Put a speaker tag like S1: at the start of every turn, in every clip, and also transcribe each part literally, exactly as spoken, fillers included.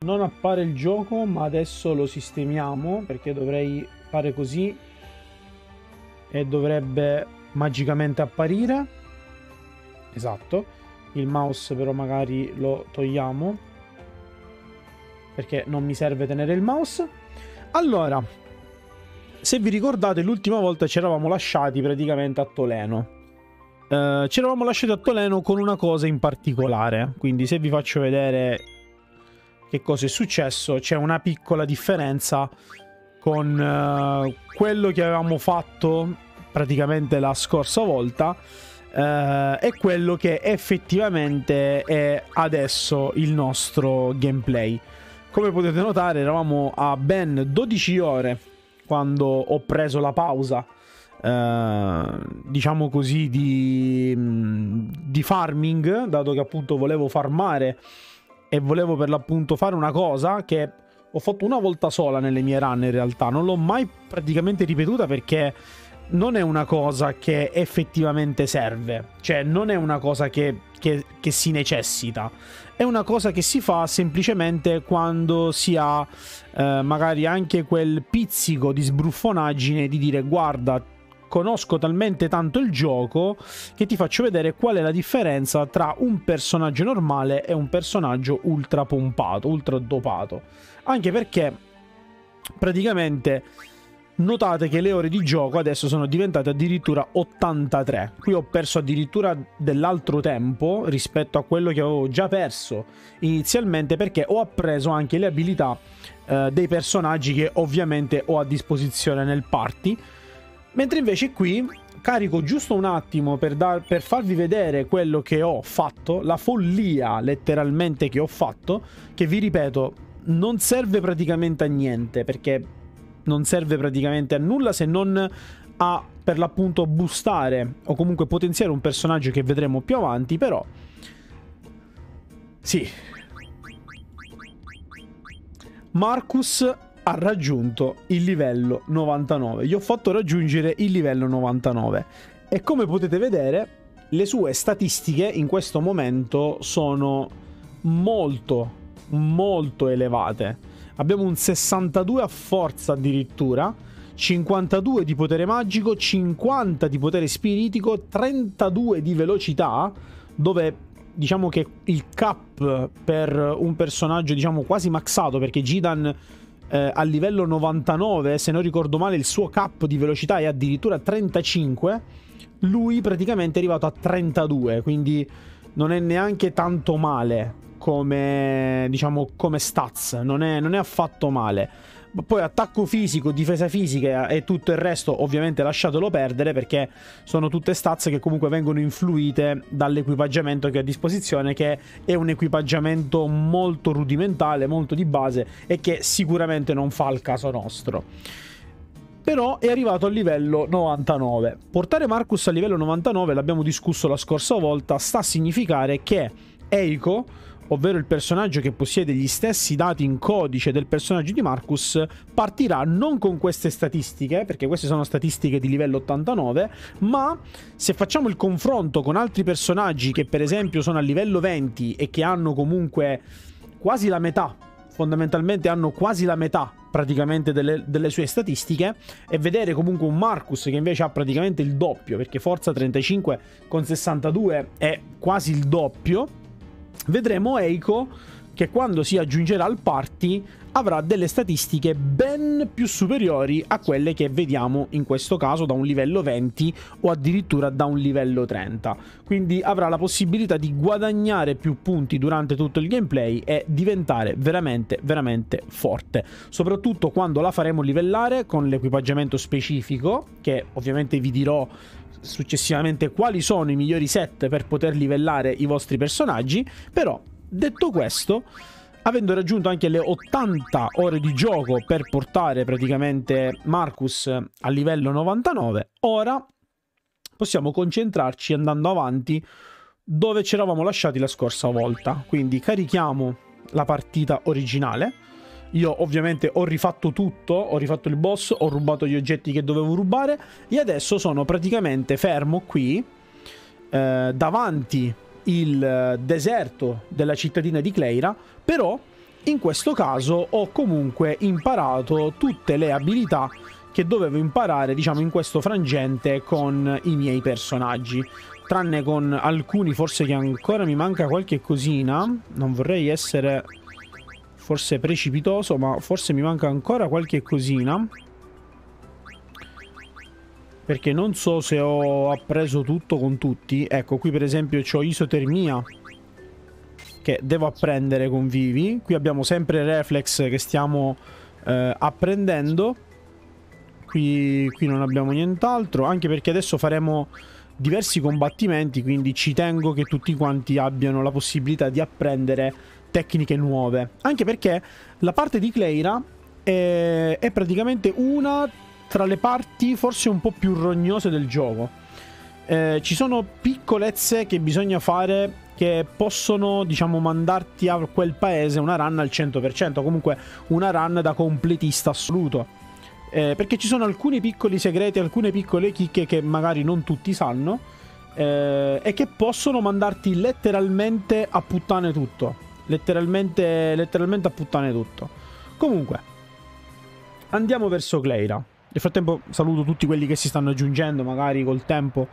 S1: non appare il gioco, ma adesso lo sistemiamo perché dovrei fare così e dovrebbe magicamente apparire. Esatto. Il mouse però magari lo togliamo perché non mi serve tenere il mouse. Allora, se vi ricordate, l'ultima volta ci eravamo lasciati praticamente a Toleno. Uh, ci eravamo lasciati a Toleno con una cosa in particolare. Quindi se vi faccio vedere che cosa è successo, c'è una piccola differenza con uh, quello che avevamo fatto praticamente la scorsa volta uh, e quello che effettivamente è adesso il nostro gameplay. Come potete notare, eravamo a ben dodici ore quando ho preso la pausa, eh, diciamo così, di, di farming, dato che appunto volevo farmare e volevo per l'appunto fare una cosa che ho fatto una volta sola nelle mie run in realtà. Non l'ho mai praticamente ripetuta perché non è una cosa che effettivamente serve, cioè non è una cosa che, che, che si necessita. È una cosa che si fa semplicemente quando si ha eh, magari anche quel pizzico di sbruffonaggine di dire guarda, conosco talmente tanto il gioco che ti faccio vedere qual è la differenza tra un personaggio normale e un personaggio ultra pompato, ultra dopato. Anche perché praticamente notate che le ore di gioco adesso sono diventate addirittura ottantatré. Qui ho perso addirittura dell'altro tempo rispetto a quello che avevo già perso inizialmente, perché ho appreso anche le abilità eh, dei personaggi che ovviamente ho a disposizione nel party. Mentre invece qui carico giusto un attimo per, dar, per farvi vedere quello che ho fatto, la follia letteralmente che ho fatto, che vi ripeto non serve praticamente a niente, perché non serve praticamente a nulla se non a per l'appunto boostare o comunque potenziare un personaggio che vedremo più avanti. Però sì, Marcus ha raggiunto il livello novantanove. Gli ho fatto raggiungere il livello novantanove e come potete vedere le sue statistiche in questo momento sono molto molto elevate. Abbiamo un sessantadue a forza addirittura, cinquantadue di potere magico, cinquanta di potere spiritico, trentadue di velocità, dove diciamo che il cap per un personaggio diciamo quasi maxato, perché Gidan eh, a livello novantanove, se non ricordo male, il suo cap di velocità è addirittura trentacinque, lui praticamente è arrivato a trentadue, quindi non è neanche tanto male come diciamo come stats, non è, non è affatto male. Poi attacco fisico, difesa fisica e tutto il resto ovviamente lasciatelo perdere, perché sono tutte stats che comunque vengono influite dall'equipaggiamento che ho a disposizione, che è un equipaggiamento molto rudimentale, molto di base e che sicuramente non fa al caso nostro. Però è arrivato al livello novantanove. Portare Marcus al livello novantanove, l'abbiamo discusso la scorsa volta, sta a significare che Eiko, ovvero il personaggio che possiede gli stessi dati in codice del personaggio di Marcus, partirà non con queste statistiche, perché queste sono statistiche di livello ottantanove, ma se facciamo il confronto con altri personaggi che per esempio sono a livello venti e che hanno comunque quasi la metà, fondamentalmente hanno quasi la metà praticamente delle, delle sue statistiche, e vedere comunque un Marcus che invece ha praticamente il doppio, perché forza trentacinque con sessantadue è quasi il doppio, vedremo Eiko che quando si aggiungerà al party avrà delle statistiche ben più superiori a quelle che vediamo in questo caso da un livello venti o addirittura da un livello trenta. Quindi avrà la possibilità di guadagnare più punti durante tutto il gameplay e diventare veramente veramente forte, soprattutto quando la faremo livellare con l'equipaggiamento specifico, che ovviamente vi dirò successivamente quali sono i migliori set per poter livellare i vostri personaggi. Però detto questo, avendo raggiunto anche le ottanta ore di gioco per portare praticamente Marcus a livello novantanove, ora possiamo concentrarci andando avanti dove ci eravamo lasciati la scorsa volta. Quindi carichiamo la partita originale. Io ovviamente ho rifatto tutto, ho rifatto il boss, ho rubato gli oggetti che dovevo rubare e adesso sono praticamente fermo qui eh, davanti il deserto della cittadina di Cleira. Però in questo caso ho comunque imparato tutte le abilità che dovevo imparare, diciamo, in questo frangente con i miei personaggi. Tranne con alcuni forse che ancora mi manca qualche cosina. Non vorrei essere forse precipitoso, ma forse mi manca ancora qualche cosina. Perché non so se ho appreso tutto con tutti. Ecco, qui per esempio ho isotermia, che devo apprendere con Vivi. Qui abbiamo sempre reflex che stiamo eh, apprendendo. Qui, qui non abbiamo nient'altro, anche perché adesso faremo diversi combattimenti, quindi ci tengo che tutti quanti abbiano la possibilità di apprendere tecniche nuove. Anche perché la parte di Cleira è, è praticamente una tra le parti forse un po' più rognose del gioco. Eh, ci sono piccolezze che bisogna fare che possono, diciamo, mandarti a quel paese una run al cento per cento, comunque una run da completista assoluto. Eh, perché ci sono alcuni piccoli segreti, alcune piccole chicche che magari non tutti sanno eh, e che possono mandarti letteralmente a puttane tutto. Letteralmente, letteralmente a puttane tutto. Comunque, andiamo verso Cleira. Nel frattempo saluto tutti quelli che si stanno aggiungendo, magari col tempo.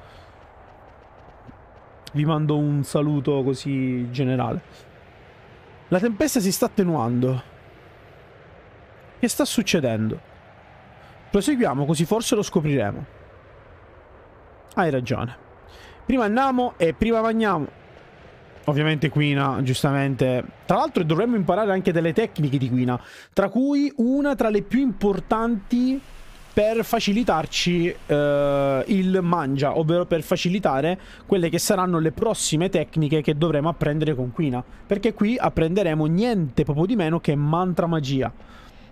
S1: Vi mando un saluto così generale. La tempesta si sta attenuando. Che sta succedendo? Proseguiamo, così forse lo scopriremo. Hai ragione. Prima andiamo e prima mangiamo. Ovviamente Quina, giustamente. Tra l'altro dovremmo imparare anche delle tecniche di Quina, tra cui una tra le più importanti per facilitarci eh, il mangia, ovvero per facilitare quelle che saranno le prossime tecniche che dovremo apprendere con Quina. Perché qui apprenderemo niente proprio di meno che mantra magia.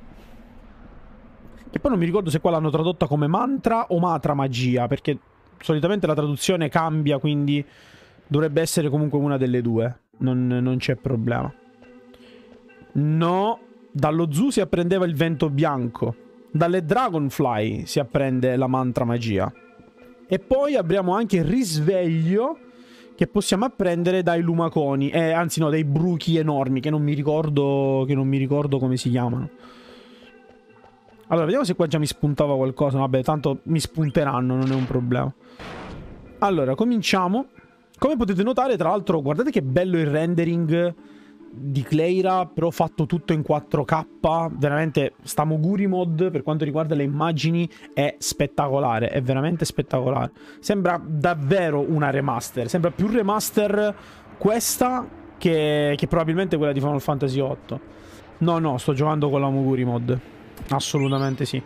S1: Che poi non mi ricordo se qua l'hanno tradotta come mantra o matra magia, perché solitamente la traduzione cambia, quindi dovrebbe essere comunque una delle due. Non, non c'è problema. No, dallo Zu si apprendeva il vento bianco. Dalle Dragonfly si apprende la mantra magia. E poi abbiamo anche il risveglio che possiamo apprendere dai lumaconi. Eh, anzi no, dai bruchi enormi, che non mi ricordo, che non mi ricordo come si chiamano. Allora, vediamo se qua già mi spuntava qualcosa. Vabbè, tanto mi spunteranno, non è un problema. Allora, cominciamo. Come potete notare, tra l'altro, guardate che bello il rendering di Cleira, però fatto tutto in quattro K. Veramente, sta Moguri mod, per quanto riguarda le immagini, è spettacolare. È veramente spettacolare. Sembra davvero una remaster. Sembra più remaster questa che, che probabilmente quella di Final Fantasy otto. No, no, sto giocando con la Moguri mod. Assolutamente sì.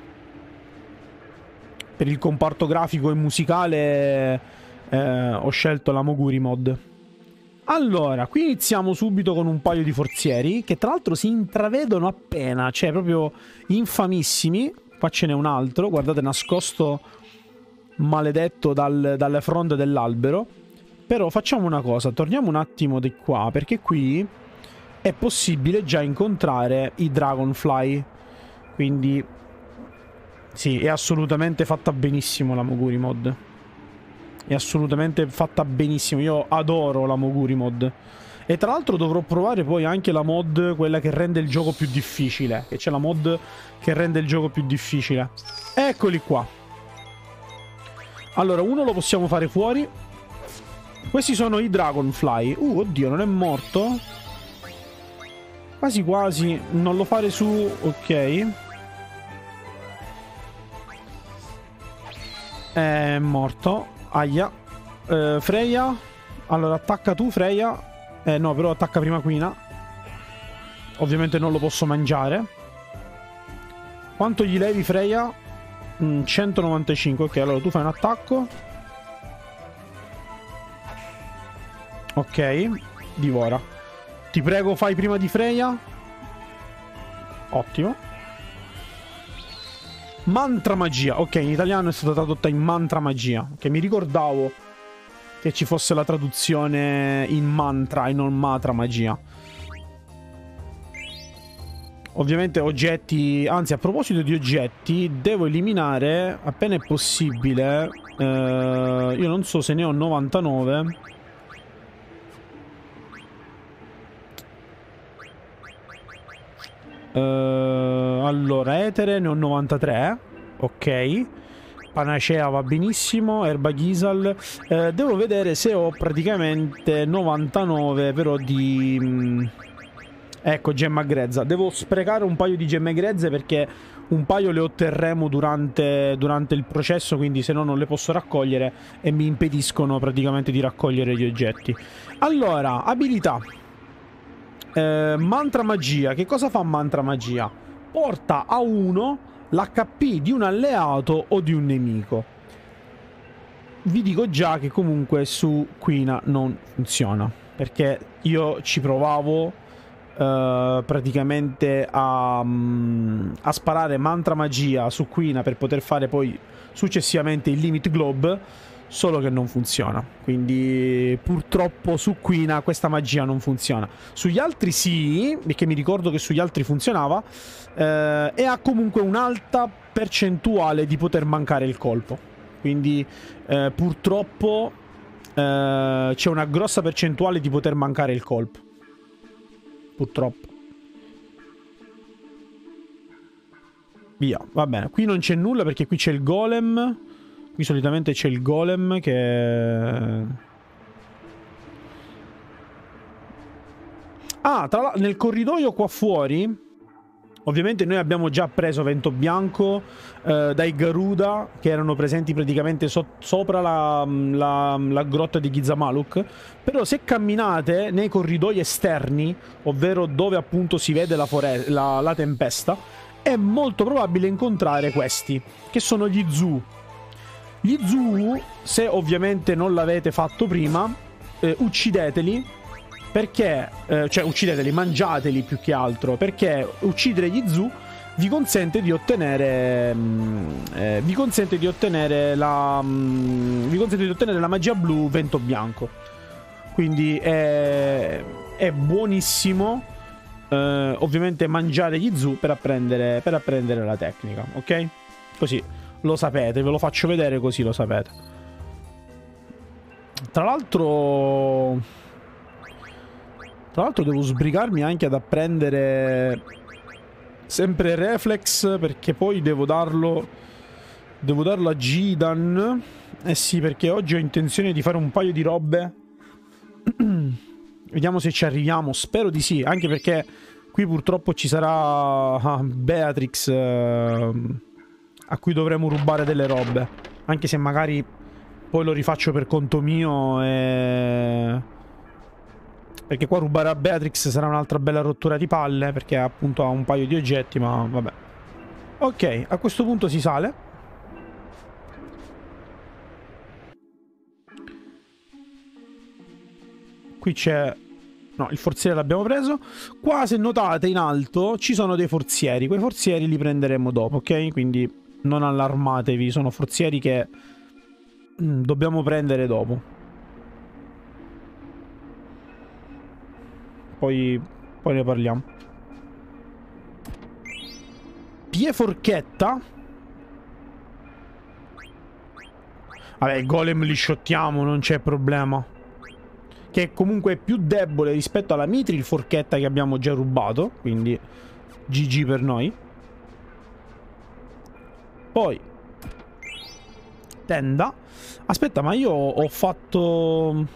S1: Per il comparto grafico e musicale eh, ho scelto la Moguri mod. Allora, qui iniziamo subito con un paio di forzieri che tra l'altro si intravedono appena, cioè proprio infamissimi. Qua ce n'è un altro, guardate, nascosto maledetto dal, dalle fronde dell'albero. Però facciamo una cosa, torniamo un attimo di qua, perché qui è possibile già incontrare i Dragonfly. Quindi sì, è assolutamente fatta benissimo la Moguri mod. È assolutamente fatta benissimo. Io adoro la Moguri mod. E tra l'altro dovrò provare poi anche la mod, quella che rende il gioco più difficile. Che c'è la mod che rende il gioco più difficile. Eccoli qua. Allora, uno lo possiamo fare fuori. Questi sono i Dragonfly. Uh, oddio, non è morto? Quasi quasi. Non lo fare su... Ok. È morto. Aia. eh, Freya. Allora attacca tu, Freya. Eh no, però attacca prima Quina. Ovviamente non lo posso mangiare. Quanto gli levi, Freya? Mm, centonovantacinque. Ok, allora tu fai un attacco. Ok. Divora. Ti prego, fai prima di Freya. Ottimo. Mantra magia. Ok, in italiano è stata tradotta in mantra magia. Che mi ricordavo che ci fosse la traduzione in mantra e non matra magia. Ovviamente oggetti... Anzi, a proposito di oggetti, devo eliminare appena è possibile. Eh, io non so se ne ho novantanove. Uh, allora, etere ne ho novantatré. Ok. Panacea va benissimo. Erba Gisal. Uh, devo vedere se ho praticamente novantanove però di... Mh, ecco, gemma grezza. Devo sprecare un paio di gemme grezze perché un paio le otterremo durante, durante il processo, quindi se no non le posso raccogliere e mi impediscono praticamente di raccogliere gli oggetti. Allora, abilità. Eh, mantra magia. Che cosa fa mantra magia? Porta a uno l'H P di un alleato o di un nemico. Vi dico già che comunque su Quina non funziona, perché io ci provavo uh, praticamente a, um, a sparare mantra magia su Quina per poter fare poi successivamente il limit globe, solo che non funziona. Quindi purtroppo su Quina questa magia non funziona. Sugli altri sì, perché mi ricordo che sugli altri funzionava, eh, e ha comunque un'alta percentuale di poter mancare il colpo. Quindi eh, purtroppo eh, c'è una grossa percentuale di poter mancare il colpo. Purtroppo. Via, va bene. Qui non c'è nulla perché qui c'è il golem. Qui solitamente c'è il golem che... Ah, tra l'altro nel corridoio qua fuori, ovviamente noi abbiamo già preso vento bianco eh, dai Garuda che erano presenti praticamente so sopra la, la, la grotta di Gizamaluk. Però se camminate nei corridoi esterni, ovvero dove appunto si vede la, la, la tempesta, è molto probabile incontrare questi, che sono gli Zoo. Gli Zoo, se ovviamente non l'avete fatto prima, eh, uccideteli, perché, eh, cioè uccideteli, mangiateli più che altro, perché uccidere gli Zoo vi consente di ottenere, mh, eh, vi consente di ottenere la, mh, vi consente di ottenere la magia blu vento bianco. Quindi è, è buonissimo, eh, ovviamente mangiare gli Zoo per apprendere, per apprendere la tecnica, ok? Così lo sapete, ve lo faccio vedere così lo sapete. Tra l'altro... Tra l'altro devo sbrigarmi anche ad apprendere sempre Reflex, perché poi devo darlo... Devo darlo a Gidan. Eh sì, perché oggi ho intenzione di fare un paio di robe. Vediamo se ci arriviamo, spero di sì, anche perché qui purtroppo ci sarà Beatrix... Eh... a cui dovremo rubare delle robe, anche se magari poi lo rifaccio per conto mio e... perché qua rubare a Beatrix sarà un'altra bella rottura di palle, perché appunto ha un paio di oggetti, ma vabbè. Ok, a questo punto si sale. Qui c'è... no, il forziere l'abbiamo preso. Qua, se notate, in alto ci sono dei forzieri. Quei forzieri li prenderemo dopo, ok? Quindi non allarmatevi, sono forzieri che mm, dobbiamo prendere dopo. Poi, poi ne parliamo. Pieforchetta. Vabbè, il golem li shottiamo, non c'è problema. Che comunque è più debole rispetto alla Mithril forchetta che abbiamo già rubato. Quindi G G per noi. Poi tenda. Aspetta, ma io ho fatto...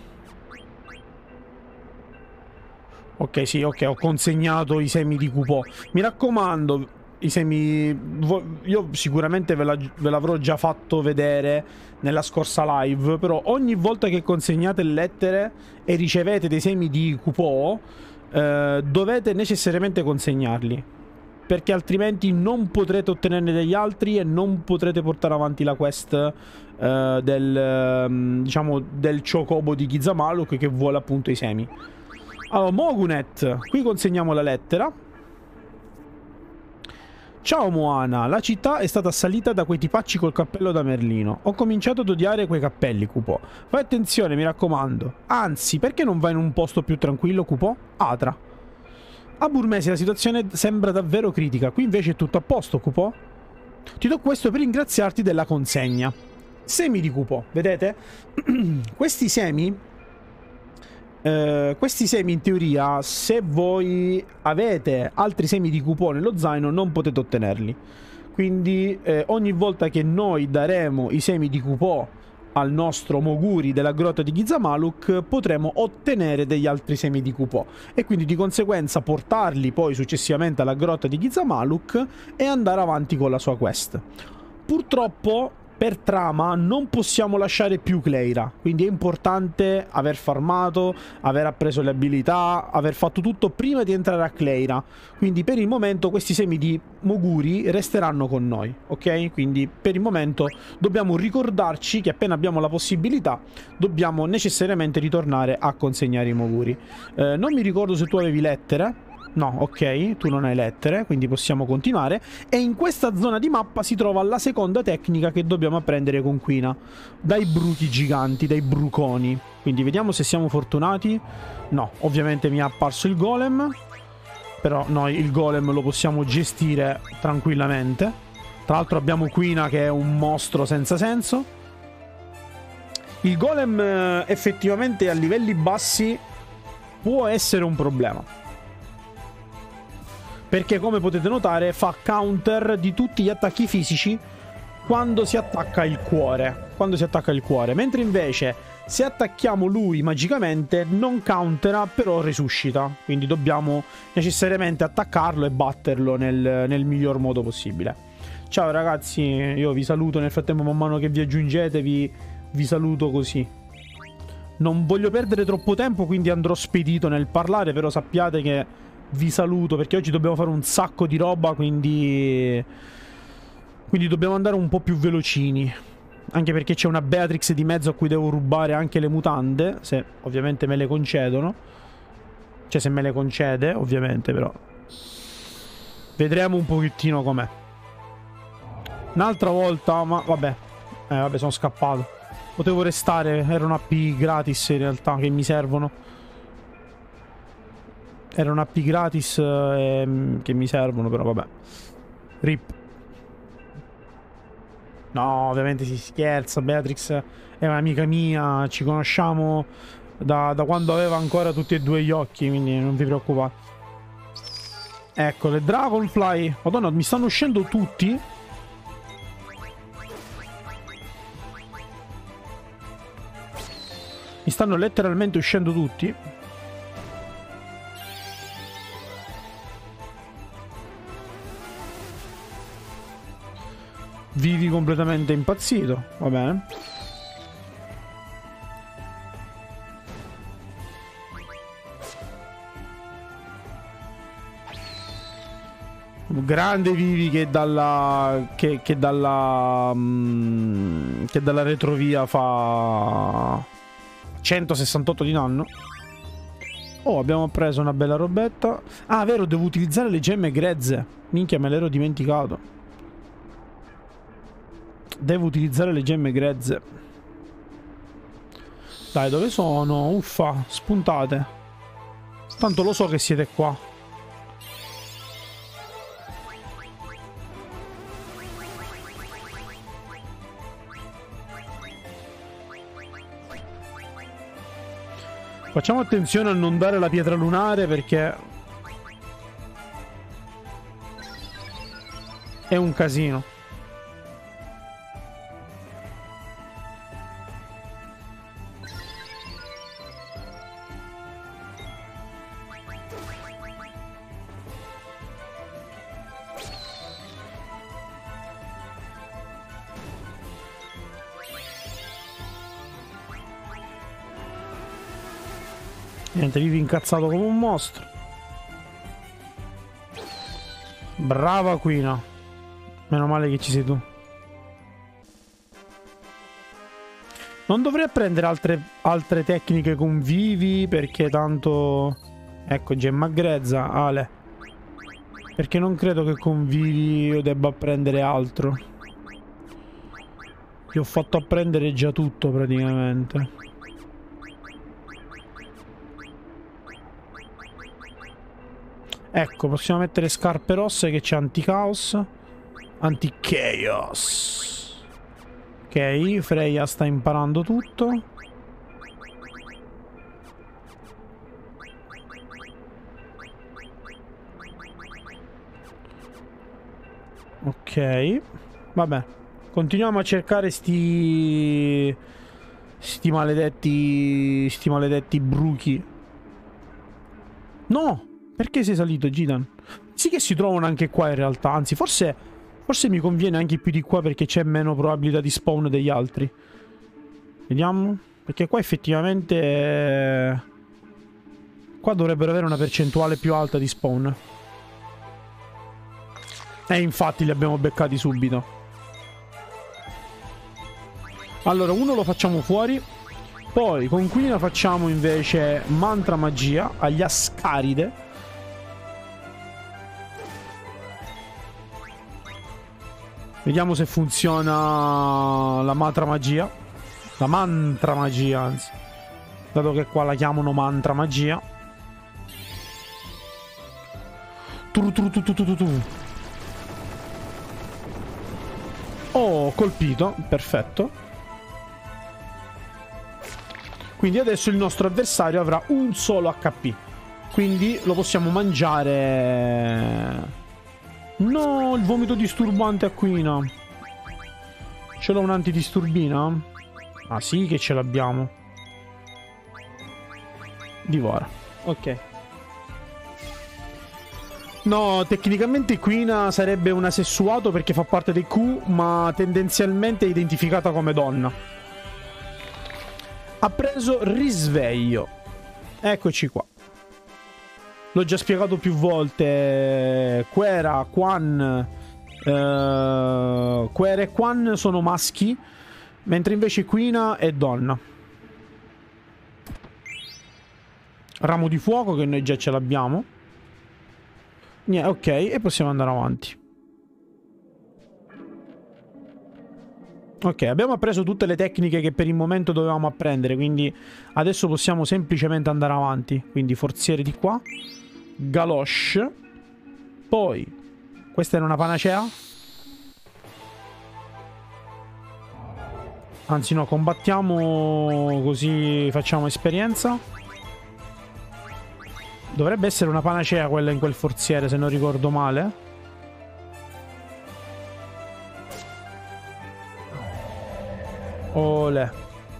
S1: ok, sì, ok, ho consegnato i semi di Kupò. Mi raccomando, i semi... io sicuramente ve l'avrò già fatto vedere nella scorsa live, però ogni volta che consegnate lettere e ricevete dei semi di Kupò, eh, dovete necessariamente consegnarli, perché altrimenti non potrete ottenerne degli altri e non potrete portare avanti la quest eh, del, um, diciamo, del Chocobo di Gizamaluk, che vuole appunto i semi. Allora, Mogunet, qui consegniamo la lettera. Ciao Moana, la città è stata assalita da quei tipacci col cappello da Merlino. Ho cominciato ad odiare quei cappelli, Kupò. Fai attenzione, mi raccomando. Anzi, perché non vai in un posto più tranquillo, Kupò? Atra. A Burmesi la situazione sembra davvero critica. Qui invece è tutto a posto, Kupò. Ti do questo per ringraziarti della consegna. Semi di Kupò, vedete? Questi semi eh, questi semi in teoria, se voi avete altri semi di Kupo nello zaino, non potete ottenerli. Quindi eh, ogni volta che noi daremo i semi di Kupo al nostro Moguri della grotta di Gizamaluk, potremo ottenere degli altri semi di Kupo e quindi di conseguenza portarli poi successivamente alla grotta di Gizamaluk e andare avanti con la sua quest. Purtroppo per trama non possiamo lasciare più Cleira, quindi è importante aver farmato, aver appreso le abilità, aver fatto tutto prima di entrare a Cleira. Quindi per il momento questi semi di Moguri resteranno con noi, ok? Quindi per il momento dobbiamo ricordarci che appena abbiamo la possibilità dobbiamo necessariamente ritornare a consegnare i Moguri. Eh, non mi ricordo se tu avevi lettere. No, ok, tu non hai lettere, quindi possiamo continuare. E in questa zona di mappa si trova la seconda tecnica che dobbiamo apprendere con Quina, dai bruchi giganti, dai bruconi. Quindi vediamo se siamo fortunati. No, ovviamente mi è apparso il golem, però noi il golem lo possiamo gestire tranquillamente. Tra l'altro abbiamo Quina che è un mostro senza senso. Il golem eh, effettivamente a livelli bassi può essere un problema, perché come potete notare fa counter di tutti gli attacchi fisici quando si attacca il cuore. Quando si attacca il cuore. Mentre invece se attacchiamo lui magicamente non countera, però resuscita. Quindi dobbiamo necessariamente attaccarlo e batterlo nel, nel miglior modo possibile. Ciao ragazzi, io vi saluto nel frattempo, man mano che vi aggiungete vi, vi saluto così. Non voglio perdere troppo tempo, quindi andrò spedito nel parlare, però sappiate che vi saluto perché oggi dobbiamo fare un sacco di roba, quindi quindi dobbiamo andare un po' più velocini, anche perché c'è una Beatrix di mezzo a cui devo rubare anche le mutande, se ovviamente me le concedono, cioè se me le concede ovviamente, però vedremo un pochettino com'è. Un'altra volta, ma vabbè, eh vabbè, sono scappato, potevo restare, erano A P gratis in realtà che mi servono. Erano A P gratis eh, che mi servono, però vabbè. Rip. No, ovviamente si scherza. Beatrix è un'amica mia. Ci conosciamo da, da quando aveva ancora tutti e due gli occhi, quindi non vi preoccupate. Ecco, le Dragonfly. Madonna, mi stanno uscendo tutti. Mi stanno letteralmente uscendo tutti. Vivi completamente impazzito, va bene. Grande Vivi che dalla che, che dalla mm, che dalla retrovia fa centosessantotto di danno. Oh, abbiamo preso una bella robetta. Ah, vero, devo utilizzare le gemme grezze. Minchia, me l'ero dimenticato. Devo utilizzare le gemme grezze. Dai, dove sono? Uffa, spuntate. Tanto lo so che siete qua. Facciamo attenzione a non dare la pietra lunare perché è un casino. Niente, vivi incazzato come un mostro. Brava Quina. Meno male che ci sei tu. Non dovrei apprendere altre, altre tecniche con Vivi, perché tanto... Ecco, gemma grezza, Ale. Perché non credo che con Vivi io debba apprendere altro. Ti ho fatto apprendere già tutto praticamente. Ecco, possiamo mettere scarpe rosse che c'è anti-caos. Anti-chaos. Ok, Freya sta imparando tutto. Ok. Vabbè. Continuiamo a cercare sti... Sti maledetti... Sti maledetti bruchi. No! Perché sei salito, Gidan? Sì che si trovano anche qua in realtà. Anzi, forse... Forse mi conviene anche più di qua perché c'è meno probabilità di spawn degli altri. Vediamo. Perché qua effettivamente... Qua dovrebbero avere una percentuale più alta di spawn. E infatti li abbiamo beccati subito. Allora, uno lo facciamo fuori. Poi con Quina facciamo invece mantra magia agli Ascaride. Vediamo se funziona la mantra magia. La mantra magia, anzi. Dato che qua la chiamano mantra magia. Tu, tu, tu, tu, tu, tu. Oh, colpito. Perfetto. Quindi adesso il nostro avversario avrà un solo H P. Quindi lo possiamo mangiare. No, il vomito disturbante a Quina. Ce l'ho un antidisturbina? Ah sì che ce l'abbiamo. Divora. Ok. No, tecnicamente Quina sarebbe una sessuato perché fa parte dei Q, ma tendenzialmente è identificata come donna. Ha preso risveglio. Eccoci qua. L'ho già spiegato più volte. Quera, Quan... Uh, Quera e Quan sono maschi, mentre invece Quina è donna. Ramo di fuoco che noi già ce l'abbiamo. Niente, ok, e possiamo andare avanti. Ok, abbiamo appreso tutte le tecniche che per il momento dovevamo apprendere, quindi adesso possiamo semplicemente andare avanti. Quindi forziere di qua. Galoche. Poi questa era una panacea? Anzi no, combattiamo così facciamo esperienza. Dovrebbe essere una panacea quella in quel forziere, se non ricordo male. Olè.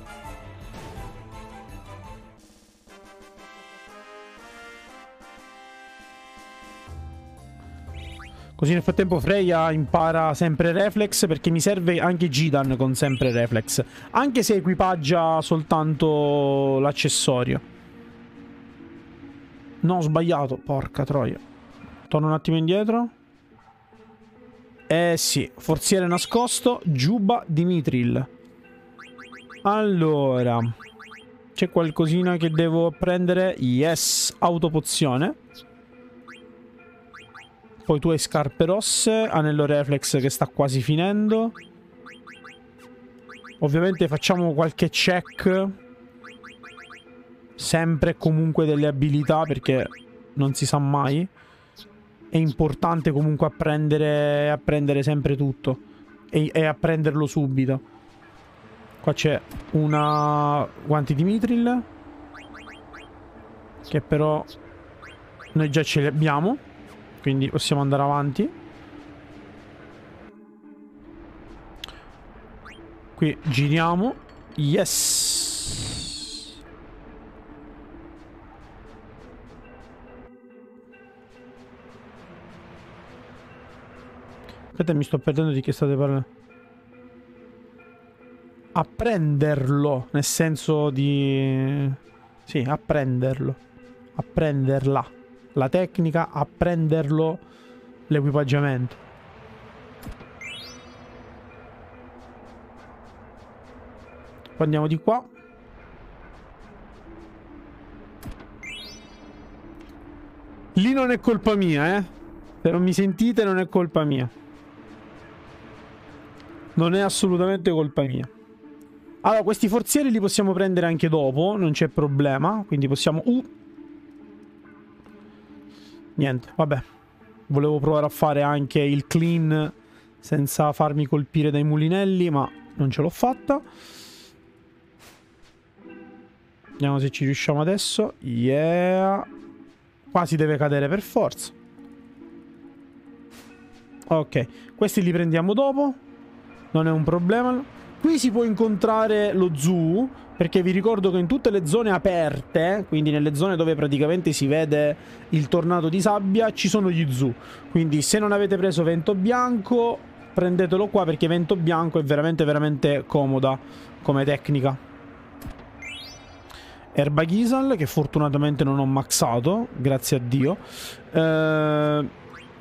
S1: Così nel frattempo Freya impara sempre reflex, perché mi serve anche Gidan con sempre reflex, anche se equipaggia soltanto l'accessorio. No, ho sbagliato, porca troia. Torno un attimo indietro. Eh sì, forziere nascosto, Giuba di Mithril. Allora, c'è qualcosina che devo prendere? Yes, autopozione. Poi tu hai scarpe rosse, anello reflex che sta quasi finendo. Ovviamente facciamo qualche check. Sempre e comunque delle abilità, perché non si sa mai. È importante comunque apprendere, apprendere sempre tutto. E, e apprenderlo subito. Qua c'è una guanti di Mithril, che però noi già ce li abbiamo, quindi possiamo andare avanti. Qui giriamo. Yes. Aspetta, mi sto perdendo di che state parlando. Apprenderlo, nel senso di... Sì, apprenderlo. Apprenderla. La tecnica, apprenderlo, l'equipaggiamento. Poi andiamo di qua. Lì non è colpa mia, eh. Se non mi sentite non è colpa mia. Non è assolutamente colpa mia. Allora, questi forzieri li possiamo prendere anche dopo, non c'è problema. Quindi possiamo... Uh. Niente, vabbè. Volevo provare a fare anche il clean senza farmi colpire dai mulinelli, ma non ce l'ho fatta. Vediamo se ci riusciamo adesso. Yeah. Qua si deve cadere per forza. Ok, questi li prendiamo dopo. Non è un problema. Qui si può incontrare lo zoo, perché vi ricordo che in tutte le zone aperte, quindi nelle zone dove praticamente si vede il tornado di sabbia, ci sono gli zoo. Quindi se non avete preso Vento Bianco, prendetelo qua, perché Vento Bianco è veramente veramente comoda come tecnica. Erba Gisal, che fortunatamente non ho maxato, grazie a Dio. Eh...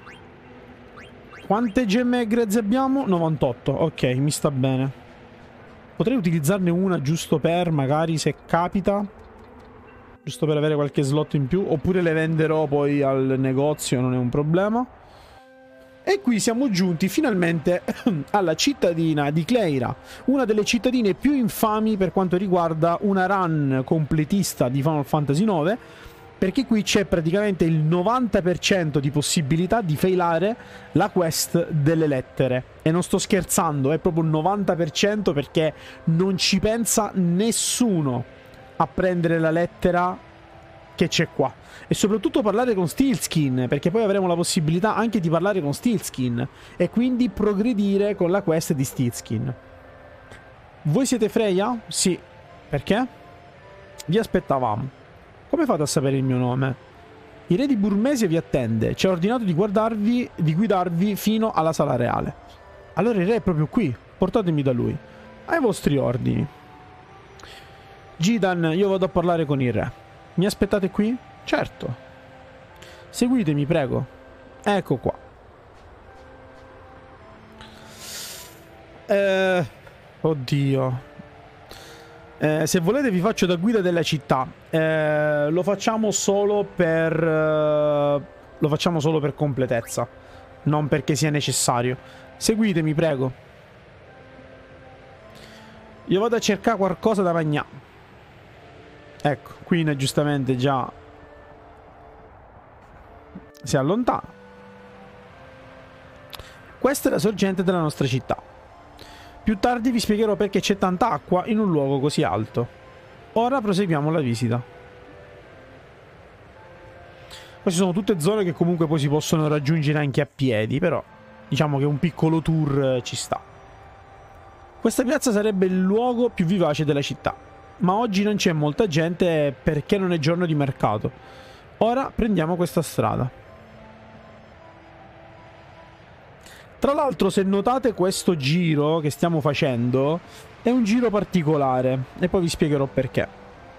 S1: Quante gemme grezze abbiamo? novantotto, ok, mi sta bene. Potrei utilizzarne una giusto per, magari, se capita. Giusto per avere qualche slot in più. Oppure le venderò poi al negozio, non è un problema. E qui siamo giunti finalmente alla cittadina di Cleira. Una delle cittadine più infami per quanto riguarda una run completista di Final Fantasy nove. Perché qui c'è praticamente il novanta per cento di possibilità di failare la quest delle lettere. E non sto scherzando, è proprio il novanta per cento, perché non ci pensa nessuno a prendere la lettera che c'è qua. E soprattutto parlare con Steelskin, perché poi avremo la possibilità anche di parlare con Steelskin e quindi progredire con la quest di Steelskin. Voi siete Freya? Sì. Perché? Vi aspettavamo. Come fate a sapere il mio nome? Il re di Burmesia vi attende. Ci ha ordinato di guardarvi, di guidarvi fino alla sala reale. Allora il re è proprio qui. Portatemi da lui. Ai vostri ordini. Gidan, io vado a parlare con il re. Mi aspettate qui? Certo. Seguitemi, prego. Ecco qua. Eh... Oddio. Eh, se volete vi faccio da guida della città. Eh, lo facciamo solo per eh, lo facciamo solo per completezza, non perché sia necessario. Seguitemi, prego. Io vado a cercare qualcosa da mangiare. Ecco, qui giustamente già si allontana. Questa è la sorgente della nostra città. Più tardi vi spiegherò perché c'è tanta acqua in un luogo così alto. Ora proseguiamo la visita. Queste sono tutte zone che comunque poi si possono raggiungere anche a piedi, però diciamo che un piccolo tour ci sta. Questa piazza sarebbe il luogo più vivace della città, ma oggi non c'è molta gente perché non è giorno di mercato. Ora prendiamo questa strada. Tra l'altro, se notate, questo giro che stiamo facendo è un giro particolare e poi vi spiegherò perché.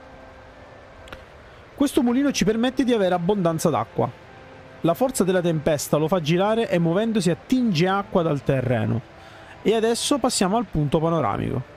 S1: Questo mulino ci permette di avere abbondanza d'acqua. La forza della tempesta lo fa girare e muovendosi attinge acqua dal terreno. E adesso passiamo al punto panoramico.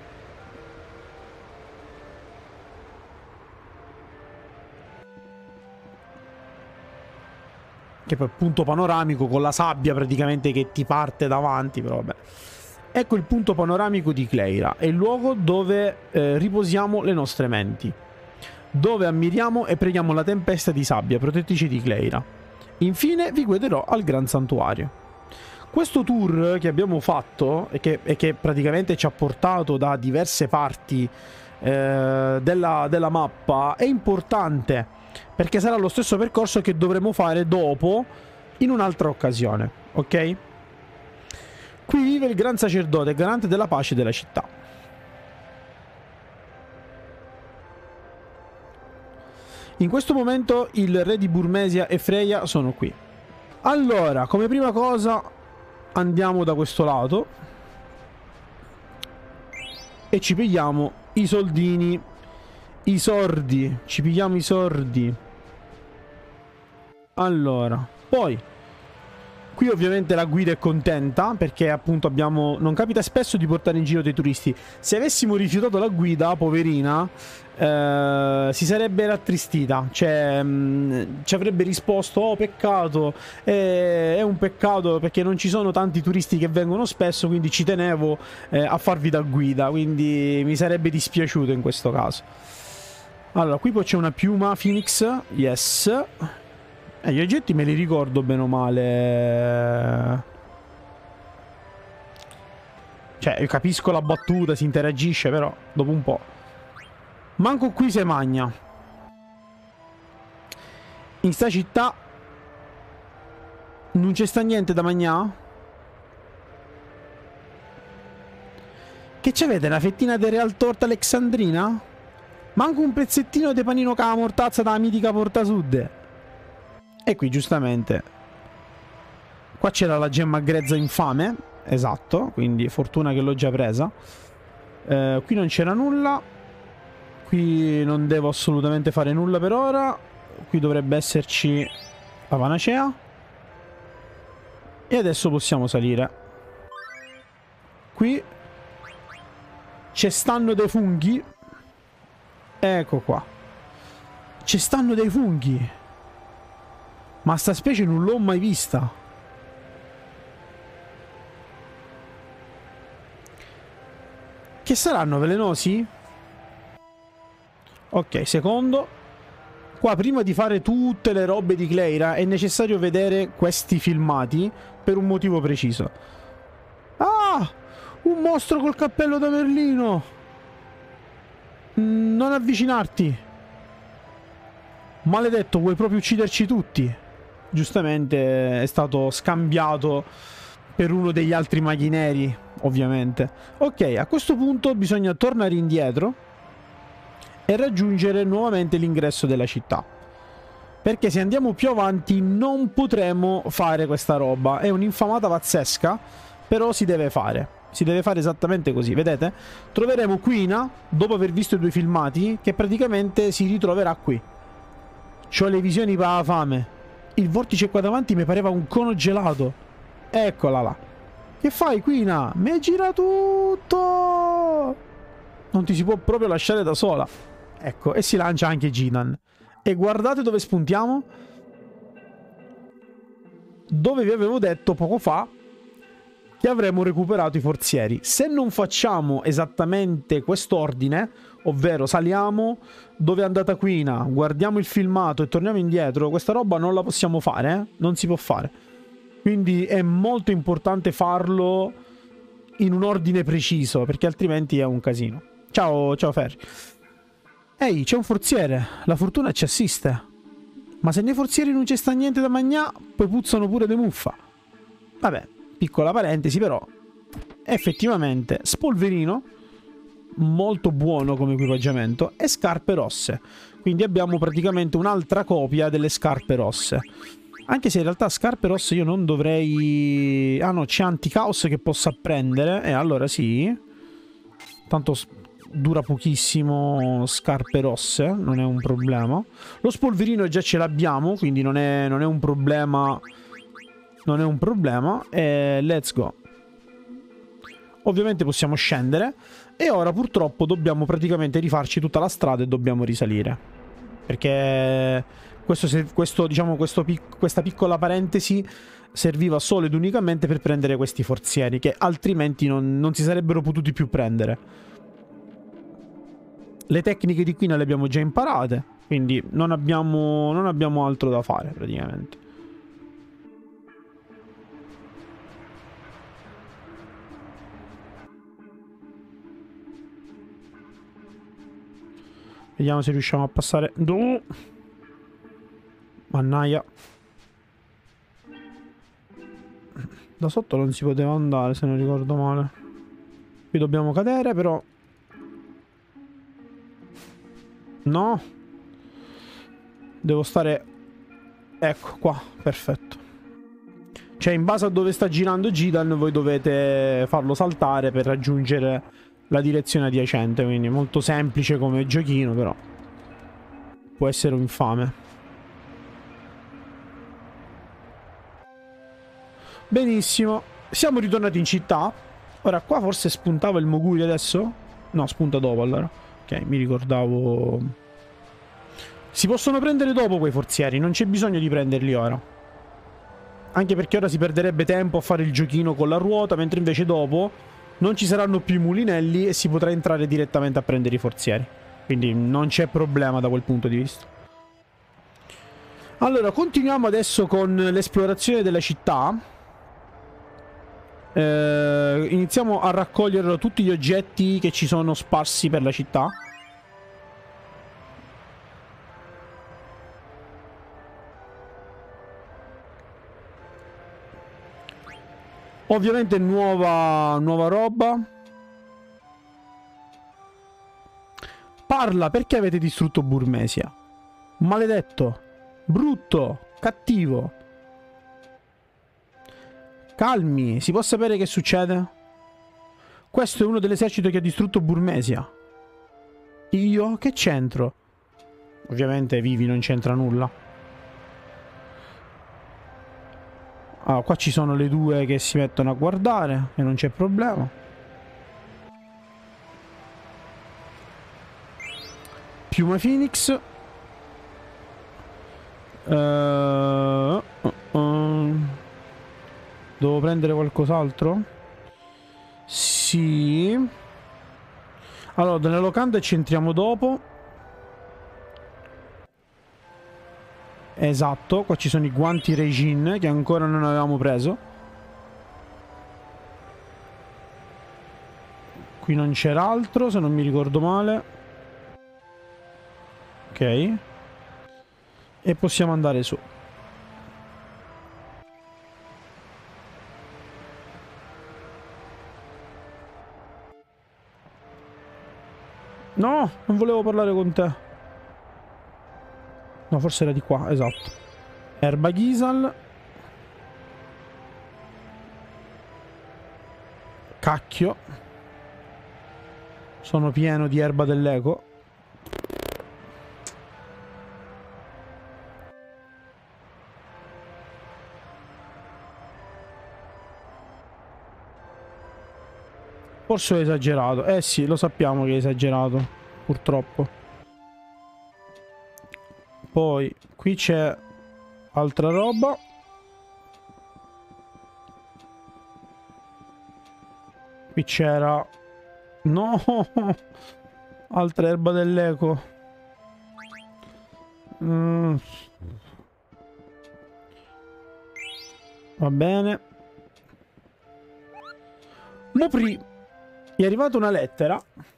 S1: Che poi punto panoramico con la sabbia praticamente che ti parte davanti, però vabbè. Ecco il punto panoramico di Cleira, è il luogo dove eh, riposiamo le nostre menti, dove ammiriamo e preghiamo la tempesta di sabbia, protettrice di Cleira. Infine vi guiderò al Gran Santuario. Questo tour che abbiamo fatto e che, e che praticamente ci ha portato da diverse parti eh, della, della mappa è importante, perché sarà lo stesso percorso che dovremo fare dopo in un'altra occasione, ok? Qui vive il Gran Sacerdote, garante della pace della città. In questo momento il re di Burmesia e Freya sono qui. Allora, come prima cosa andiamo da questo lato e ci pigliamo i soldini. I sordi, ci pigliamo i sordi. Allora, poi qui ovviamente la guida è contenta perché appunto abbiamo, non capita spesso di portare in giro dei turisti. Se avessimo rifiutato la guida, poverina, eh, si sarebbe rattristita, cioè mh, ci avrebbe risposto: oh, peccato, è, è un peccato perché non ci sono tanti turisti che vengono spesso, quindi ci tenevo eh, a farvi da guida, quindi mi sarebbe dispiaciuto in questo caso. Allora, qui poi c'è una piuma Phoenix. Yes. Eh, gli oggetti me li ricordo bene o male. Cioè, io capisco la battuta, si interagisce, però dopo un po'. Manco qui se magna. In sta città non c'è sta niente da mangiare? Che c'avete? Una fettina di real torta alexandrina? Manco un pezzettino di panino con la mortazza dalla mitica Porta Sud. E qui giustamente qua c'era la gemma grezza infame. Esatto, quindi fortuna che l'ho già presa. eh, Qui non c'era nulla. Qui non devo assolutamente fare nulla per ora. Qui dovrebbe esserci la panacea. E adesso possiamo salire. Qui ci stanno dei funghi. Ecco qua. Ci stanno dei funghi. Ma sta specie non l'ho mai vista. Che saranno velenosi? Ok, secondo. Qua prima di fare tutte le robe di Cleira è necessario vedere questi filmati per un motivo preciso. Ah! Un mostro col cappello da Merlino! Mm, non avvicinarti! Maledetto, vuoi proprio ucciderci tutti? Giustamente è stato scambiato per uno degli altri maghi neri, ovviamente. Ok, a questo punto bisogna tornare indietro e raggiungere nuovamente l'ingresso della città. Perché se andiamo più avanti non potremo fare questa roba. È un'infamata pazzesca, però si deve fare. Si deve fare esattamente così, vedete? Troveremo Quina, dopo aver visto i due filmati, che praticamente si ritroverà qui. C'ho le visioni per la fame. Il vortice qua davanti mi pareva un cono gelato. Eccola là. Che fai, Quina? Mi gira tutto! Non ti si può proprio lasciare da sola. Ecco, e si lancia anche Ginan. E guardate dove spuntiamo. Dove vi avevo detto poco fa che avremmo recuperato i forzieri. Se non facciamo esattamente quest'ordine, ovvero saliamo dove è andata Quina, guardiamo il filmato e torniamo indietro, questa roba non la possiamo fare, eh? Non si può fare. Quindi è molto importante farlo in un ordine preciso, perché altrimenti è un casino. Ciao, ciao Ferri. Ehi, c'è un forziere, la fortuna ci assiste. Ma se nei forzieri non c'è sta niente da mangiare, poi puzzano pure de muffa. Vabbè, piccola parentesi però, effettivamente spolverino, molto buono come equipaggiamento, e scarpe rosse. Quindi abbiamo praticamente un'altra copia delle scarpe rosse. Anche se in realtà scarpe rosse io non dovrei... Ah no, c'è anticaos che posso apprendere, e allora sì. Tanto dura pochissimo scarpe rosse, non è un problema. Lo spolverino già ce l'abbiamo, quindi non è, non è un problema. Non è un problema. E let's go. Ovviamente possiamo scendere. E ora purtroppo dobbiamo praticamente rifarci tutta la strada e dobbiamo risalire. Perché questo, questo, diciamo, questo, questa piccola parentesi serviva solo ed unicamente per prendere questi forzieri, che altrimenti non, non si sarebbero potuti più prendere. Le tecniche di Quina le abbiamo già imparate, quindi non abbiamo, non abbiamo altro da fare praticamente. Vediamo se riusciamo a passare. No! Mannaia. Da sotto non si poteva andare, se non ricordo male. Qui dobbiamo cadere, però. No. Devo stare. Ecco qua, perfetto. Cioè in base a dove sta girando Gidan voi dovete farlo saltare per raggiungere la direzione adiacente. Quindi molto semplice come giochino, però può essere infame. Benissimo. Siamo ritornati in città. Ora qua forse spuntava il Moguri adesso? No, spunta dopo allora. Ok, mi ricordavo. Si possono prendere dopo quei forzieri, non c'è bisogno di prenderli ora. Anche perché ora si perderebbe tempo a fare il giochino con la ruota, mentre invece dopo non ci saranno più i mulinelli e si potrà entrare direttamente a prendere i forzieri. Quindi non c'è problema da quel punto di vista. Allora, continuiamo adesso con l'esplorazione della città. Eh, iniziamo a raccogliere tutti gli oggetti che ci sono sparsi per la città. Ovviamente nuova, nuova roba. Parla, perché avete distrutto Burmesia? Maledetto. Brutto. Cattivo. Calmi, si può sapere che succede? Questo è uno dell'esercito che ha distrutto Burmesia. Io? Che c'entro? Ovviamente Vivi non c'entra nulla. Ah, qua ci sono le due che si mettono a guardare e non c'è problema. Piuma Phoenix. Uh, uh, uh. Devo prendere qualcos'altro? Sì. Allora, nelle locande ci entriamo dopo. Esatto, qua ci sono i guanti Regine che ancora non avevamo preso. Qui non c'era altro, se non mi ricordo male. Ok. E possiamo andare su. No, non volevo parlare con te. No, forse era di qua, esatto. Erba Gisal. Cacchio. Sono pieno di erba dell'eco. Forse ho esagerato. Eh sì, lo sappiamo che hai esagerato. Purtroppo. Poi, qui c'è altra roba. Qui c'era... No! Altra erba dell'eco. Mm. Va bene. Mopri. È arrivata una lettera.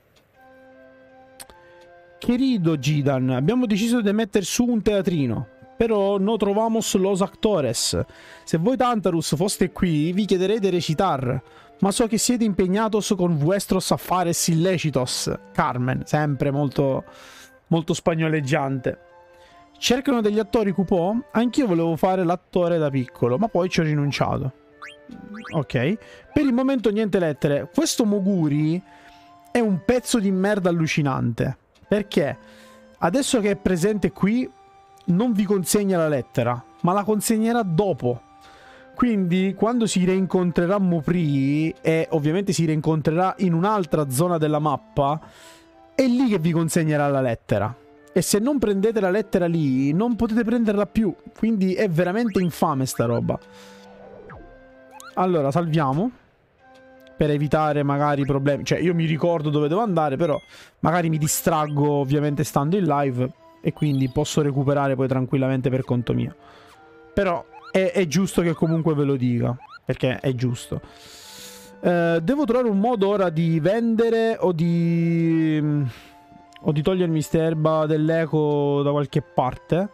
S1: Querido Gidan, abbiamo deciso di mettere su un teatrino, però no trovamos los actores. Se voi Tantarus foste qui, vi chiederei di recitar, ma so che siete impegnatos con vuestros affares illecitos. Carmen, sempre molto, molto spagnoleggiante. Cercano degli attori cupò? Anch'io volevo fare l'attore da piccolo, ma poi ci ho rinunciato. Ok. Per il momento niente lettere. Questo Moguri è un pezzo di merda allucinante. Perché adesso che è presente qui non vi consegna la lettera, ma la consegnerà dopo. Quindi quando si reincontrerà Mopri, e ovviamente si reincontrerà in un'altra zona della mappa, è lì che vi consegnerà la lettera. E se non prendete la lettera lì, non potete prenderla più. Quindi è veramente infame sta roba. Allora, salviamo. Per evitare magari problemi. Cioè, io mi ricordo dove devo andare, però magari mi distraggo ovviamente stando in live. E quindi posso recuperare poi tranquillamente per conto mio. Però è, è giusto che comunque ve lo dica. Perché è giusto. Eh, devo trovare un modo ora di vendere o di... O di togliermi sterba dell'eco da qualche parte.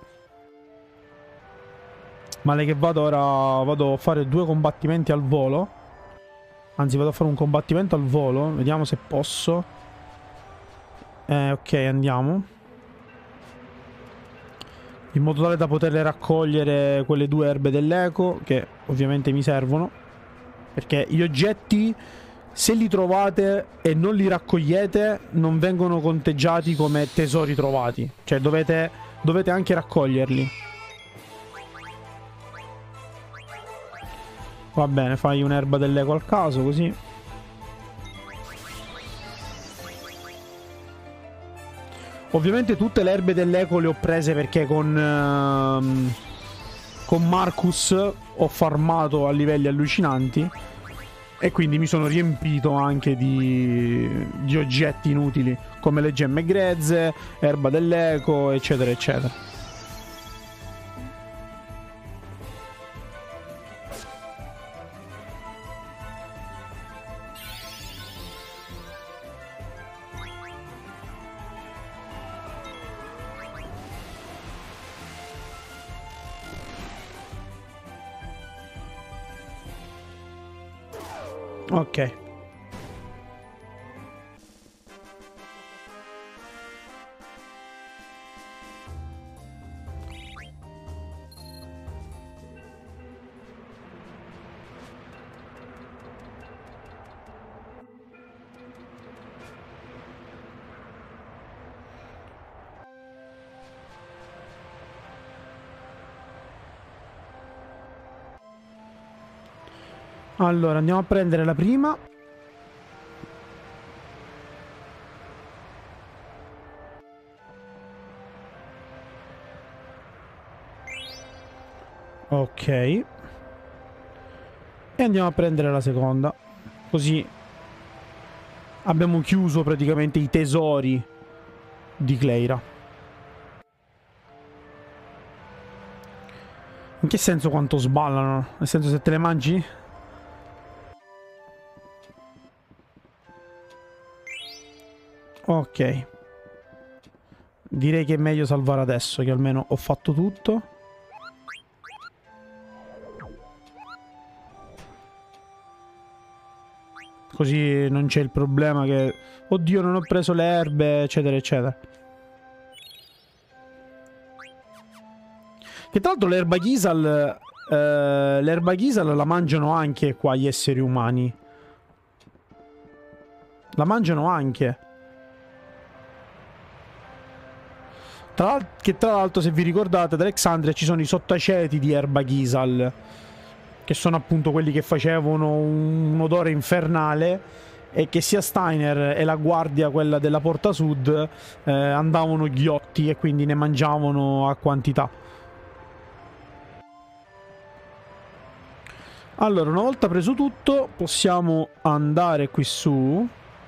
S1: Male che vado ora... Vado a fare due combattimenti al volo. Anzi, vado a fare un combattimento al volo. Vediamo se posso. Eh, ok, andiamo. In modo tale da poterle raccogliere quelle due erbe dell'eco, che ovviamente mi servono. Perché gli oggetti, se li trovate e non li raccogliete, non vengono conteggiati come tesori trovati. Cioè, dovete, dovete anche raccoglierli. Va bene, fai un'erba dell'eco al caso, così. Ovviamente tutte le erbe dell'eco le ho prese perché con... Uh, con Marcus ho farmato a livelli allucinanti. E quindi mi sono riempito anche di, di oggetti inutili, come le gemme grezze, erba dell'eco, eccetera, eccetera. Ok. Allora, andiamo a prendere la prima. Ok. E andiamo a prendere la seconda. Così abbiamo chiuso praticamente i tesori di Cleira. In che senso quanto sballano? Nel senso, se te le mangi? Ok. Direi che è meglio salvare adesso, che almeno ho fatto tutto. Così non c'è il problema che... Oddio, non ho preso le erbe, eccetera, eccetera. Che tra l'altro l'erba Gisal... Eh, l'erba Gisal la mangiano anche qua gli esseri umani. La mangiano anche. Tra che tra l'altro, se vi ricordate, ad Alexandria ci sono i sottaceti di erba Gisal, che sono appunto quelli che facevano un, un odore infernale, e che sia Steiner e la guardia, quella della Porta Sud, eh, andavano ghiotti e quindi ne mangiavano a quantità. Allora, una volta preso tutto, possiamo andare qui su.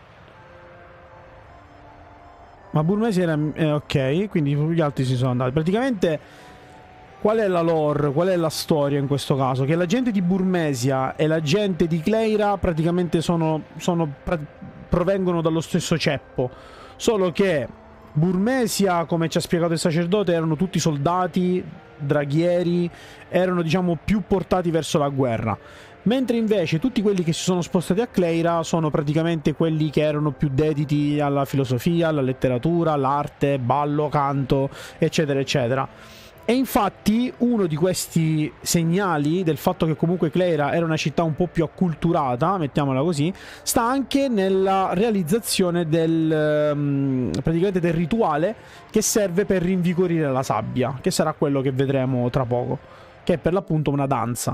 S1: Ma Burmesi era... Eh, ok, quindi gli altri si sono andati. Praticamente, qual è la lore, qual è la storia in questo caso? Che la gente di Burmesia e la gente di Cleira praticamente sono, sono provengono dallo stesso ceppo. Solo che Burmesia, come ci ha spiegato il sacerdote, erano tutti soldati, draghieri, erano diciamo più portati verso la guerra. Mentre invece tutti quelli che si sono spostati a Cleira sono praticamente quelli che erano più dediti alla filosofia, alla letteratura, all'arte, ballo, canto, eccetera, eccetera. E infatti uno di questi segnali del fatto che comunque Cleira era una città un po' più acculturata, mettiamola così, sta anche nella realizzazione del, um, praticamente del rituale che serve per rinvigorire la sabbia, che sarà quello che vedremo tra poco, che è per l'appunto una danza.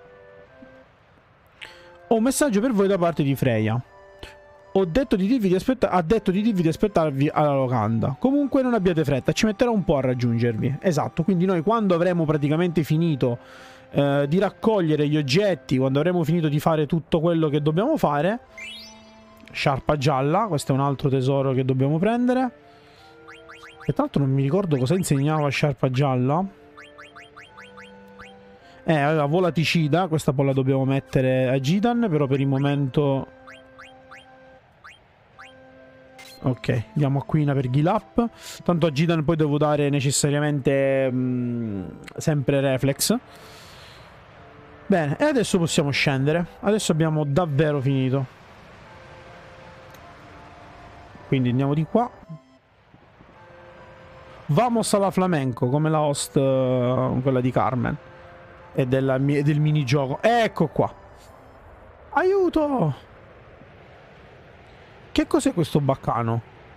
S1: Ho un messaggio per voi da parte di Freya. Ho detto di dirvi di aspetta- ha detto di dirvi di aspettarvi alla locanda. Comunque non abbiate fretta, ci metterà un po' a raggiungervi. Esatto, quindi noi quando avremo praticamente finito eh, di raccogliere gli oggetti, quando avremo finito di fare tutto quello che dobbiamo fare... Sciarpa gialla, questo è un altro tesoro che dobbiamo prendere. E tra l'altro non mi ricordo cosa insegnava Sciarpa gialla. Eh, aveva volaticida, questa poi la dobbiamo mettere a Gidan, però per il momento... Ok, diamo a Quina per Gilap. Tanto a Gidan poi devo dare necessariamente mh, sempre Reflex. Bene, e adesso possiamo scendere. Adesso abbiamo davvero finito. Quindi andiamo di qua. Vamos alla flamenco, come la host, uh, quella di Carmen. E della, del minigioco. Ecco qua. Aiuto! Che cos'è questo baccano?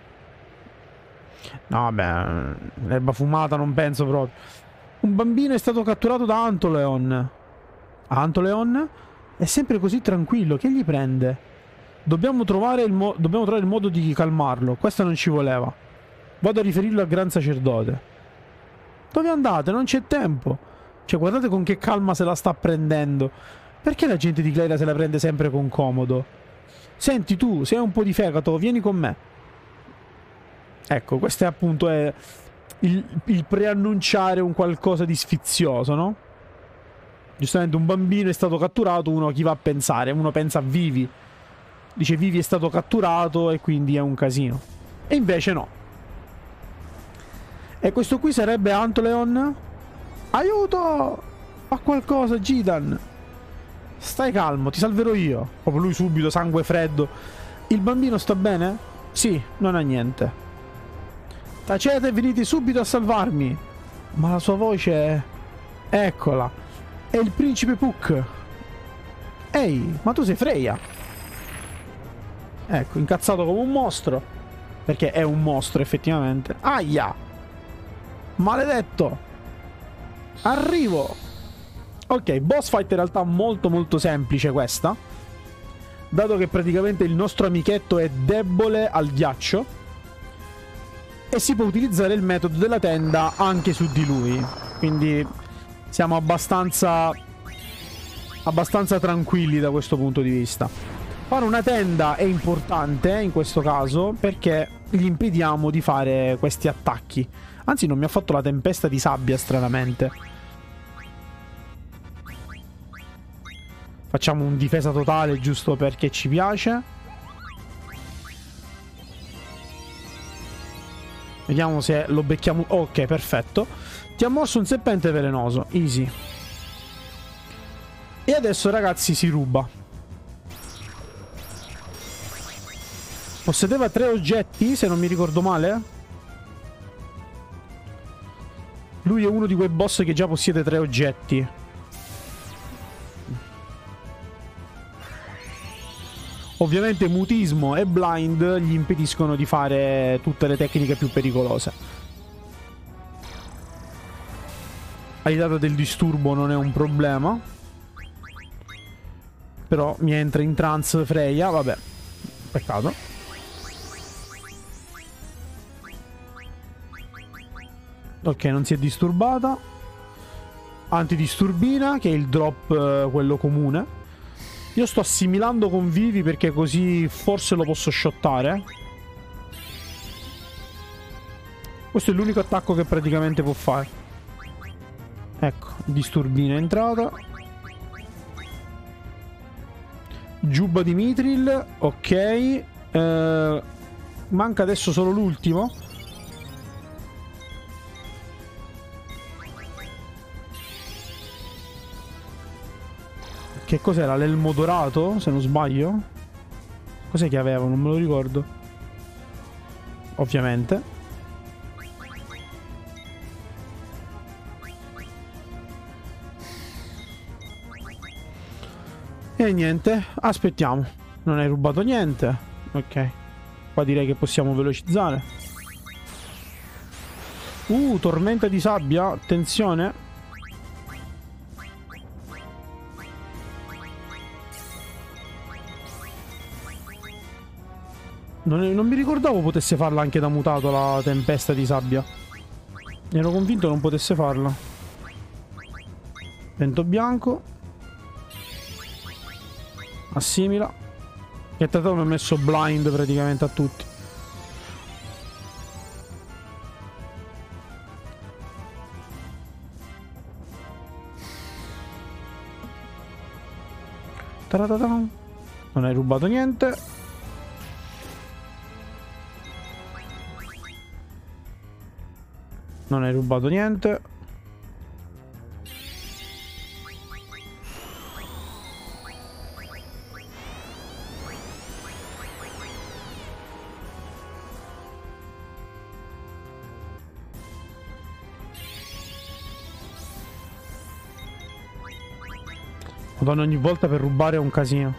S1: No, vabbè, l'erba fumata non penso proprio. Un bambino è stato catturato da Antoleon. Antoleon? È sempre così tranquillo, che gli prende? Dobbiamo trovare il, mo dobbiamo trovare il modo di calmarlo. Questo non ci voleva. Vado a riferirlo al gran sacerdote. Dove andate? Non c'è tempo. Cioè, guardate con che calma se la sta prendendo. Perché la gente di Cleira se la prende sempre con comodo? Senti tu, se hai un po' di fegato, vieni con me. Ecco, questo è appunto è il, il preannunciare un qualcosa di sfizioso, no? Giustamente un bambino è stato catturato, uno chi va a pensare? Uno pensa a Vivi. Dice Vivi è stato catturato e quindi è un casino. E invece no. E questo qui sarebbe Antoleon? Aiuto! Fa qualcosa, Gidan! Stai calmo, ti salverò io. Proprio lui subito, sangue freddo. Il bambino sta bene? Sì, non ha niente. Tacete e venite subito a salvarmi. Ma la sua voce è... Eccola. È il principe Puck. Ehi, ma tu sei Freya. Ecco, incazzato come un mostro. Perché è un mostro, effettivamente. Aia! Maledetto! Arrivo! Ok, boss fight in realtà molto molto semplice questa, dato che praticamente il nostro amichetto è debole al ghiaccio e si può utilizzare il metodo della tenda anche su di lui, quindi siamo abbastanza abbastanza tranquilli da questo punto di vista. Fare una tenda è importante in questo caso perché gli impediamo di fare questi attacchi. Anzi, non mi ha fatto la tempesta di sabbia stranamente. Facciamo un difesa totale giusto perché ci piace. Vediamo se lo becchiamo. Ok, perfetto. Ti ha morso un serpente velenoso. Easy. E adesso, ragazzi, si ruba. Possedeva tre oggetti, se non mi ricordo male. Lui è uno di quei boss che già possiede tre oggetti. Ovviamente mutismo e blind gli impediscono di fare tutte le tecniche più pericolose. Aiutata del disturbo non è un problema. Però mi entra in trance Freya, vabbè. Peccato. Ok, non si è disturbata. Antidisturbina, che è il drop, eh, quello comune. Io sto assimilando con Vivi perché così forse lo posso shottare. Questo è l'unico attacco che praticamente può fare. Ecco, disturbina è entrata. Giubba di Mithril, ok. Eh, manca adesso solo l'ultimo. Che cos'era? L'elmo dorato, se non sbaglio? Cos'è che avevo? Non me lo ricordo. Ovviamente. E niente, aspettiamo. Non hai rubato niente. Ok. Qua direi che possiamo velocizzare. Uh, tormenta di sabbia. Attenzione. Non, è, non mi ricordavo potesse farla anche da mutato la tempesta di sabbia. Ero convinto non potesse farla. Vento bianco. Assimila. Che tra l'altro mi ha messo blind praticamente a tutti. Taratatan. Non hai rubato niente. Non hai rubato niente. Madonna, ogni volta per rubare è un casino.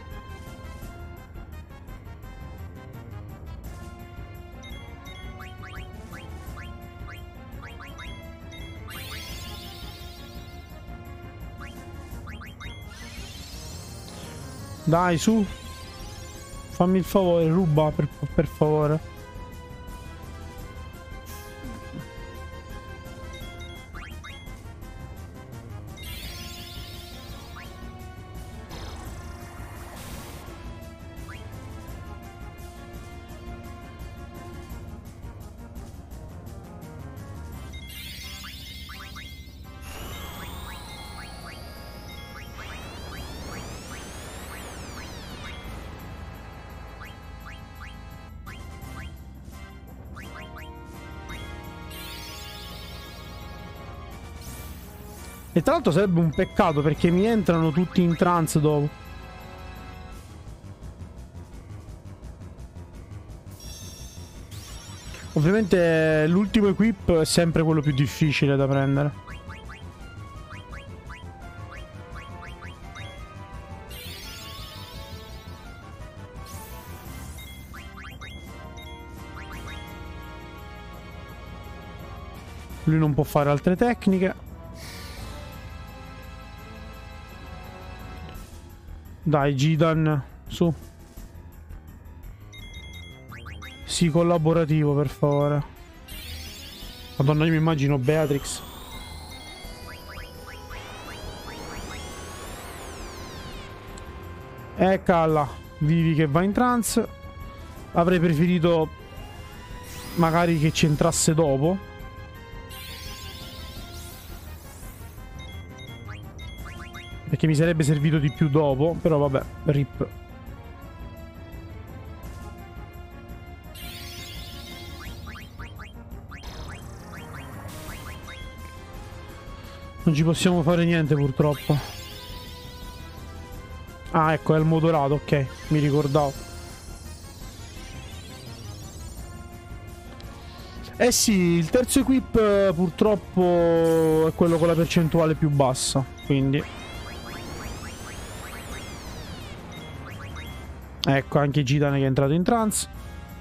S1: Dai, su. Fammi il favore, ruba per, per favore. E tra l'altro sarebbe un peccato perché mi entrano tutti in trance dopo. Ovviamente l'ultimo equip è sempre quello più difficile da prendere. Lui non può fare altre tecniche. Dai, Gidan, su. Sì, collaborativo, per favore. Madonna, io mi immagino Beatrix. Eccola. Vivi che va in trance. Avrei preferito magari che ci entrasse dopo. Perché mi sarebbe servito di più dopo. Però vabbè, rip. Non ci possiamo fare niente purtroppo. Ah, ecco, è il motorato, ok, mi ricordavo. Eh sì, il terzo equip purtroppo è quello con la percentuale più bassa, quindi... Ecco, anche Gitane che è entrato in trance.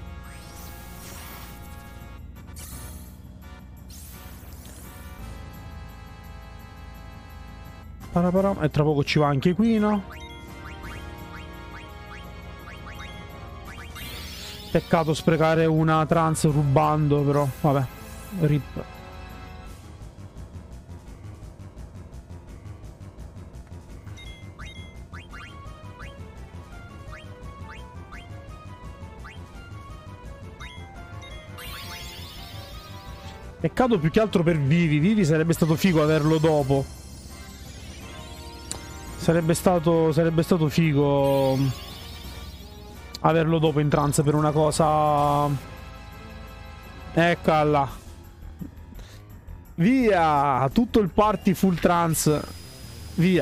S1: E tra poco ci va anche Quino. Peccato sprecare una trance rubando, però vabbè, rip. Peccato più che altro per Vivi. Vivi sarebbe stato figo averlo dopo. Sarebbe stato, sarebbe stato figo averlo dopo in trance per una cosa. Eccola. Via. Tutto il party full trance. Via.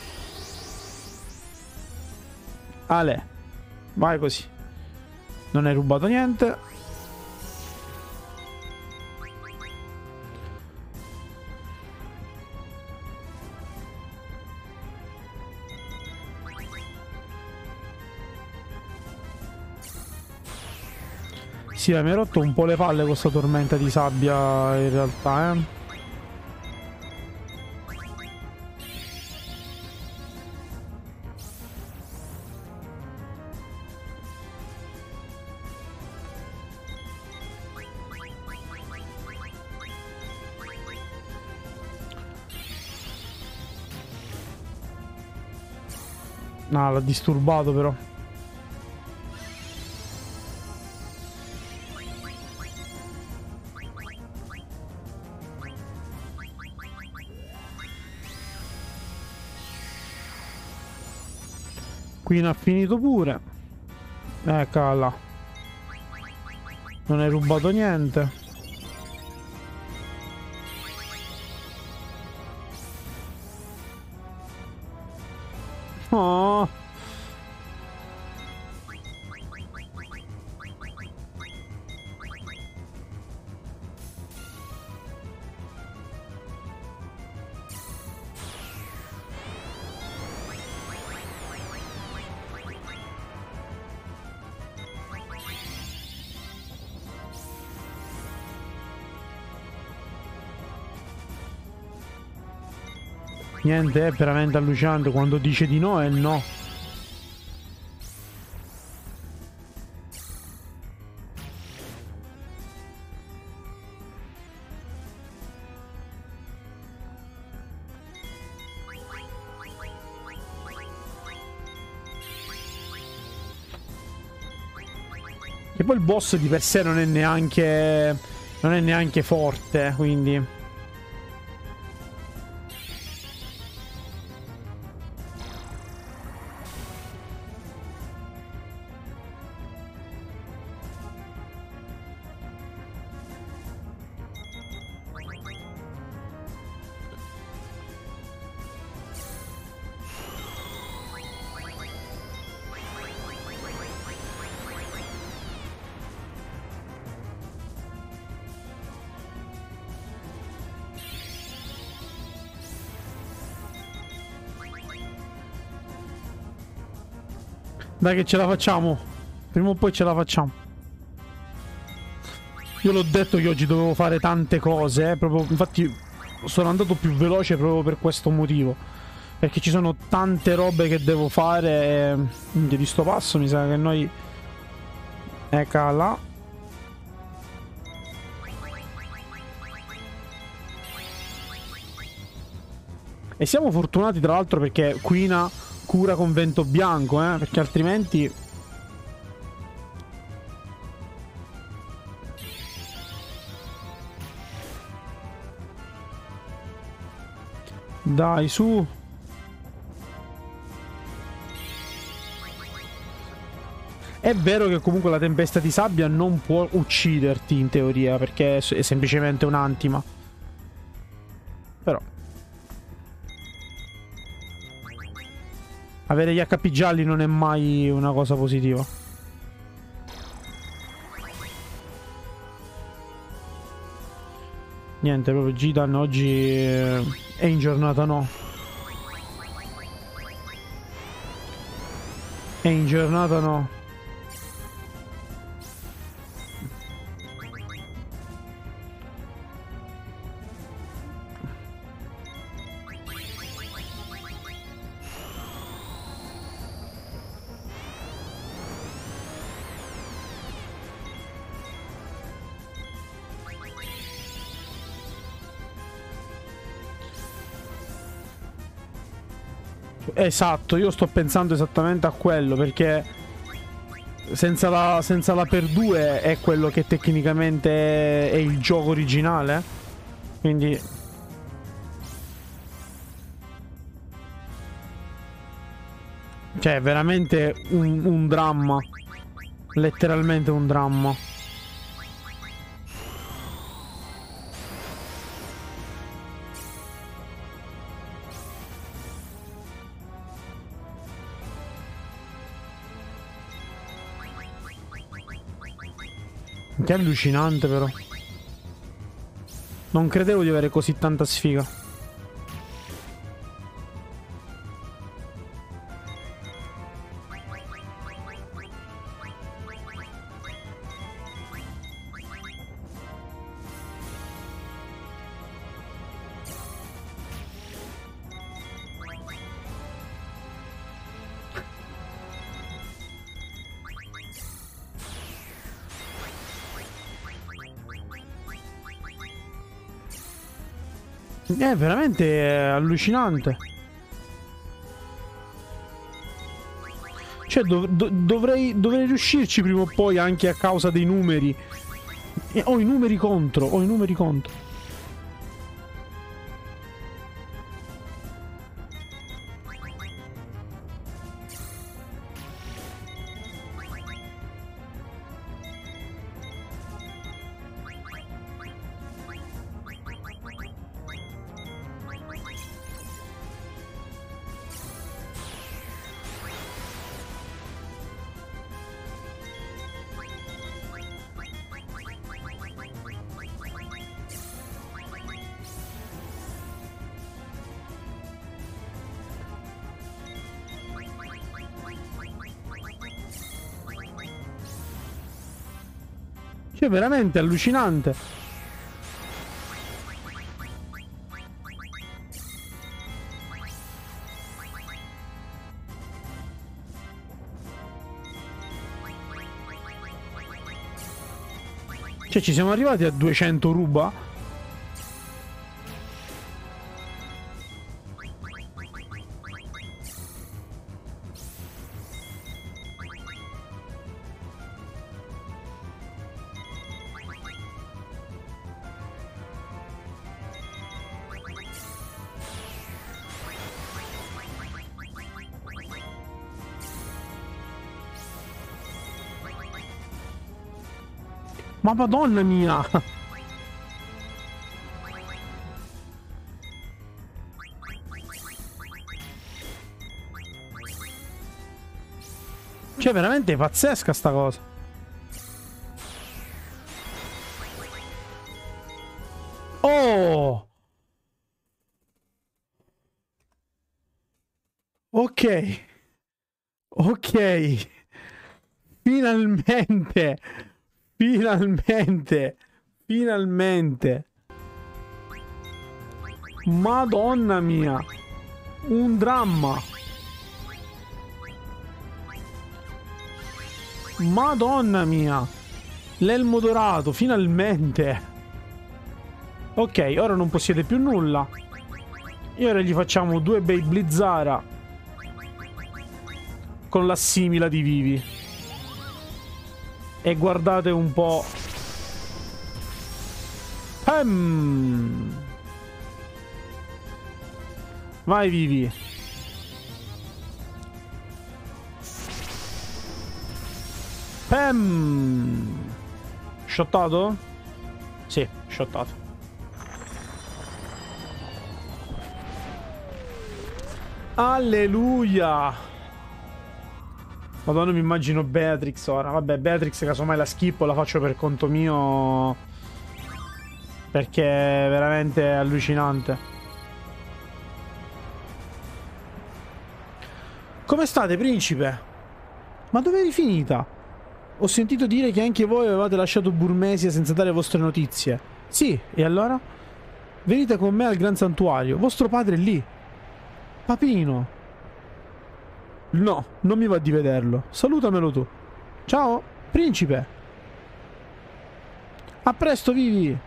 S1: Ale. Vai così. Non hai rubato niente. Sì, mi ha rotto un po' le palle questa tormenta di sabbia in realtà, eh. No, l'ha disturbato però. Qui ne ha finito pure. Eccola. Non hai rubato niente. Oh. Niente, è veramente allucinante. Quando dice di no è no. E poi il boss di per sé non è neanche non è neanche forte, quindi dai che ce la facciamo. Prima o poi ce la facciamo. Io l'ho detto che oggi dovevo fare tante cose, eh, proprio, infatti sono andato più veloce proprio per questo motivo. Perché ci sono tante robe che devo fare e... di sto passo mi sa che noi... Eccola là. E siamo fortunati tra l'altro perché Quina cura con vento bianco, eh? Perché altrimenti... Dai, su. È vero che comunque la tempesta di sabbia non può ucciderti in teoria, perché è semplicemente un'antima. Però avere gli H P gialli non è mai una cosa positiva. Niente, proprio Gitan oggi è in giornata no. È in giornata no. Esatto, io sto pensando esattamente a quello, perché senza la, senza la per due è quello che tecnicamente è il gioco originale. Quindi cioè è veramente un, un dramma. Letteralmente un dramma. Che allucinante però. Non credevo di avere così tanta sfiga. È veramente allucinante. Cioè dov do dovrei, dovrei riuscirci prima o poi, anche a causa dei numeri. E ho i numeri contro, ho i numeri contro. Cioè, veramente allucinante. Cioè, ci siamo arrivati a duecento ruba? Ma madonna mia! Cioè, veramente pazzesca sta cosa. Oh! Ok. Ok. Finalmente. Finalmente. Finalmente. Madonna mia. Un dramma. Madonna mia. L'elmo dorato, finalmente. Ok, ora non possiede più nulla. E ora gli facciamo due bei Blizzara con la simila di Vivi. E guardate un po'. Ehm. Vai Vivi. Pem. Shottato? Sì, shottato. Alleluia. Madonna, mi immagino Beatrix ora. Vabbè, Beatrix casomai la schippo, la faccio per conto mio, perché è veramente allucinante. Come state, principe? Ma dove eri finita? Ho sentito dire che anche voi avevate lasciato Burmesia senza dare vostre notizie. Sì, e allora? Venite con me al Gran Santuario. Vostro padre è lì. Papino. No, non mi va di vederlo. Salutamelo tu. Ciao, principe. A presto, Vivi.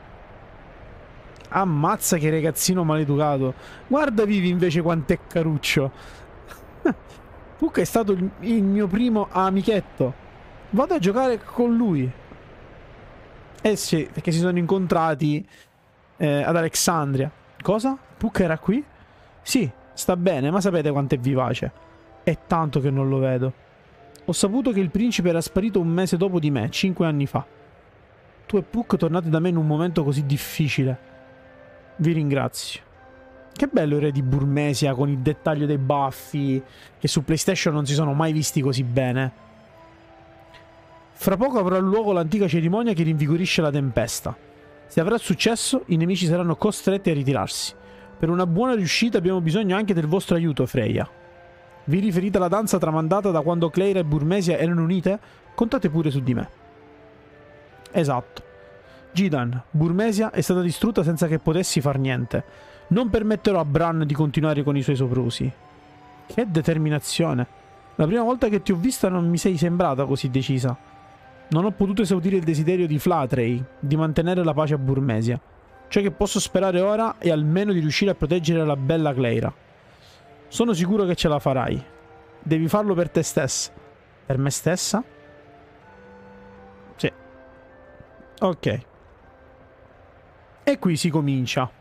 S1: Ammazza che ragazzino maleducato. Guarda Vivi invece quant'è caruccio. Puck è stato il, il mio primo amichetto. Vado a giocare con lui. Eh sì, perché si sono incontrati eh, ad Alexandria. Cosa? Puck era qui? Sì, sta bene, ma sapete quanto è vivace. È tanto che non lo vedo. Ho saputo che il principe era sparito un mese dopo di me, cinque anni fa. Tu e Puck tornate da me in un momento così difficile. Vi ringrazio. Che bello il re di Burmesia con il dettaglio dei baffi, che su PlayStation non si sono mai visti così bene. Fra poco avrà luogo l'antica cerimonia che rinvigorisce la tempesta. Se avrà successo, i nemici saranno costretti a ritirarsi. Per una buona riuscita abbiamo bisogno anche del vostro aiuto, Freya. Vi riferite alla danza tramandata da quando Cleira e Burmesia erano unite? Contate pure su di me. Esatto. Gidan, Burmesia è stata distrutta senza che potessi far niente. Non permetterò a Bran di continuare con i suoi soprusi. Che determinazione. La prima volta che ti ho vista non mi sei sembrata così decisa. Non ho potuto esaudire il desiderio di Flatrey di mantenere la pace a Burmesia. Ciò che posso sperare ora è almeno di riuscire a proteggere la bella Cleira. Sono sicuro che ce la farai. Devi farlo per te stessa. Per me stessa? Sì. Ok. E qui si comincia.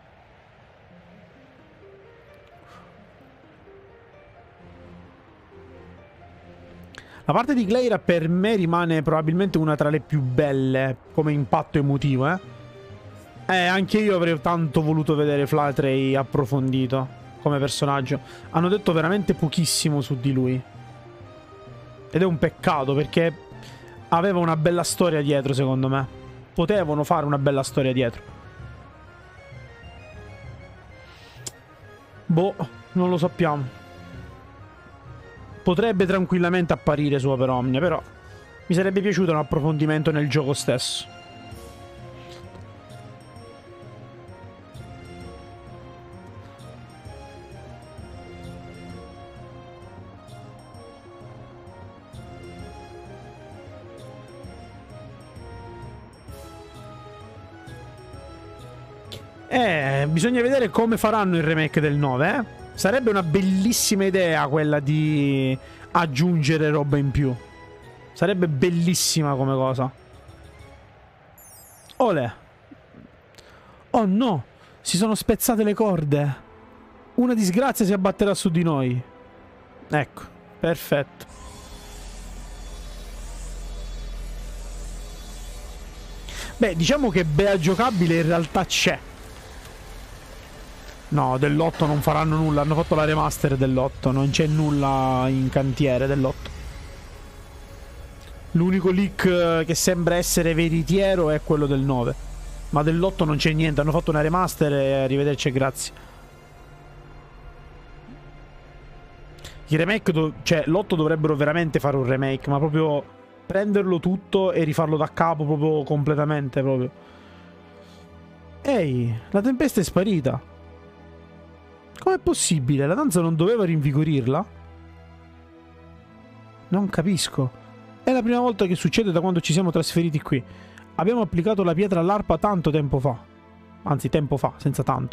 S1: La parte di Cleira per me rimane probabilmente una tra le più belle come impatto emotivo, eh. Eh, anche io avrei tanto voluto vedere Flatrey approfondito come personaggio. Hanno detto veramente pochissimo su di lui. Ed è un peccato perché aveva una bella storia dietro, secondo me. Potevano fare una bella storia dietro. Boh, non lo sappiamo. Potrebbe tranquillamente apparire su Super Omnia, però mi sarebbe piaciuto un approfondimento nel gioco stesso. Eh, bisogna vedere come faranno il remake del nove, eh? Sarebbe una bellissima idea quella di aggiungere roba in più. Sarebbe bellissima come cosa. Olè. Oh no, si sono spezzate le corde. Una disgrazia si abbatterà su di noi. Ecco, perfetto. Beh, diciamo che Bea giocabile in realtà c'è. No, dell'otto non faranno nulla. Hanno fatto la remaster dell'otto. Non c'è nulla in cantiere dell'otto. L'unico leak che sembra essere veritiero è quello del nove. Ma dell'otto non c'è niente. Hanno fatto una remaster e arrivederci e grazie. Il remake, cioè l'otto dovrebbero veramente fare un remake, ma proprio prenderlo tutto e rifarlo da capo proprio completamente proprio. Ehi, la tempesta è sparita. Com'è possibile? La danza non doveva rinvigorirla? Non capisco. È la prima volta che succede da quando ci siamo trasferiti qui. Abbiamo applicato la pietra all'arpa tanto tempo fa. Anzi, tempo fa, senza tanto.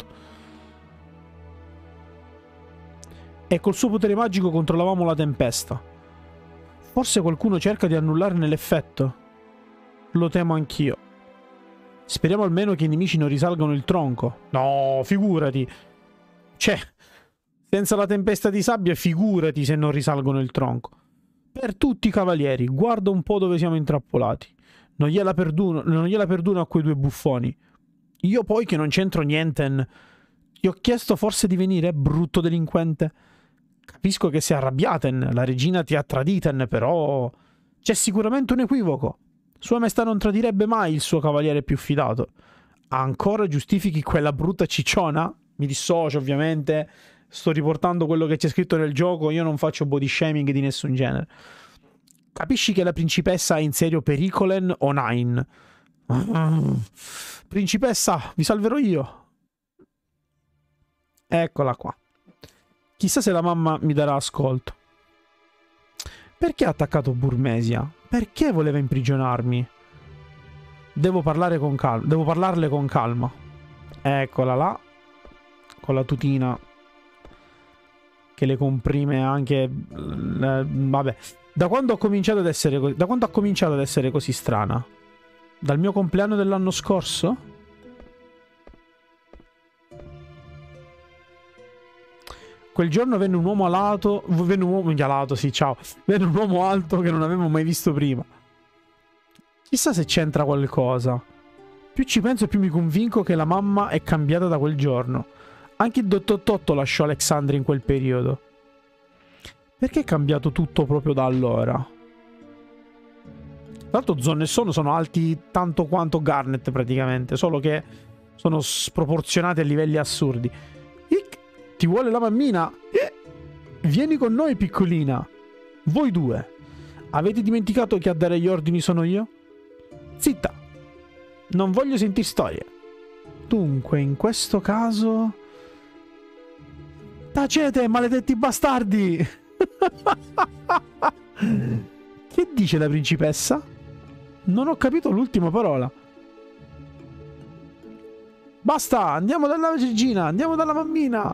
S1: E col suo potere magico controllavamo la tempesta. Forse qualcuno cerca di annullarne l'effetto. Lo temo anch'io. Speriamo almeno che i nemici non risalgano il tronco. No, figurati. Cioè, senza la tempesta di sabbia, figurati se non risalgono il tronco. Per tutti i cavalieri, guarda un po' dove siamo intrappolati. Non gliela perdono, non gliela perdono a quei due buffoni. Io poi che non c'entro niente. Ti ho chiesto forse di venire, brutto delinquente. Capisco che sei arrabbiaten, la regina ti ha traditen, però c'è sicuramente un equivoco. Sua Maestà non tradirebbe mai il suo cavaliere più fidato. Ancora giustifichi quella brutta cicciona? Mi dissocio, ovviamente. Sto riportando quello che c'è scritto nel gioco. Io non faccio body shaming di nessun genere. Capisci che la principessa ha in serio pericolen o nine? Principessa, vi salverò io. Eccola qua. Chissà se la mamma mi darà ascolto. Perché ha attaccato Burmesia? Perché voleva imprigionarmi? Devo parlare con calma. Devo parlarle con calma. Eccola là. Con la tutina che le comprime anche. Eh, vabbè. Da quando ho cominciato ad essere così. Da quando ha cominciato ad essere così strana? Dal mio compleanno dell'anno scorso? Quel giorno venne un uomo alato. Venne un uomo alato, sì, ciao. Venne un uomo alto che non avevo mai visto prima. Chissà se c'entra qualcosa. Più ci penso, più mi convinco che la mamma è cambiata da quel giorno. Anche il dottor Totto lasciò Alexandria in quel periodo. Perché è cambiato tutto proprio da allora? Tra l'altro Zon e Son sono alti tanto quanto Garnet praticamente, solo che sono sproporzionati a livelli assurdi. Ic, ti vuole la mammina? Eh, vieni con noi, piccolina. Voi due. Avete dimenticato che a dare gli ordini sono io? Zitta. Non voglio sentire storie. Dunque, in questo caso... Tacete, maledetti bastardi! Che dice la principessa? Non ho capito l'ultima parola. Basta, andiamo dalla regina, andiamo dalla mammina.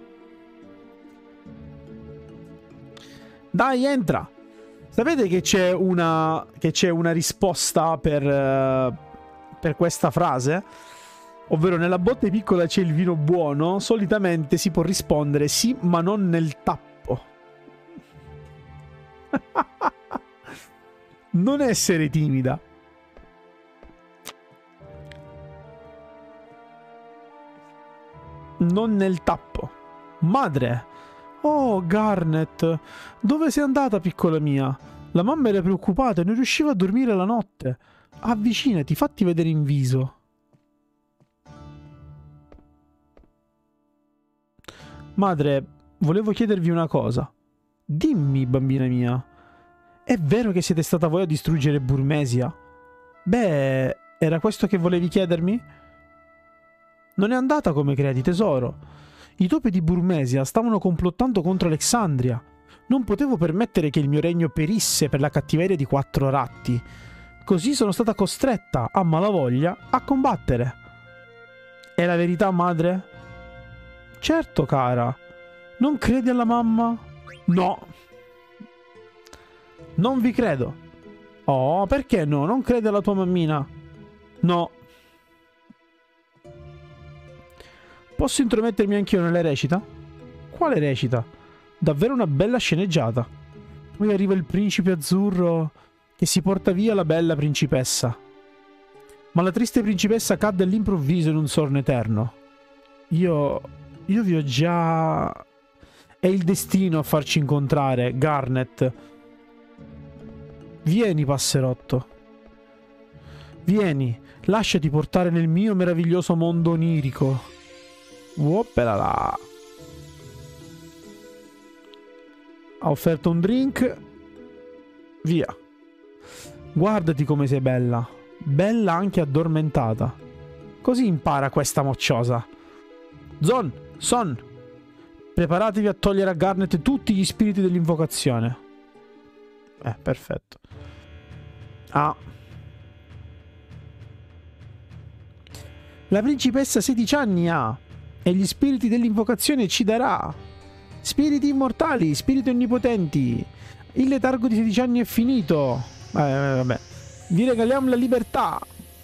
S1: Dai, entra. Sapete che c'è una che c'è una risposta per uh, per questa frase? Ovvero, nella botte piccola c'è il vino buono. Solitamente si può rispondere sì, ma non nel tappo. Non essere timida. Non nel tappo. Madre. Oh, Garnet. Dove sei andata, piccola mia? La mamma era preoccupata e non riusciva a dormire la notte. Avvicinati, fatti vedere in viso. Madre, volevo chiedervi una cosa. Dimmi, bambina mia. È vero che siete stata voi a distruggere Burmesia? Beh, era questo che volevi chiedermi? Non è andata come credi, tesoro. I topi di Burmesia stavano complottando contro Alexandria. Non potevo permettere che il mio regno perisse per la cattiveria di quattro ratti. Così sono stata costretta, a malavoglia, a combattere. È la verità, madre? Certo, cara. Non credi alla mamma? No. Non vi credo. Oh, perché no? Non credi alla tua mammina? No. Posso intromettermi anch'io nella recita? Quale recita? Davvero una bella sceneggiata. Poi arriva il principe azzurro che si porta via la bella principessa. Ma la triste principessa cadde all'improvviso in un sonno eterno. Io... io vi ho già... È il destino a farci incontrare, Garnet. Vieni, passerotto. Vieni, lasciati portare nel mio meraviglioso mondo onirico. Woppela là. Ha offerto un drink. Via. Guardati come sei bella. Bella anche addormentata. Così impara questa mocciosa. Zon, Son, Preparatevi a togliere a Garnet tutti gli spiriti dell'invocazione. Eh, perfetto. Ah. La principessa sedici anni ha e gli spiriti dell'invocazione ci darà. Spiriti immortali, spiriti onnipotenti. Il letargo di sedici anni è finito. Eh, vabbè. Vi regaliamo la libertà.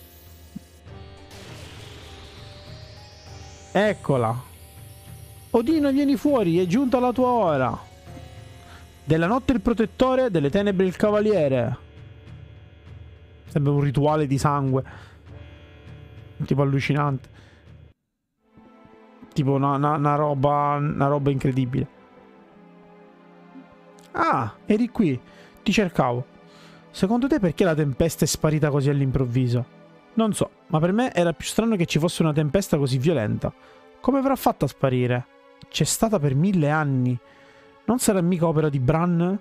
S1: Eccola. Odino, vieni fuori, è giunta la tua ora. Della notte il protettore, delle tenebre il cavaliere. Sembra un rituale di sangue. Tipo allucinante. Tipo una, una, una roba una roba incredibile. Ah, eri qui. Ti cercavo. Secondo te perché la tempesta è sparita così all'improvviso? Non so, ma per me era più strano che ci fosse una tempesta così violenta. Come avrà fatto a sparire? C'è stata per mille anni. Non sarà mica opera di Bran?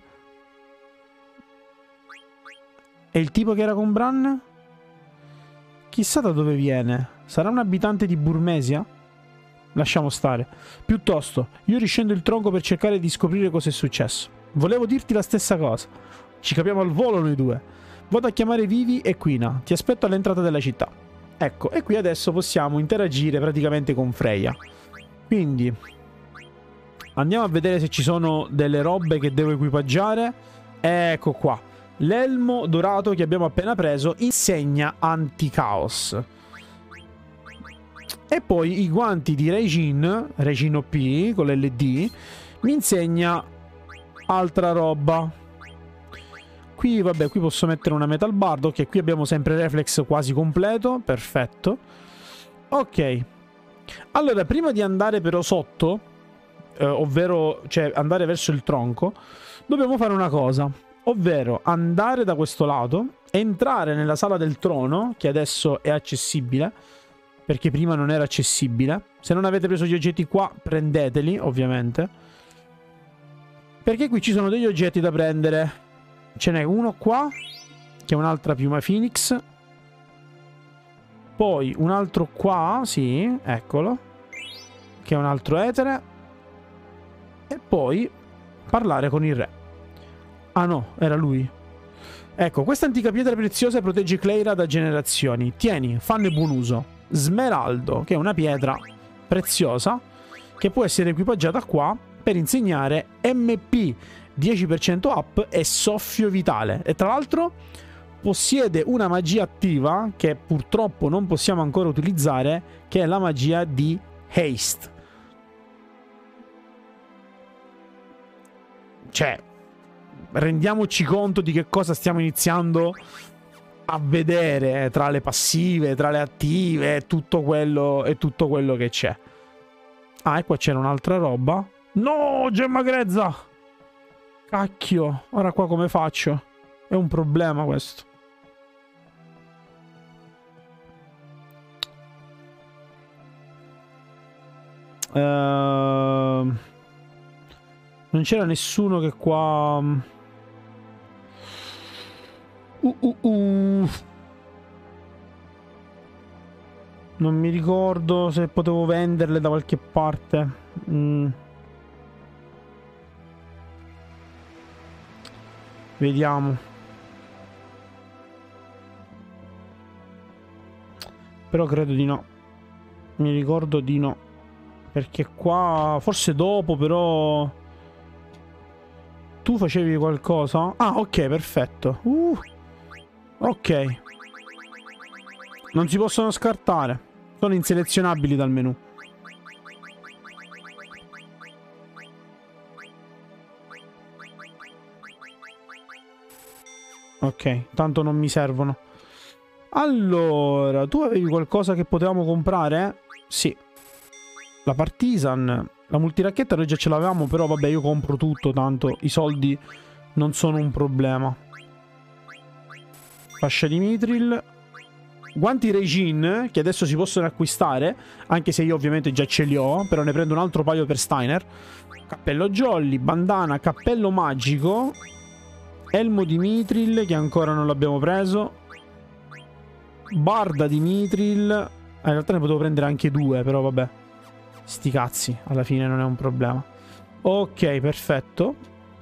S1: E il tipo che era con Bran? Chissà da dove viene. Sarà un abitante di Burmesia? Lasciamo stare. Piuttosto, io riscendo il tronco per cercare di scoprire cosa è successo. Volevo dirti la stessa cosa. Ci capiamo al volo noi due. Vado a chiamare Vivi e Quina. Ti aspetto all'entrata della città. Ecco, e qui adesso possiamo interagire praticamente con Freya. Quindi andiamo a vedere se ci sono delle robe che devo equipaggiare. Ecco qua. L'elmo dorato che abbiamo appena preso insegna anti-caos. E poi i guanti di Regine, Regine O P con l'L D, mi insegna altra roba. Qui, vabbè, qui posso mettere una Metal Bard. Ok, qui abbiamo sempre Reflex quasi completo. Perfetto. Ok. Allora, prima di andare però sotto, eh, ovvero, cioè, andare verso il tronco, dobbiamo fare una cosa. Ovvero, andare da questo lato, entrare nella sala del trono, che adesso è accessibile, perché prima non era accessibile. Se non avete preso gli oggetti qua, prendeteli, ovviamente. Perché qui ci sono degli oggetti da prendere. Ce n'è uno qua, che è un'altra piuma Phoenix. Poi un altro qua, sì, eccolo, che è un altro etere. E poi parlare con il re. Ah no, era lui. Ecco, questa antica pietra preziosa protegge Cleira da generazioni. Tieni, fanne buon uso. Smeraldo, che è una pietra preziosa che può essere equipaggiata qua per insegnare M P dieci per cento up e soffio vitale. E tra l'altro possiede una magia attiva che purtroppo non possiamo ancora utilizzare, che è la magia di Haste. Cioè, rendiamoci conto di che cosa stiamo iniziando a vedere tra le passive, tra le attive e tutto quello, e tutto quello che c'è. Ah, e qua c'era un'altra roba. No, gemma grezza! Cacchio, ora qua come faccio? È un problema questo. Uh, non c'era nessuno che qua... Uh, uh, uh. Non mi ricordo se potevo venderle da qualche parte. Mm. Vediamo. Però credo di no. Mi ricordo di no. Perché qua... Forse dopo, però... Tu facevi qualcosa? Ah, ok, perfetto. Uh. Ok. Non si possono scartare. Sono inselezionabili dal menu. Ok, tanto non mi servono. Allora, tu avevi qualcosa che potevamo comprare? Sì. La Partisan. La multiracchetta noi già ce l'avevamo, però vabbè, io compro tutto, tanto i soldi non sono un problema. Fascia di Mithril. Guanti Regine, che adesso si possono acquistare, anche se io ovviamente già ce li ho, però ne prendo un altro paio per Steiner. Cappello Jolly, bandana, cappello magico, elmo di Mithril, che ancora non l'abbiamo preso, barda di Mithril. Ah, in realtà ne potevo prendere anche due, però vabbè. Sti cazzi, alla fine non è un problema. Ok, perfetto.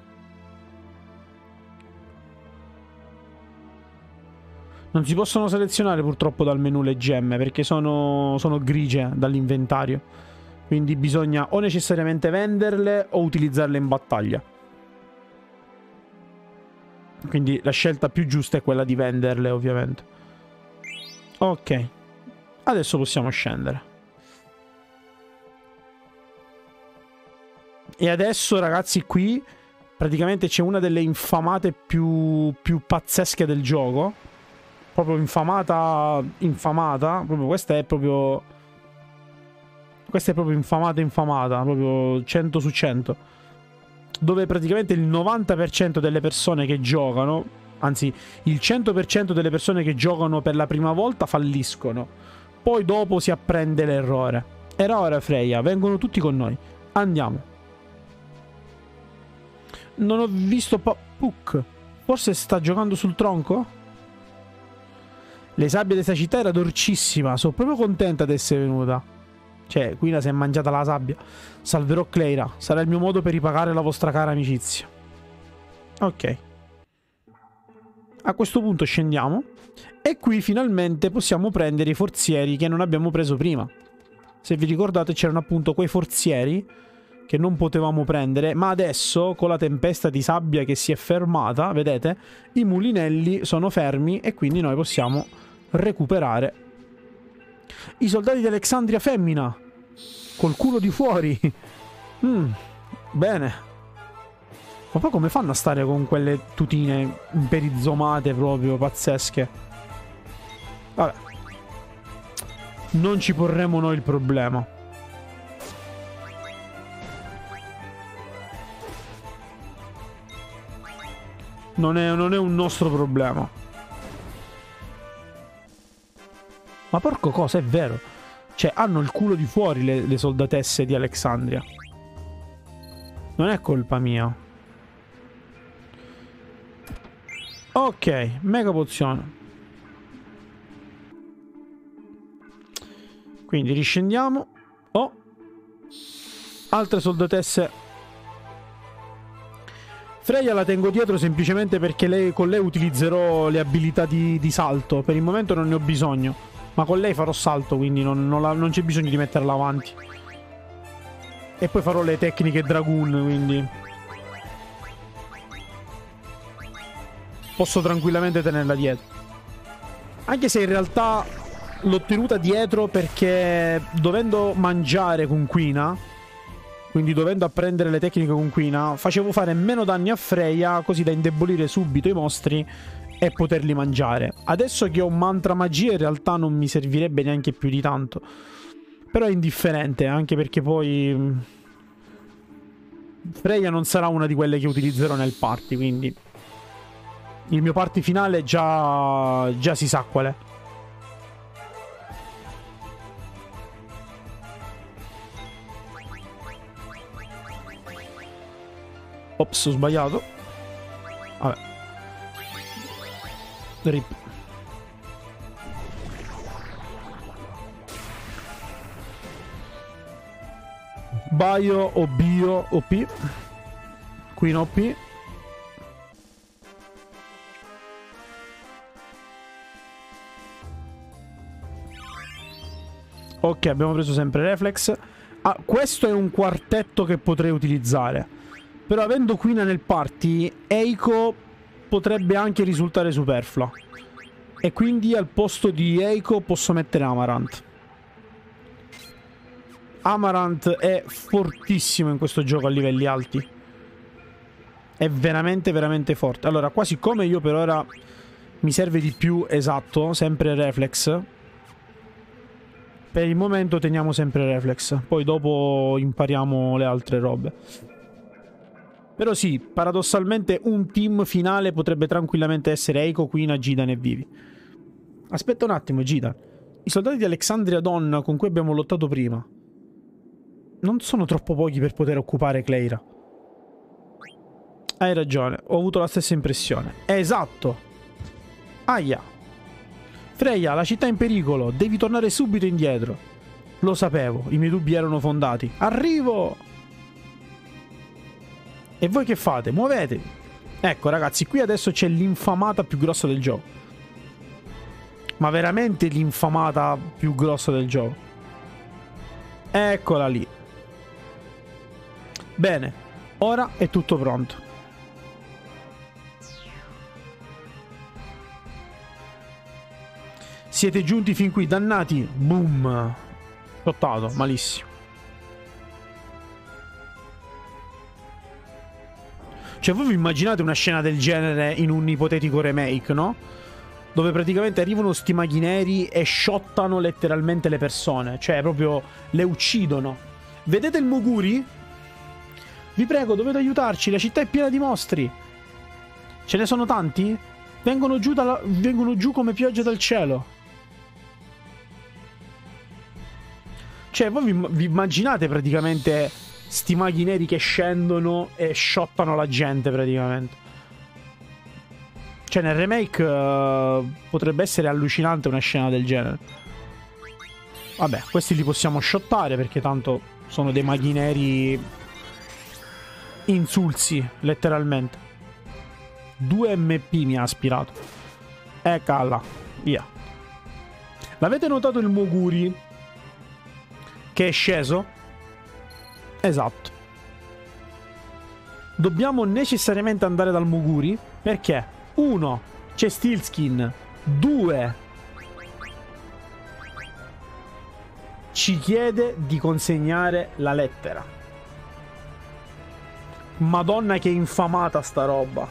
S1: Non si possono selezionare purtroppo dal menu le gemme perché sono, sono grigie dall'inventario. Quindi bisogna o necessariamente venderle o utilizzarle in battaglia. Quindi la scelta più giusta è quella di venderle, ovviamente. Ok. Adesso possiamo scendere. E adesso, ragazzi, qui praticamente c'è una delle infamate più, più pazzesche del gioco. Proprio infamata, infamata. Proprio questa è proprio... Questa è proprio infamata, infamata. Proprio cento su cento. Dove praticamente il novanta per cento delle persone che giocano, anzi il cento per cento delle persone che giocano per la prima volta falliscono. Poi dopo si apprende l'errore. Era ora, Freya, vengono tutti con noi. Andiamo. Non ho visto pa Puck. Forse sta giocando sul tronco? Le sabbie di questa città era dolcissima. Sono proprio contenta di essere venuta. Cioè, Quina si è mangiata la sabbia. Salverò Cleira. Sarà il mio modo per ripagare la vostra cara amicizia. Ok. A questo punto scendiamo. E qui finalmente possiamo prendere i forzieri che non abbiamo preso prima. Se vi ricordate c'erano appunto quei forzieri che non potevamo prendere, ma adesso con la tempesta di sabbia che si è fermata, vedete, i mulinelli sono fermi e quindi noi possiamo recuperare i soldati di Alexandria femmina col culo di fuori. mm, bene. Ma poi come fanno a stare con quelle tutine imperizomate proprio pazzesche? Vabbè, non ci porremo noi il problema. Non è, non è un nostro problema. Ma porco cosa, è vero. Cioè, hanno il culo di fuori le, le soldatesse di Alexandria. Non è colpa mia. Ok, mega pozione. Quindi riscendiamo. Oh, altre soldatesse. Freya la tengo dietro semplicemente perché lei, con lei utilizzerò le abilità di, di salto. Per il momento non ne ho bisogno, ma con lei farò salto, quindi non, non, non c'è bisogno di metterla avanti. E poi farò le tecniche Dragoon, quindi posso tranquillamente tenerla dietro. Anche se in realtà l'ho tenuta dietro perché dovendo mangiare con Quina, quindi dovendo apprendere le tecniche con Quina, facevo fare meno danni a Freya, così da indebolire subito i mostri e poterli mangiare. Adesso che ho un mantra magia in realtà non mi servirebbe neanche più di tanto. Però è indifferente, anche perché poi Freya non sarà una di quelle che utilizzerò nel party, quindi il mio party finale già, già si sa qual è. Ops, ho sbagliato. Vabbè. Rip. Bio o bio O P. Queen O P. Ok, abbiamo preso sempre Reflex. Ah, questo è un quartetto che potrei utilizzare. Però avendo Quina nel party, Eiko potrebbe anche risultare superflua. E quindi al posto di Eiko posso mettere Amaranth. Amaranth è fortissimo in questo gioco a livelli alti. È veramente veramente forte. Allora, qua siccome io per ora mi serve di più, esatto, sempre Reflex. Per il momento teniamo sempre Reflex. Poi dopo impariamo le altre robe. Però sì, paradossalmente un team finale potrebbe tranquillamente essere Eiko, Quina, Gidan e Vivi. Aspetta un attimo, Gidan. I soldati di Alexandria Dawn con cui abbiamo lottato prima non sono troppo pochi per poter occupare Cleira. Hai ragione, ho avuto la stessa impressione. Esatto. Aia. Freya, la città è in pericolo. Devi tornare subito indietro. Lo sapevo, i miei dubbi erano fondati. Arrivo! E voi che fate? Muovetevi. Ecco ragazzi, qui adesso c'è l'infamata più grossa del gioco. Ma veramente l'infamata più grossa del gioco. Eccola lì. Bene, ora è tutto pronto. Siete giunti fin qui, dannati. Boom. Shottato, malissimo. Cioè voi vi immaginate una scena del genere in un ipotetico remake, no? Dove praticamente arrivano sti maghi neri e shottano letteralmente le persone. Cioè proprio le uccidono. Vedete il Moguri? Vi prego, dovete aiutarci, la città è piena di mostri. Ce ne sono tanti? Vengono giù, dalla... Vengono giù come pioggia dal cielo. Cioè voi vi, vi immaginate praticamente sti maghi neri che scendono e shottano la gente praticamente. Cioè nel remake uh, potrebbe essere allucinante una scena del genere. Vabbè, questi li possiamo shottare perché tanto sono dei maghi neri insulsi, letteralmente. due M P mi ha aspirato. Eccola, via. L'avete notato il Moguri che è sceso? Esatto. Dobbiamo necessariamente andare dal Moguri perché uno, c'è Steelskin. Due, ci chiede di consegnare la lettera. Madonna che infamata sta roba.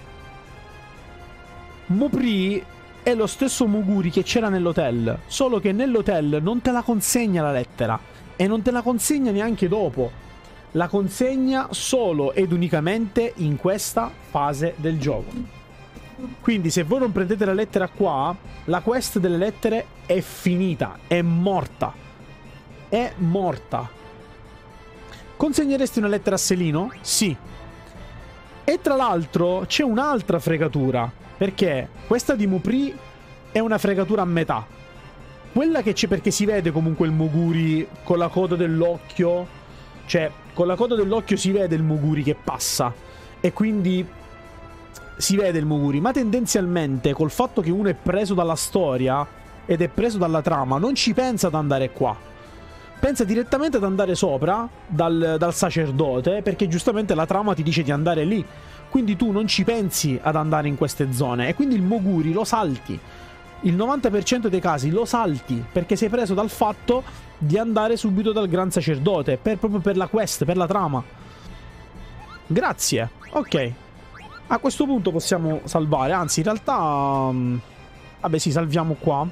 S1: Mopri è lo stesso Moguri che c'era nell'hotel, solo che nell'hotel non te la consegna la lettera e non te la consegna neanche dopo. La consegna solo ed unicamente in questa fase del gioco. Quindi se voi non prendete la lettera qua, la quest delle lettere è finita, è morta. È morta. Consegneresti una lettera a Selino? Sì. E tra l'altro c'è un'altra fregatura, perché questa di Mopri è una fregatura a metà. Quella che c'è, perché si vede comunque il Moguri con la coda dell'occhio, cioè con la coda dell'occhio si vede il Moguri che passa e quindi si vede il Moguri, ma tendenzialmente col fatto che uno è preso dalla storia ed è preso dalla trama non ci pensa ad andare qua, pensa direttamente ad andare sopra dal, dal sacerdote, perché giustamente la trama ti dice di andare lì, quindi tu non ci pensi ad andare in queste zone e quindi il Moguri lo salti. Il novanta per cento dei casi lo salti perché sei preso dal fatto di andare subito dal gran sacerdote, per, proprio per la quest, per la trama. Grazie. Ok. A questo punto possiamo salvare, anzi in realtà um, vabbè sì, salviamo qua.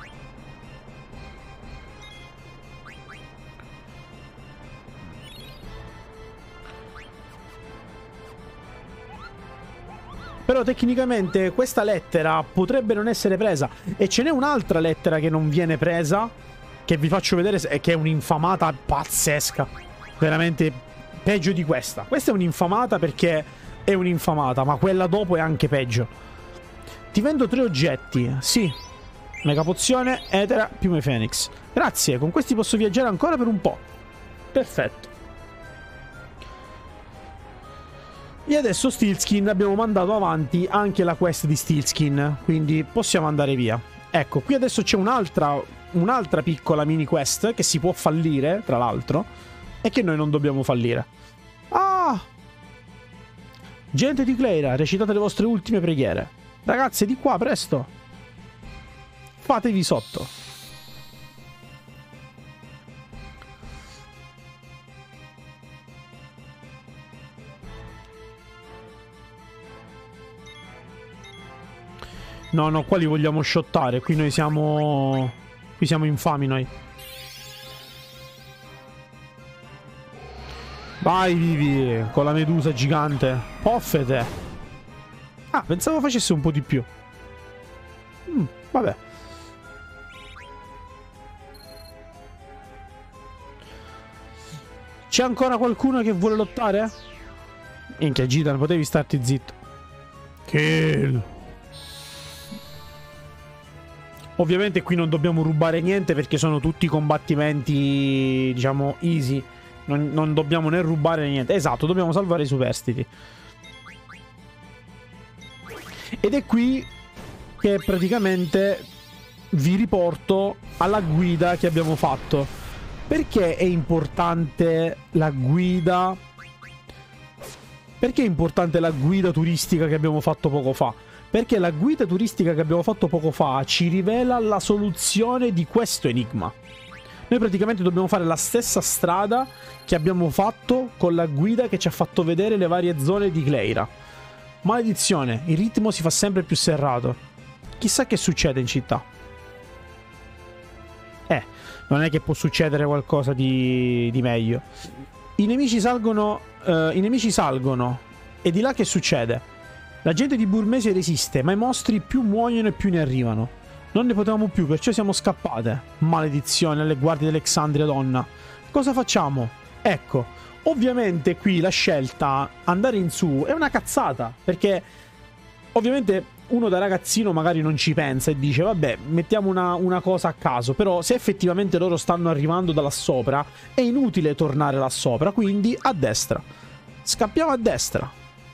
S1: Però tecnicamente questa lettera potrebbe non essere presa. E ce n'è un'altra lettera che non viene presa, che vi faccio vedere, che è un'infamata pazzesca. Veramente peggio di questa. Questa è un'infamata perché è un'infamata, ma quella dopo è anche peggio. Ti vendo tre oggetti. Sì. Mega pozione, etera, piume Phoenix. Grazie, con questi posso viaggiare ancora per un po'. Perfetto. E adesso Steelskin, abbiamo mandato avanti anche la quest di Steelskin, quindi possiamo andare via. Ecco, qui adesso c'è un'altra un'altra piccola mini quest che si può fallire, tra l'altro, e che noi non dobbiamo fallire. Ah! Gente di Cleira, recitate le vostre ultime preghiere. Ragazze, di qua, presto! Fatevi sotto. No, no, qua li vogliamo shottare. Qui noi siamo... Qui siamo infami noi. Vai, vivi, con la medusa gigante. Poffete. Ah, pensavo facesse un po' di più. Mm, vabbè. C'è ancora qualcuno che vuole lottare? Minchia, Gitan, potevi starti zitto. Kill. Ovviamente qui non dobbiamo rubare niente perché sono tutti combattimenti, diciamo, easy. Non, non dobbiamo né rubare né niente. Esatto, dobbiamo salvare i superstiti. Ed è qui che praticamente vi riporto alla guida che abbiamo fatto. Perché è importante la guida? Perché è importante la guida turistica che abbiamo fatto poco fa? Perché la guida turistica che abbiamo fatto poco fa ci rivela la soluzione di questo enigma. Noi praticamente dobbiamo fare la stessa strada che abbiamo fatto con la guida che ci ha fatto vedere le varie zone di Cleira. Maledizione, il ritmo si fa sempre più serrato. Chissà che succede in città. Eh, non è che può succedere qualcosa di, di meglio. I nemici salgono, uh, i nemici salgono. E di là che succede? La gente di Burmesia resiste, ma i mostri più muoiono e più ne arrivano. Non ne potevamo più, perciò siamo scappate. Maledizione alle guardie d'Alexandria, donna. Cosa facciamo? Ecco, ovviamente qui la scelta andare in su è una cazzata, perché ovviamente uno da ragazzino magari non ci pensa e dice vabbè, mettiamo una, una cosa a caso, però se effettivamente loro stanno arrivando da là sopra è inutile tornare là sopra, quindi a destra. Scappiamo a destra.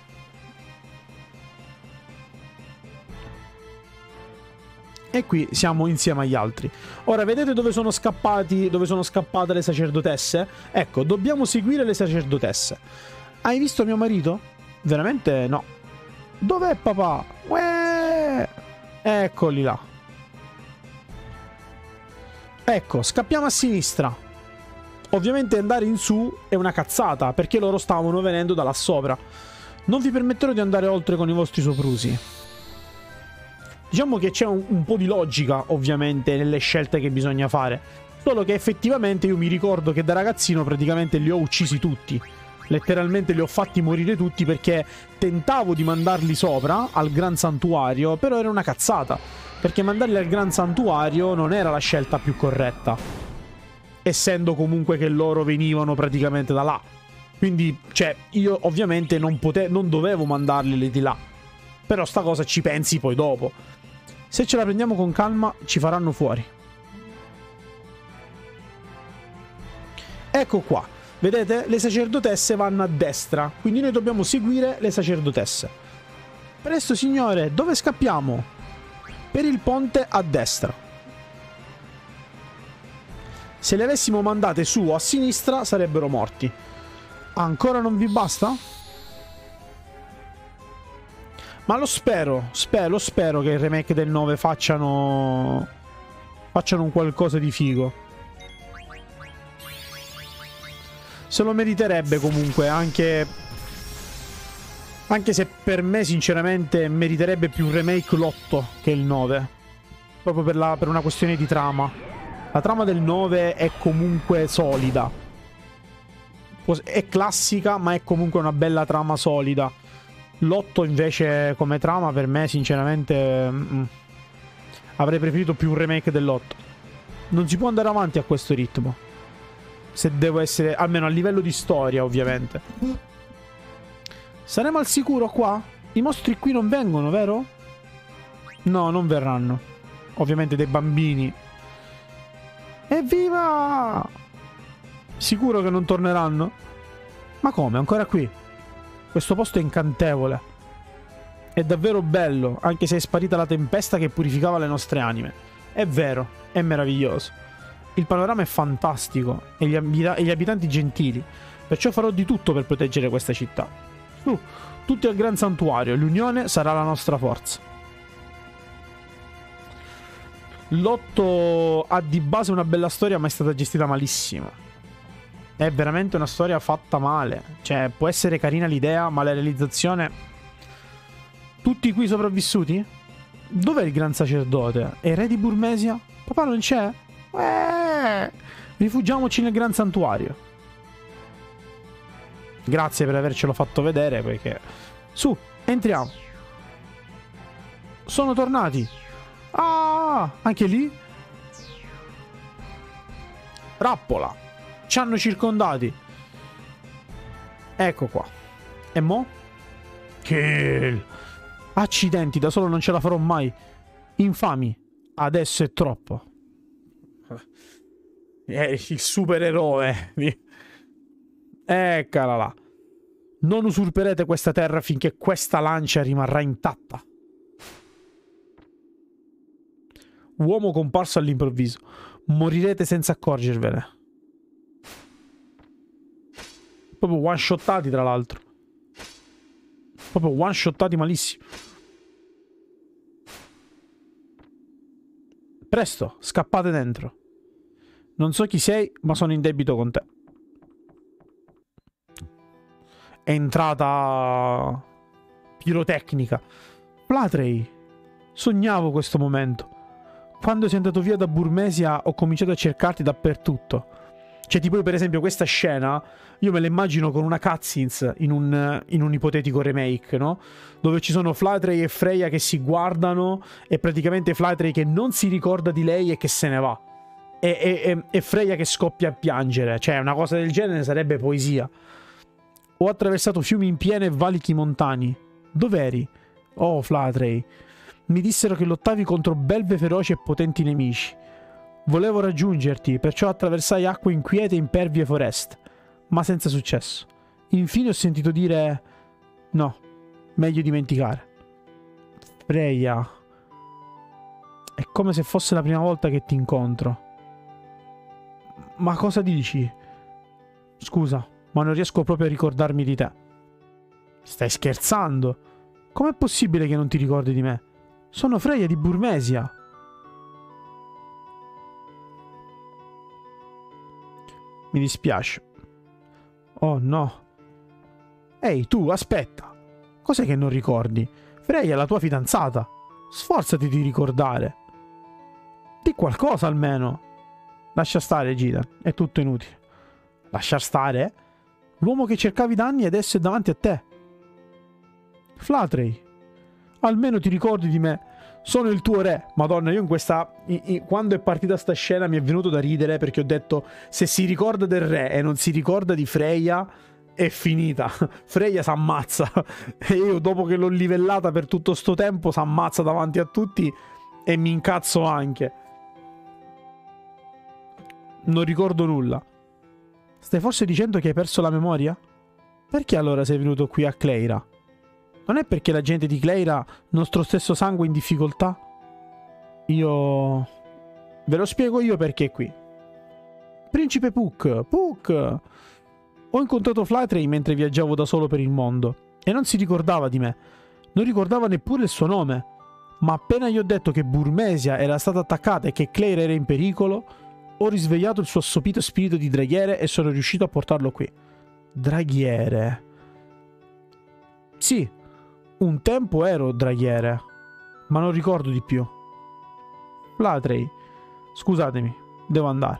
S1: E qui siamo insieme agli altri. Ora, vedete dove sono scappati, dove sono scappate le sacerdotesse? Ecco, dobbiamo seguire le sacerdotesse. Hai visto mio marito? Veramente no. Dov'è papà? Uè! Eccoli là. Ecco, scappiamo a sinistra. Ovviamente andare in su è una cazzata, perché loro stavano venendo da là sopra. Non vi permetterò di andare oltre con i vostri soprusi. Diciamo che c'è un, un po' di logica, ovviamente, nelle scelte che bisogna fare. Solo che effettivamente io mi ricordo che da ragazzino praticamente li ho uccisi tutti. Letteralmente li ho fatti morire tutti perché tentavo di mandarli sopra, al Gran Santuario, però era una cazzata. Perché mandarli al Gran Santuario non era la scelta più corretta. Essendo comunque che loro venivano praticamente da là. Quindi, cioè, io ovviamente non, potevo, non dovevo mandarli di là. Però sta cosa ci pensi poi dopo. Se ce la prendiamo con calma, ci faranno fuori. Ecco qua. Vedete? Le sacerdotesse vanno a destra. Quindi noi dobbiamo seguire le sacerdotesse. Presto, signore. Dove scappiamo? Per il ponte a destra. Se le avessimo mandate su o a sinistra, sarebbero morti. Ancora non vi basta? Ma lo spero, spero, lo spero che il remake del nove facciano facciano un qualcosa di figo. Se lo meriterebbe comunque, anche anche se per me sinceramente meriterebbe più un remake l'otto che il nove. Proprio per, la, per una questione di trama. La trama del nove è comunque solida. È classica, ma è comunque una bella trama solida. L'otto invece come trama per me sinceramente mm, avrei preferito più un remake dell'otto. Non si può andare avanti a questo ritmo, se devo essere, almeno a livello di storia ovviamente. Saremo al sicuro qua? I mostri qui non vengono, vero? No, non verranno. Ovviamente dei bambini. Evviva! Sicuro che non torneranno? Ma come? Ancora qui? Questo posto è incantevole. È davvero bello, anche se è sparita la tempesta che purificava le nostre anime. È vero, è meraviglioso. Il panorama è fantastico e gli, abita e gli abitanti gentili. Perciò farò di tutto per proteggere questa città. Su, tutti al Gran Santuario. L'unione sarà la nostra forza. L'otto ha di base una bella storia, ma è stata gestita malissimo. È veramente una storia fatta male. Cioè, può essere carina l'idea, ma la realizzazione... Tutti qui sopravvissuti? Dov'è il gran sacerdote? È il re di Burmesia? Papà non c'è? Eh, rifugiamoci nel Gran Santuario. Grazie per avercelo fatto vedere, perché... Su, entriamo. Sono tornati. Ah, anche lì? Trappola. Ci hanno circondati. Ecco qua. E mo? Kill. Accidenti, da solo non ce la farò mai. Infami. Adesso è troppo. È il supereroe. Eccola là. Non usurperete questa terra finché questa lancia rimarrà intatta. Uomo comparso all'improvviso. Morirete senza accorgervene. Proprio one-shottati, tra l'altro. Proprio one-shottati malissimo. Presto, scappate dentro. Non so chi sei, ma sono in debito con te. È entrata pirotecnica. Flatrey, sognavo questo momento. Quando sei andato via da Burmesia ho cominciato a cercarti dappertutto. Cioè, tipo, per esempio, questa scena io me la immagino con una cutscenes in un, in un ipotetico remake, no? Dove ci sono Flatrey e Freya che si guardano e praticamente Flatrey che non si ricorda di lei e che se ne va. E, e, e Freya che scoppia a piangere. Cioè, una cosa del genere sarebbe poesia. Ho attraversato fiumi in piena e valichi montani. Dov'eri? Oh, Flatrey. Mi dissero che lottavi contro belve feroci e potenti nemici. Volevo raggiungerti, perciò attraversai acque inquiete e impervie foreste, ma senza successo. Infine ho sentito dire... no, meglio dimenticare. Freya... è come se fosse la prima volta che ti incontro. Ma cosa dici? Scusa, ma non riesco proprio a ricordarmi di te. Stai scherzando? Com'è possibile che non ti ricordi di me? Sono Freya di Burmesia. Mi dispiace. Oh no. Ehi, tu, aspetta. Cos'è che non ricordi? Freya è la tua fidanzata. Sforzati di ricordare. Di qualcosa almeno. Lascia stare, Gita. È tutto inutile. Lasciar stare? L'uomo che cercavi da anni adesso è davanti a te. Flatrey. Almeno ti ricordi di me. Sono il tuo re. Madonna, io in questa... In, in, quando è partita sta scena mi è venuto da ridere perché ho detto se si ricorda del re e non si ricorda di Freya è finita. Freya s'ammazza. E io dopo che l'ho livellata per tutto sto tempo s'ammazza davanti a tutti e mi incazzo anche. Non ricordo nulla. Stai forse dicendo che hai perso la memoria? Perché allora sei venuto qui a Cleira? Non è perché la gente di Cleira, nostro stesso sangue, è in difficoltà? Io... ve lo spiego io perché è qui. Principe Puck, Puck! Ho incontrato Flatrey mentre viaggiavo da solo per il mondo e non si ricordava di me. Non ricordava neppure il suo nome. Ma appena gli ho detto che Burmesia era stata attaccata e che Cleira era in pericolo, ho risvegliato il suo assopito spirito di draghiere e sono riuscito a portarlo qui. Draghiere... Sì, un tempo ero draghiere, ma non ricordo di più. Flatrey, scusatemi, devo andare.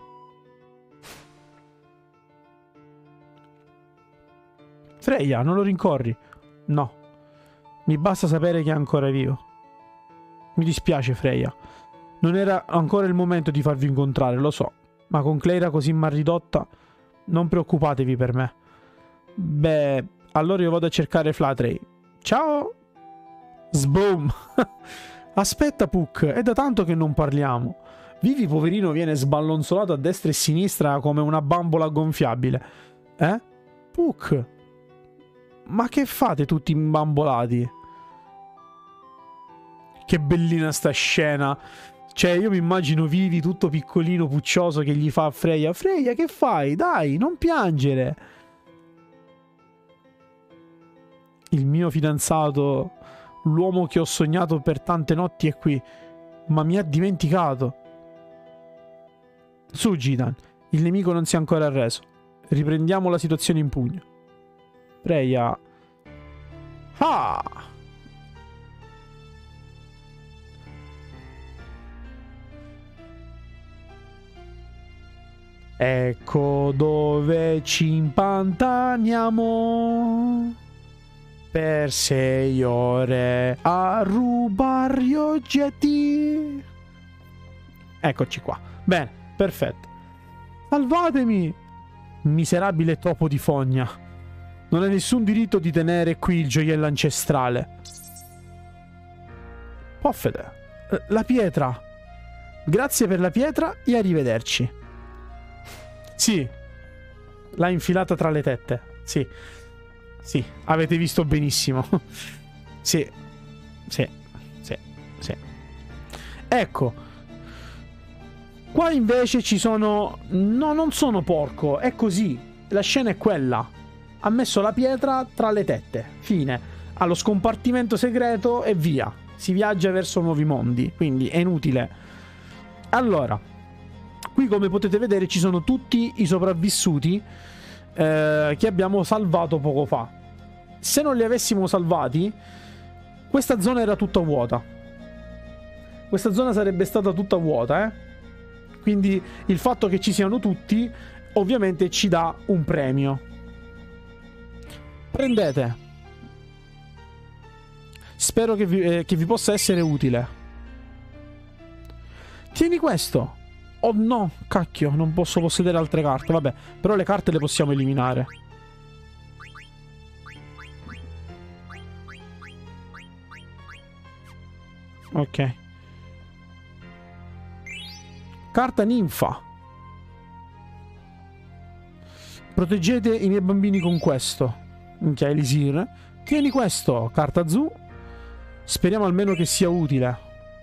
S1: Freya, non lo rincorri? No, mi basta sapere che è ancora vivo. Mi dispiace, Freya. Non era ancora il momento di farvi incontrare, lo so, ma con Cleira così mal ridotta, non preoccupatevi per me. Beh, allora io vado a cercare Flatrey. Ciao! Sboom! Aspetta, Puck, è da tanto che non parliamo. Vivi, poverino, viene sballonzolato a destra e a sinistra come una bambola gonfiabile. Eh? Puck! Ma che fate tutti imbambolati? Che bellina sta scena! Cioè, io mi immagino Vivi tutto piccolino, puccioso, che gli fa a Freya: Freya, che fai? Dai, non piangere! Il mio fidanzato, l'uomo che ho sognato per tante notti è qui, ma mi ha dimenticato. Su, Gitan, il nemico non si è ancora arreso. Riprendiamo la situazione in pugno. Freya. Ah! Ecco dove ci impantaniamo per sei ore a rubare gli oggetti. Eccoci qua. Bene, perfetto. Salvatemi, miserabile topo di fogna. Non hai nessun diritto di tenere qui il gioiello ancestrale. Poffete, la pietra. Grazie per la pietra e arrivederci. Sì, l'ha infilata tra le tette. Sì. Sì, avete visto benissimo. Sì, sì, sì, sì. Ecco, Qua invece ci sono... No, non sono porco, è così. La scena è quella. Ha messo la pietra tra le tette. Fine. Ha lo scompartimento segreto e via. Si viaggia verso nuovi mondi, quindi è inutile. Allora, qui come potete vedere ci sono tutti i sopravvissuti eh, che abbiamo salvato poco fa. Se non li avessimo salvati, questa zona era tutta vuota. Questa zona sarebbe stata tutta vuota, eh. Quindi il fatto che ci siano tutti ovviamente ci dà un premio. Prendete. Spero che vi, eh, che vi possa essere utile. Tieni questo. Oh no, cacchio, non posso possedere altre carte. Vabbè, però le carte le possiamo eliminare. Ok. Carta ninfa. Proteggete i miei bambini con questo. Minchia, Elisir. Tieni questo, carta Zu. Speriamo almeno che sia utile.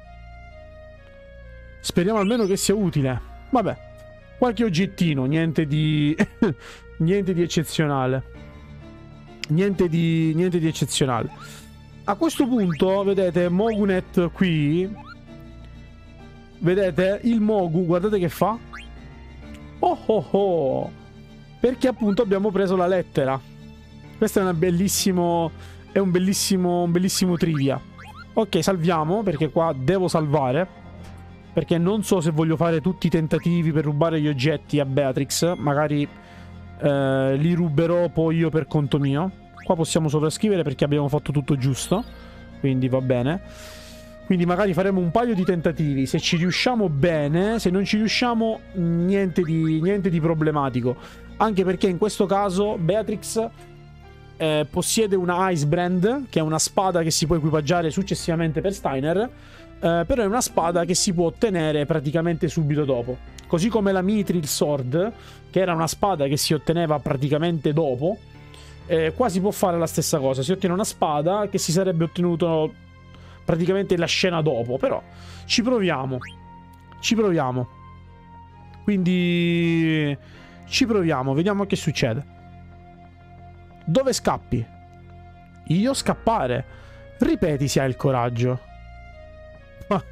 S1: Speriamo almeno che sia utile. Vabbè. Qualche oggettino, niente di... niente di eccezionale. Niente di... niente di eccezionale. A questo punto, vedete, Mogunet qui... Vedete, il Mogu, guardate che fa. Oh oh oh. Perché appunto abbiamo preso la lettera. Questo è una bellissimo... È un bellissimo, un bellissimo trivia. Ok, salviamo, perché qua devo salvare. Perché non so se voglio fare tutti i tentativi per rubare gli oggetti a Beatrix. Magari eh, li ruberò poi io per conto mio. Qua possiamo sovrascrivere perché abbiamo fatto tutto giusto. Quindi va bene. Quindi magari faremo un paio di tentativi. Se ci riusciamo bene. Se non ci riusciamo, niente di, niente di problematico. Anche perché in questo caso Beatrix eh, possiede una Icebrand, che è una spada che si può equipaggiare successivamente per Steiner. Eh, però è una spada che si può ottenere praticamente subito dopo. Così come la Mithril Sword, che era una spada che si otteneva praticamente dopo. Eh, qua si può fare la stessa cosa. Si ottiene una spada che si sarebbe ottenuto praticamente la scena dopo. Però ci proviamo. Ci proviamo. Quindi ci proviamo. Vediamo che succede. Dove scappi? Io scappare. Ripeti se hai il coraggio. Ma...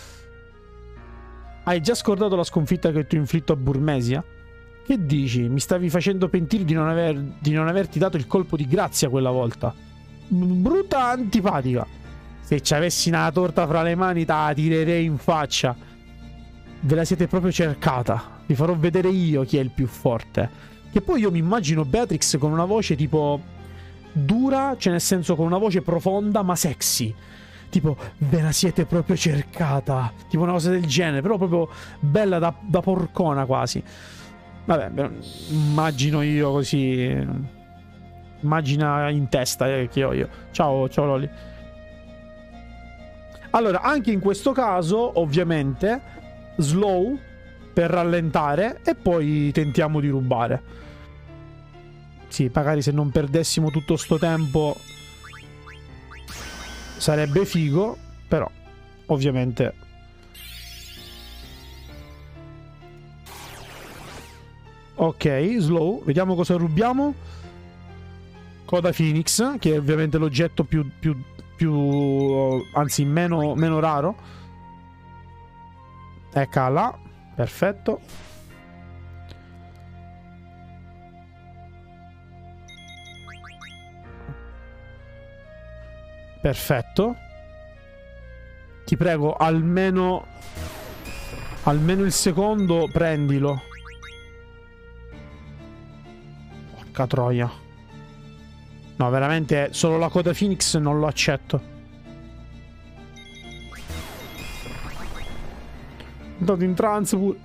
S1: Hai già scordato la sconfitta che tu inflitto a Burmesia? Che dici? Mi stavi facendo pentire di non, aver, di non averti dato il colpo di grazia quella volta. Brutta antipatica. Se ci avessi una torta fra le mani te la tirerei in faccia. Ve la siete proprio cercata. Vi farò vedere io chi è il più forte. Che poi io mi immagino Beatrix con una voce tipo dura, cioè nel senso con una voce profonda ma sexy. Tipo, ve la siete proprio cercata. Tipo una cosa del genere. Però proprio bella da, da porcona quasi. Vabbè, immagino io così. Immagina in testa eh, che ho io. Ciao, ciao Loli. Allora, anche in questo caso, ovviamente, slow per rallentare e poi tentiamo di rubare. Sì, magari se non perdessimo tutto sto tempo sarebbe figo, però ovviamente ok, slow, vediamo cosa rubiamo. Coda Phoenix, che è ovviamente l'oggetto più, più, più anzi meno, meno raro. Eccola là, perfetto. Perfetto. Ti prego, almeno almeno il secondo prendilo. Porca troia. No, veramente solo la Coda Phoenix non lo accetto. Andato in trance pure.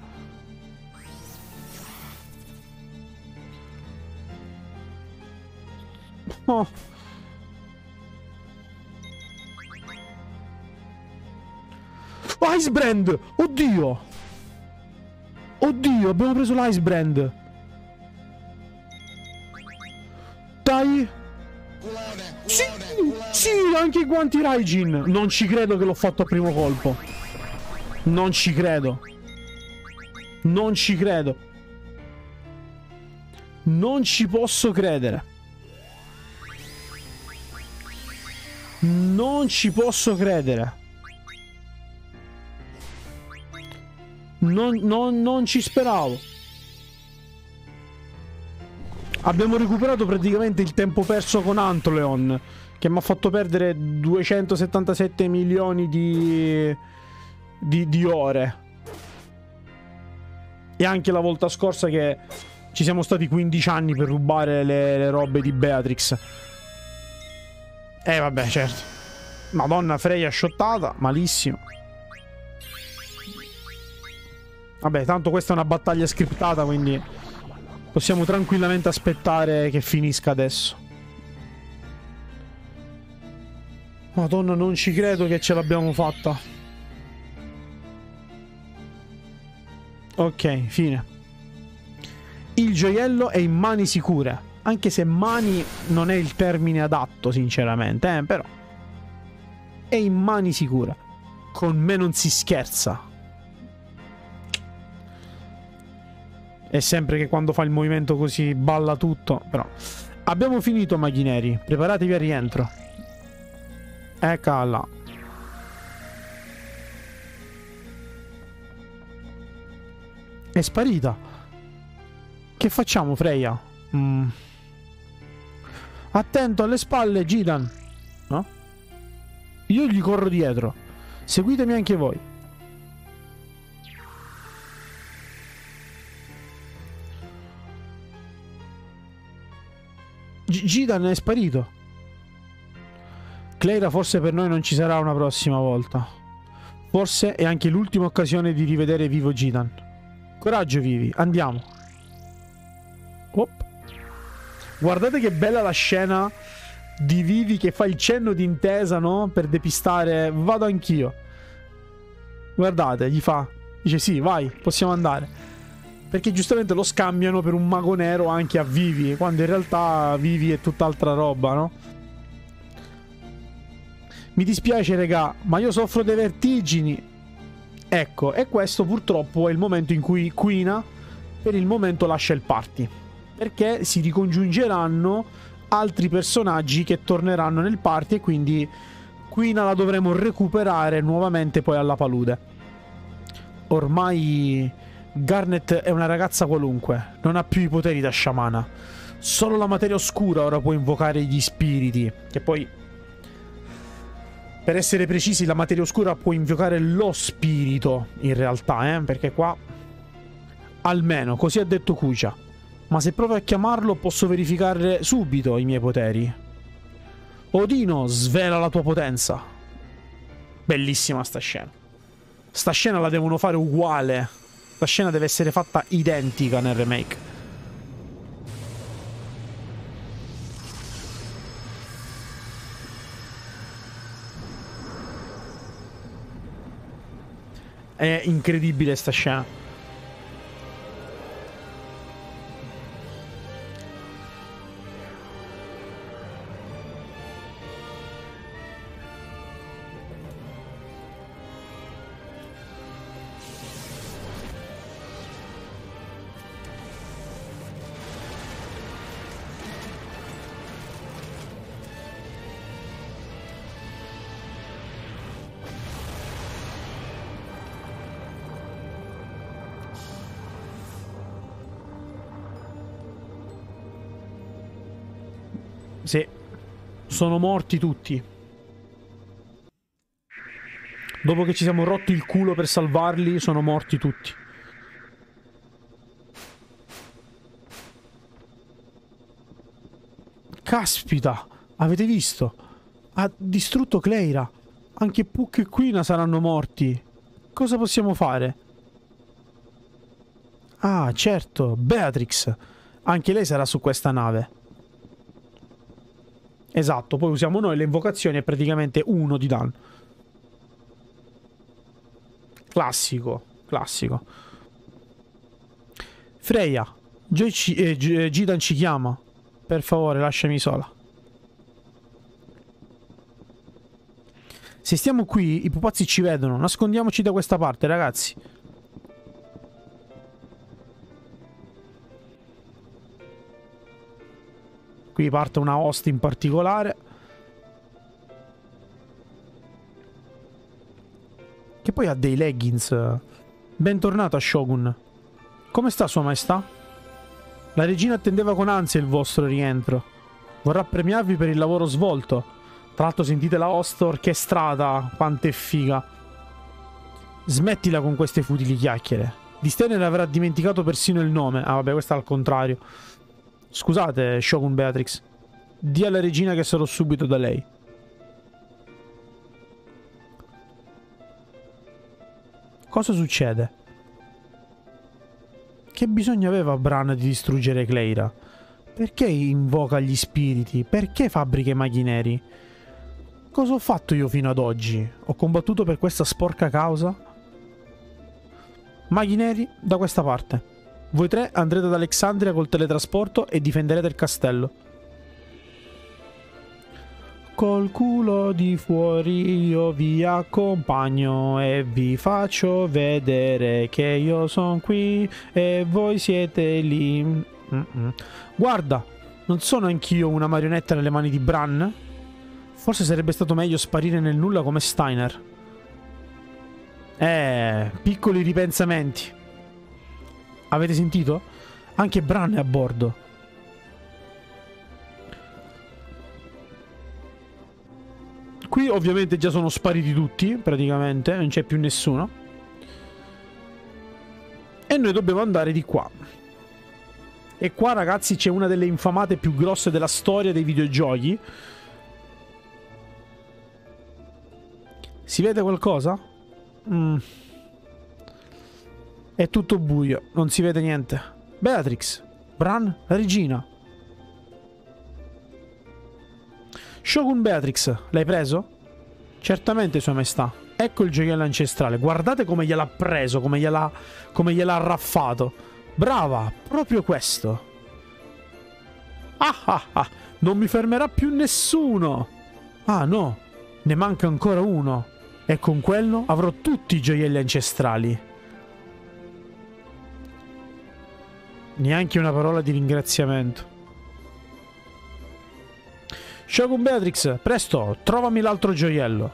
S1: Oh. Icebrand! Oddio! Oddio, abbiamo preso l'Icebrand! Dai! Sì! Sì, anche i guanti Raijin! Non ci credo che l'ho fatto a primo colpo. Non ci credo. Non ci credo. Non ci posso credere. Non ci posso credere. Non, non, non ci speravo. Abbiamo recuperato praticamente il tempo perso con Antleon, che mi ha fatto perdere duecentosettantasette milioni di, di, di ore. E anche la volta scorsa che ci siamo stati quindici anni per rubare le, le robe di Beatrix. Eh vabbè, certo. Madonna, Freya shottata, malissimo. Vabbè, tanto questa è una battaglia scriptata, quindi possiamo tranquillamente aspettare che finisca adesso. Madonna, non ci credo che ce l'abbiamo fatta. Ok, fine. Il gioiello è in mani sicure. Anche se mani non è il termine adatto, sinceramente, eh, però. È in mani sicure. Con me non si scherza. È sempre che quando fa il movimento così balla tutto, però. Abbiamo finito, maghi neri. Preparatevi al rientro. Eccola là. È sparita. Che facciamo, Freya? Mm. Attento alle spalle, Gidan. No? Io gli corro dietro. Seguitemi anche voi. Gidan è sparito. Cleira, forse per noi non ci sarà una prossima volta. Forse è anche l'ultima occasione di rivedere vivo Gidan. Coraggio, Vivi, andiamo. Op. Guardate che bella la scena di Vivi che fa il cenno d'intesa, no? Per depistare. Vado anch'io. Guardate, gli fa. Dice sì, vai, possiamo andare. Perché giustamente lo scambiano per un mago nero anche a Vivi, quando in realtà Vivi è tutt'altra roba, no? Mi dispiace, regà, ma io soffro dei vertigini. Ecco, e questo purtroppo è il momento in cui Quina per il momento lascia il party. Perché si ricongiungeranno altri personaggi che torneranno nel party e quindi Quina la dovremo recuperare nuovamente poi alla palude. Ormai Garnet è una ragazza qualunque, non ha più i poteri da sciamana. Solo la materia oscura ora può invocare gli spiriti. Che poi, per essere precisi, la materia oscura può invocare lo spirito, in realtà, eh? Perché qua, almeno, così ha detto Kucha. Ma se provo a chiamarlo, posso verificare subito i miei poteri. Odino, svela la tua potenza. Bellissima sta scena. Sta scena la devono fare uguale. La scena deve essere fatta identica nel remake. È incredibile sta scena. Sì, sono morti tutti. Dopo che ci siamo rotti il culo per salvarli, sono morti tutti. Caspita, avete visto? Ha distrutto Cleira. Anche Puck e Quina saranno morti. Cosa possiamo fare? Ah, certo, Beatrix. Anche lei sarà su questa nave. Esatto, poi usiamo noi le invocazioni e praticamente uno di danno. Classico, classico. Freya, ci, eh, Gidan ci chiama. Per favore, lasciami sola. Se stiamo qui, i pupazzi ci vedono. Nascondiamoci da questa parte, ragazzi. Qui parte una host in particolare. Che poi ha dei leggings. Bentornata, Shogun. Come sta Sua Maestà? La regina attendeva con ansia il vostro rientro. Vorrà premiarvi per il lavoro svolto. Tra l'altro sentite la host orchestrata. Quanto è figa. Smettila con queste futili chiacchiere. Di Stener avrà dimenticato persino il nome. Ah vabbè, questo è al contrario. Scusate, Shogun Beatrix. Dì alla regina che sarò subito da lei. Cosa succede? Che bisogno aveva Bran di distruggere Cleira? Perché invoca gli spiriti? Perché fabbrica i maghi neri? Cosa ho fatto io fino ad oggi? Ho combattuto per questa sporca causa? Maghi neri, da questa parte. Voi tre andrete ad Alexandria col teletrasporto e difenderete il castello. Col culo di fuori io vi accompagno e vi faccio vedere che io sono qui e voi siete lì. Mm-mm. Guarda, non sono anch'io una marionetta nelle mani di Bran? Forse sarebbe stato meglio sparire nel nulla come Steiner. Eh, piccoli ripensamenti. Avete sentito? Anche Bran è a bordo. Qui ovviamente già sono spariti tutti, praticamente, non c'è più nessuno. E noi dobbiamo andare di qua. E qua, ragazzi, c'è una delle infamate più grosse della storia dei videogiochi. Si vede qualcosa? Mm. È tutto buio, non si vede niente. Beatrix, Bran, la regina. Shogun Beatrix, l'hai preso? Certamente, Sua Maestà. Ecco il gioiello ancestrale. Guardate come gliel'ha preso, come gliel'ha come gliel'ha arraffato. Brava, proprio questo. Ah ah ah, non mi fermerà più nessuno. Ah no, ne manca ancora uno. E con quello avrò tutti i gioielli ancestrali. Neanche una parola di ringraziamento. Shogun Beatrix, presto, trovami l'altro gioiello.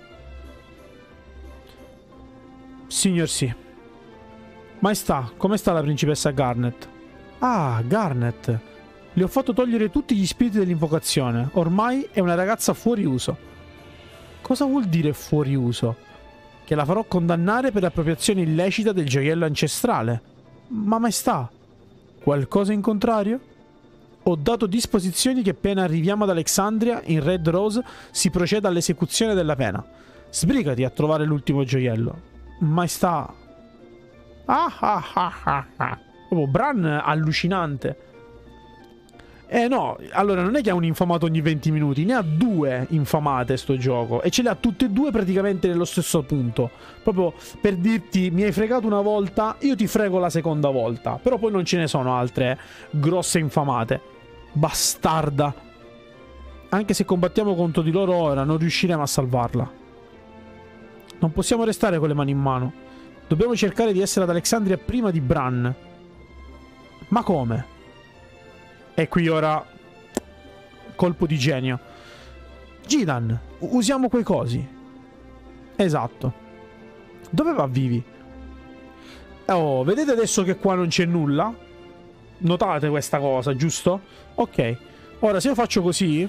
S1: Signor sì. Maestà, come sta la principessa Garnet? Ah, Garnet. Le ho fatto togliere tutti gli spiriti dell'invocazione. Ormai è una ragazza fuori uso. Cosa vuol dire fuori uso? Che la farò condannare per appropriazione illecita del gioiello ancestrale. Ma maestà, qualcosa in contrario? Ho dato disposizioni che appena arriviamo ad Alexandria, in Red Rose, si proceda all'esecuzione della pena. Sbrigati a trovare l'ultimo gioiello. Maestà... Ah ah ah ah ah. Oh, Bran allucinante. Eh no, allora non è che ha un infamato ogni venti minuti, ne ha due infamate sto gioco. E ce le ha tutte e due praticamente nello stesso punto. Proprio per dirti, mi hai fregato una volta, io ti frego la seconda volta. Però poi non ce ne sono altre grosse infamate. Bastarda. Anche se combattiamo contro di loro ora, non riusciremo a salvarla. Non possiamo restare con le mani in mano. Dobbiamo cercare di essere ad Alexandria prima di Bran. Ma come? E qui ora... colpo di genio. Gidan, usiamo quei cosi. Esatto. Dove va Vivi? Oh, vedete adesso che qua non c'è nulla? Notate questa cosa, giusto? Ok. Ora se io faccio così,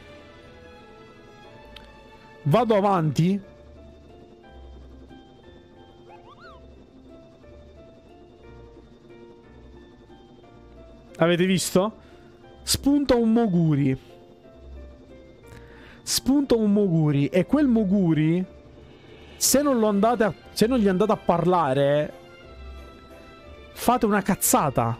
S1: vado avanti. Avete visto? Spunta un Moguri. Spunta un Moguri. E quel Moguri, se non lo andate a, se non gli andate a parlare, fate una cazzata.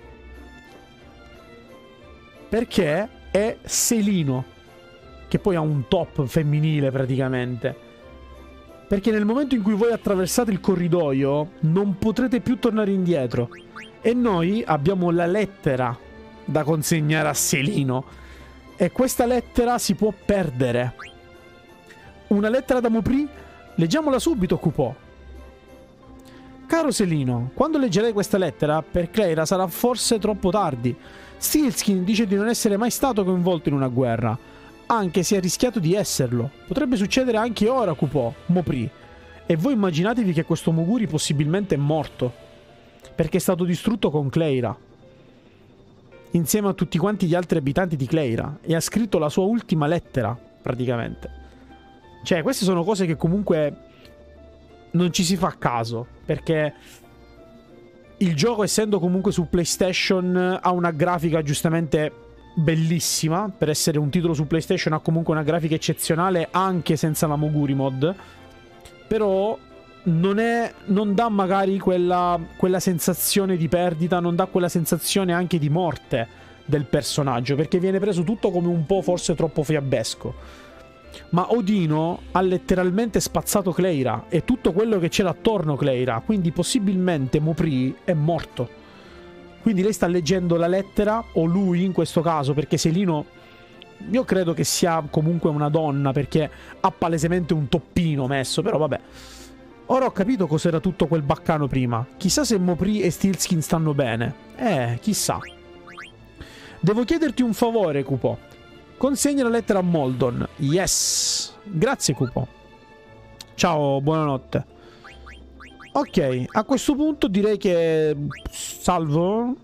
S1: Perché è Selino, che poi ha un top femminile praticamente. Perché nel momento in cui voi attraversate il corridoio non potrete più tornare indietro. E noi abbiamo la lettera da consegnare a Selino. E questa lettera si può perdere. Una lettera da Mopri? Leggiamola subito, Cupò. Caro Selino, quando leggerai questa lettera, per Cleira sarà forse troppo tardi. Steelskin dice di non essere mai stato coinvolto in una guerra, anche se ha rischiato di esserlo. Potrebbe succedere anche ora, Kupò, Mopri. E voi immaginatevi che questo Moguri possibilmente è morto, perché è stato distrutto con Cleira, insieme a tutti quanti gli altri abitanti di Cleira, e ha scritto la sua ultima lettera, praticamente. Cioè, queste sono cose che comunque non ci si fa caso, perché il gioco, essendo comunque su PlayStation, ha una grafica giustamente bellissima. Per essere un titolo su PlayStation ha comunque una grafica eccezionale anche senza la Moguri mod. Però non è, non dà magari quella, quella sensazione di perdita, non dà quella sensazione anche di morte del personaggio, perché viene preso tutto come un po' forse troppo fiabesco. Ma Odino ha letteralmente spazzato Cleira e tutto quello che c'era attorno a Cleira, quindi possibilmente Mopri è morto. Quindi lei sta leggendo la lettera, o lui in questo caso, perché Selino io credo che sia comunque una donna, perché ha palesemente un toppino messo, però vabbè. Ora ho capito cos'era tutto quel baccano prima. Chissà se Mopri e Steelskin stanno bene. Eh, chissà. Devo chiederti un favore, Kupò. Consegna la lettera a Moldon. Yes. Grazie, Kupò. Ciao, buonanotte. Ok, a questo punto direi che... salvo.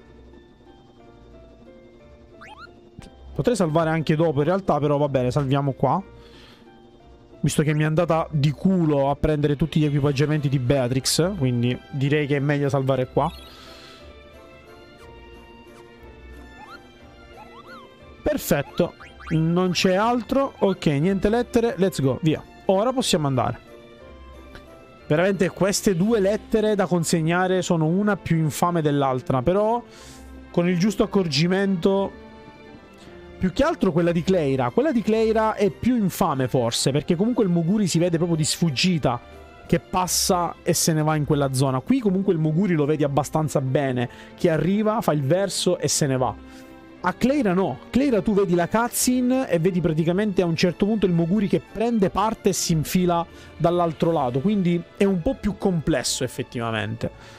S1: Potrei salvare anche dopo in realtà, però va bene, salviamo qua. Visto che mi è andata di culo a prendere tutti gli equipaggiamenti di Beatrix, quindi direi che è meglio salvare qua. Perfetto, non c'è altro. Ok, niente lettere, let's go, via. Ora possiamo andare. Veramente queste due lettere da consegnare sono una più infame dell'altra, però con il giusto accorgimento. Più che altro quella di Cleira. Quella di Cleira è più infame forse, perché comunque il Moguri si vede proprio di sfuggita che passa e se ne va in quella zona. Qui comunque il Moguri lo vedi abbastanza bene, che arriva, fa il verso e se ne va. A Cleira no. Cleira tu vedi la cutscene e vedi praticamente a un certo punto il Moguri che prende parte e si infila dall'altro lato, quindi è un po' più complesso effettivamente.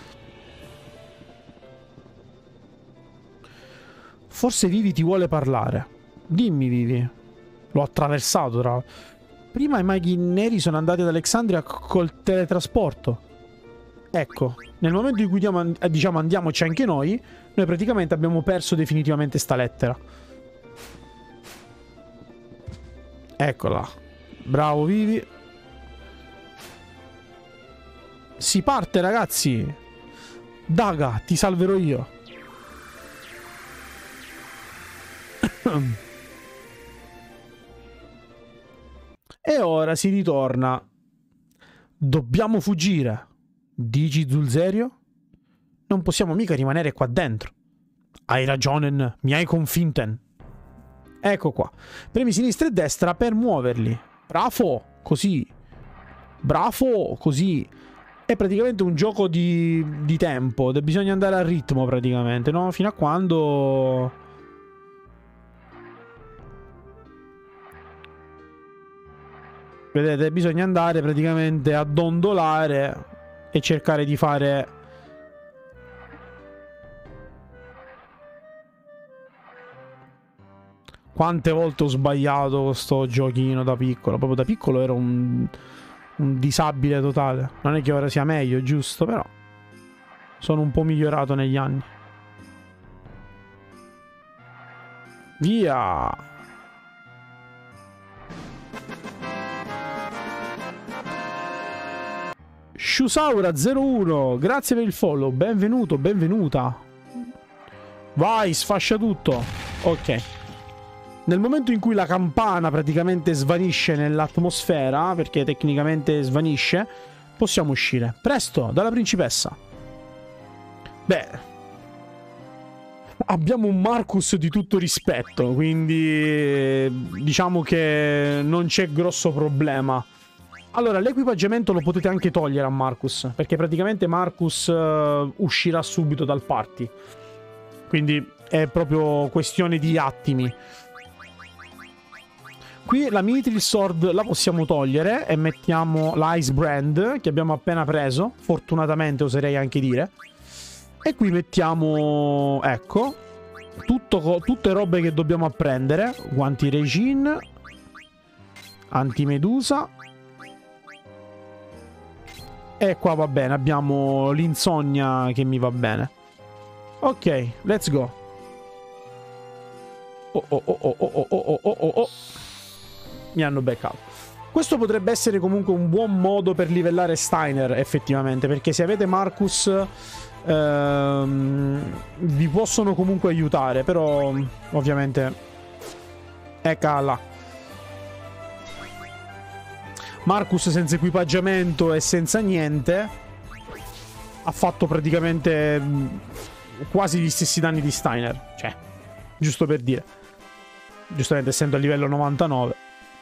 S1: Forse Vivi ti vuole parlare. Dimmi, Vivi. L'ho attraversato tra... Prima i maghi neri sono andati ad Alexandria col teletrasporto. Ecco, nel momento in cui diamo, diciamo andiamoci anche noi, noi praticamente abbiamo perso definitivamente sta lettera. Eccola. Bravo, Vivi. Si parte, ragazzi. Daga, ti salverò io. E ora si ritorna. Dobbiamo fuggire. Dici, Zulzerio? Non possiamo mica rimanere qua dentro. Hai ragione, mi hai confinten. Ecco qua. Premi sinistra e destra per muoverli. Bravo, così. Bravo, così. È praticamente un gioco di, di tempo. Bisogna andare a ritmo praticamente, no? Fino a quando... Vedete, bisogna andare praticamente a dondolare e cercare di fare... Quante volte ho sbagliato con sto giochino da piccolo. Proprio da piccolo ero un, un disabile totale. Non è che ora sia meglio, giusto, però sono un po' migliorato negli anni. Via! Shusaura zero uno, grazie per il follow, benvenuto, benvenuta. Vai, sfascia tutto. Ok. Nel momento in cui la campana praticamente svanisce nell'atmosfera, perché tecnicamente svanisce, possiamo uscire. Presto, dalla principessa. Beh, abbiamo un Marcus di tutto rispetto, quindi diciamo che non c'è grosso problema. Allora, l'equipaggiamento lo potete anche togliere a Marcus, perché praticamente Marcus uh, uscirà subito dal party. Quindi è proprio questione di attimi. Qui la Mithril Sword la possiamo togliere e mettiamo l'Ice Brand che abbiamo appena preso, fortunatamente oserei anche dire. E qui mettiamo, ecco, tutto, tutte robe che dobbiamo apprendere. Guanti Regine, Antimedusa. E qua va bene, abbiamo l'insonnia che mi va bene. Ok, let's go. Oh oh oh oh oh oh oh oh oh. Mi hanno beccato. Questo potrebbe essere comunque un buon modo per livellare Steiner, effettivamente, perché se avete Marcus ehm, vi possono comunque aiutare, però ovviamente eccola là. Marcus senza equipaggiamento e senza niente ha fatto praticamente quasi gli stessi danni di Steiner, cioè, giusto per dire, giustamente essendo a livello novantanove.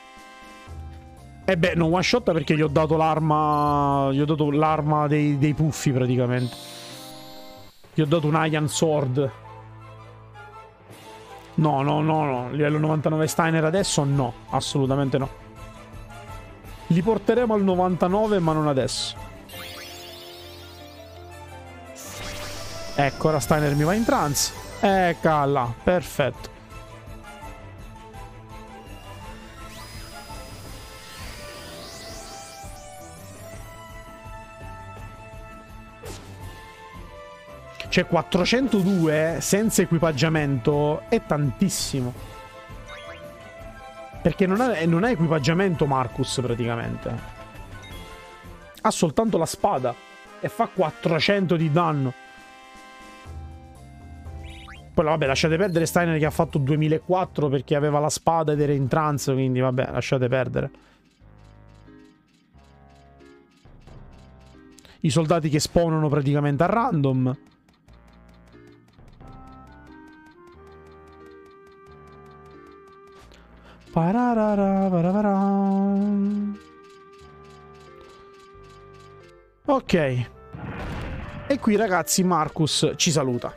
S1: E beh, non one shot perché gli ho dato l'arma. Gli ho dato l'arma dei, dei puffi praticamente. Gli ho dato un Iron Sword. No, no, no, no. Livello novantanove Steiner adesso no. Assolutamente no. Li porteremo al novantanove ma non adesso. Ecco, ora Steiner mi va in trance. Eccola là, perfetto. Cioè quattrocentodue senza equipaggiamento è tantissimo. Perché non ha, non ha equipaggiamento Marcus praticamente. Ha soltanto la spada e fa quattrocento di danno. Poi vabbè, lasciate perdere Steiner che ha fatto duemilaquattro perché aveva la spada ed era in trance, quindi vabbè, lasciate perdere. I soldati che spawnano praticamente a random. Ok. E qui ragazzi Marcus ci saluta.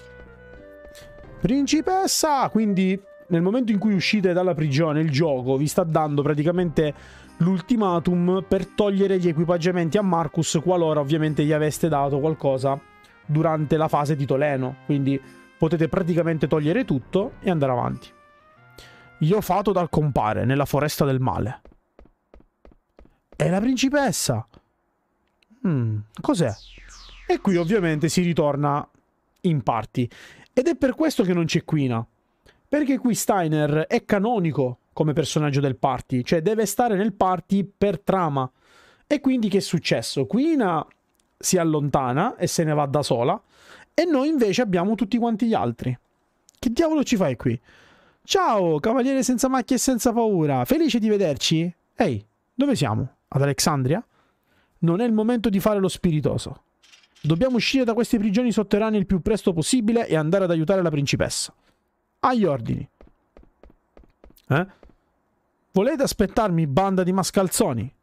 S1: Principessa! Quindi nel momento in cui uscite dalla prigione il gioco vi sta dando praticamente l'ultimatum per togliere gli equipaggiamenti a Marcus qualora ovviamente gli aveste dato qualcosa durante la fase di Toleno. Quindi potete praticamente togliere tutto e andare avanti. Iofato dal compare nella foresta del male. È la principessa. Hmm, cos'è? E qui ovviamente si ritorna in party. Ed è per questo che non c'è Quina. Perché qui Steiner è canonico come personaggio del party. Cioè deve stare nel party per trama. E quindi che è successo? Quina si allontana e se ne va da sola. E noi invece abbiamo tutti quanti gli altri. Che diavolo ci fai qui? Ciao, cavaliere senza macchie e senza paura. Felice di vederci? Ehi, dove siamo? Ad Alexandria? Non è il momento di fare lo spiritoso. Dobbiamo uscire da queste prigioni sotterranee il più presto possibile e andare ad aiutare la principessa. Agli ordini. Eh? Volete aspettarmi, banda di mascalzoni?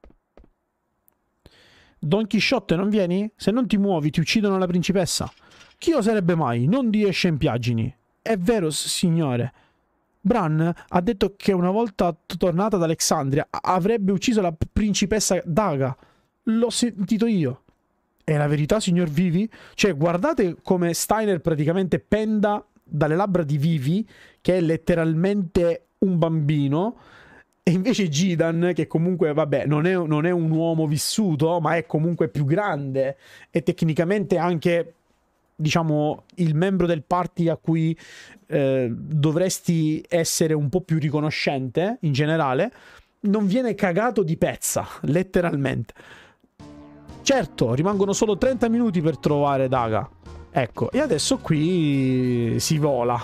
S1: Don Chisciotte, non vieni? Se non ti muovi ti uccidono la principessa. Chi oserebbe mai? Non dire scempiaggini. È vero, signore. Bran ha detto che una volta tornata ad Alexandria avrebbe ucciso la principessa Daga. L'ho sentito io. È la verità, signor Vivi? Cioè, guardate come Steiner praticamente penda dalle labbra di Vivi, che è letteralmente un bambino, e invece Gidan, che comunque, vabbè, non è, non è un uomo vissuto, ma è comunque più grande, e tecnicamente anche, diciamo, il membro del party a cui eh, dovresti essere un po' più riconoscente, in generale, non viene cagato di pezza, letteralmente. Certo, rimangono solo trenta minuti per trovare Daga. Ecco, e adesso qui si vola.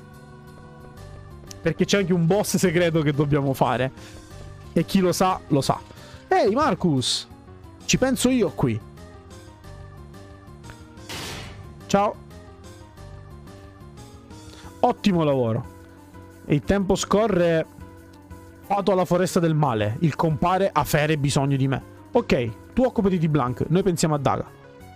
S1: Perché c'è anche un boss segreto che dobbiamo fare. E chi lo sa, lo sa. Ehi, Marcus! Ci penso io qui. Ciao. Ottimo lavoro. E il tempo scorre. Fato alla foresta del male. Il compare ha fere bisogno di me. Ok, tu occupati di Blanc. Noi pensiamo a Daga.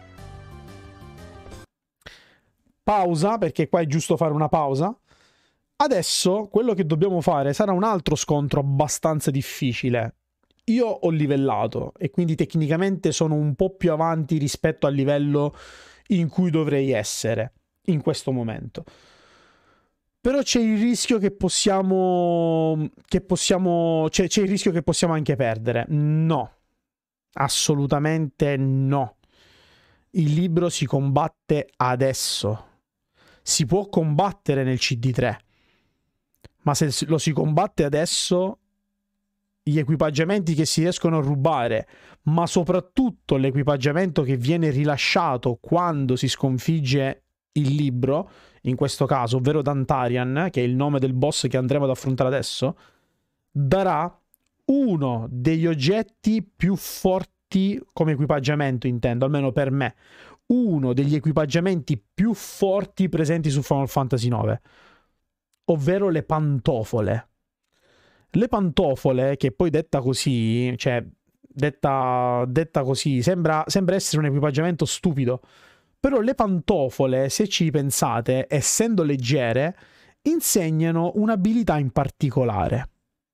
S1: Pausa, perché qua è giusto fare una pausa. Adesso quello che dobbiamo fare sarà un altro scontro abbastanza difficile. Io ho livellato e quindi tecnicamente sono un po' più avanti rispetto al livello in cui dovrei essere in questo momento. Però c'è il rischio che possiamo che possiamo c'è, c'è il rischio che possiamo anche perdere. No. Assolutamente no. Il libro si combatte adesso. Si può combattere nel C D tre. Ma se lo si combatte adesso, gli equipaggiamenti che si riescono a rubare, ma soprattutto l'equipaggiamento che viene rilasciato quando si sconfigge il libro, in questo caso, ovvero Dantarian, che è il nome del boss che andremo ad affrontare adesso, darà uno degli oggetti più forti come equipaggiamento, intendo, almeno per me, uno degli equipaggiamenti più forti presenti su Final Fantasy nove, ovvero le pantofole. Le pantofole, che poi detta così, cioè detta, detta così, sembra, sembra essere un equipaggiamento stupido, però le pantofole, se ci pensate, essendo leggere, insegnano un'abilità in particolare,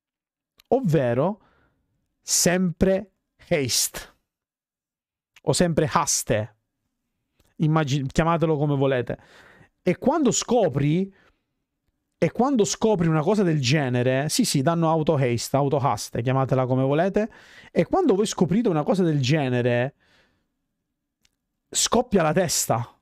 S1: ovvero sempre haste, o sempre haste, Immagin- chiamatelo come volete. E quando scopri e quando scopri una cosa del genere, sì sì, danno auto haste, auto haste, chiamatela come volete, e quando voi scoprite una cosa del genere, scoppia la testa,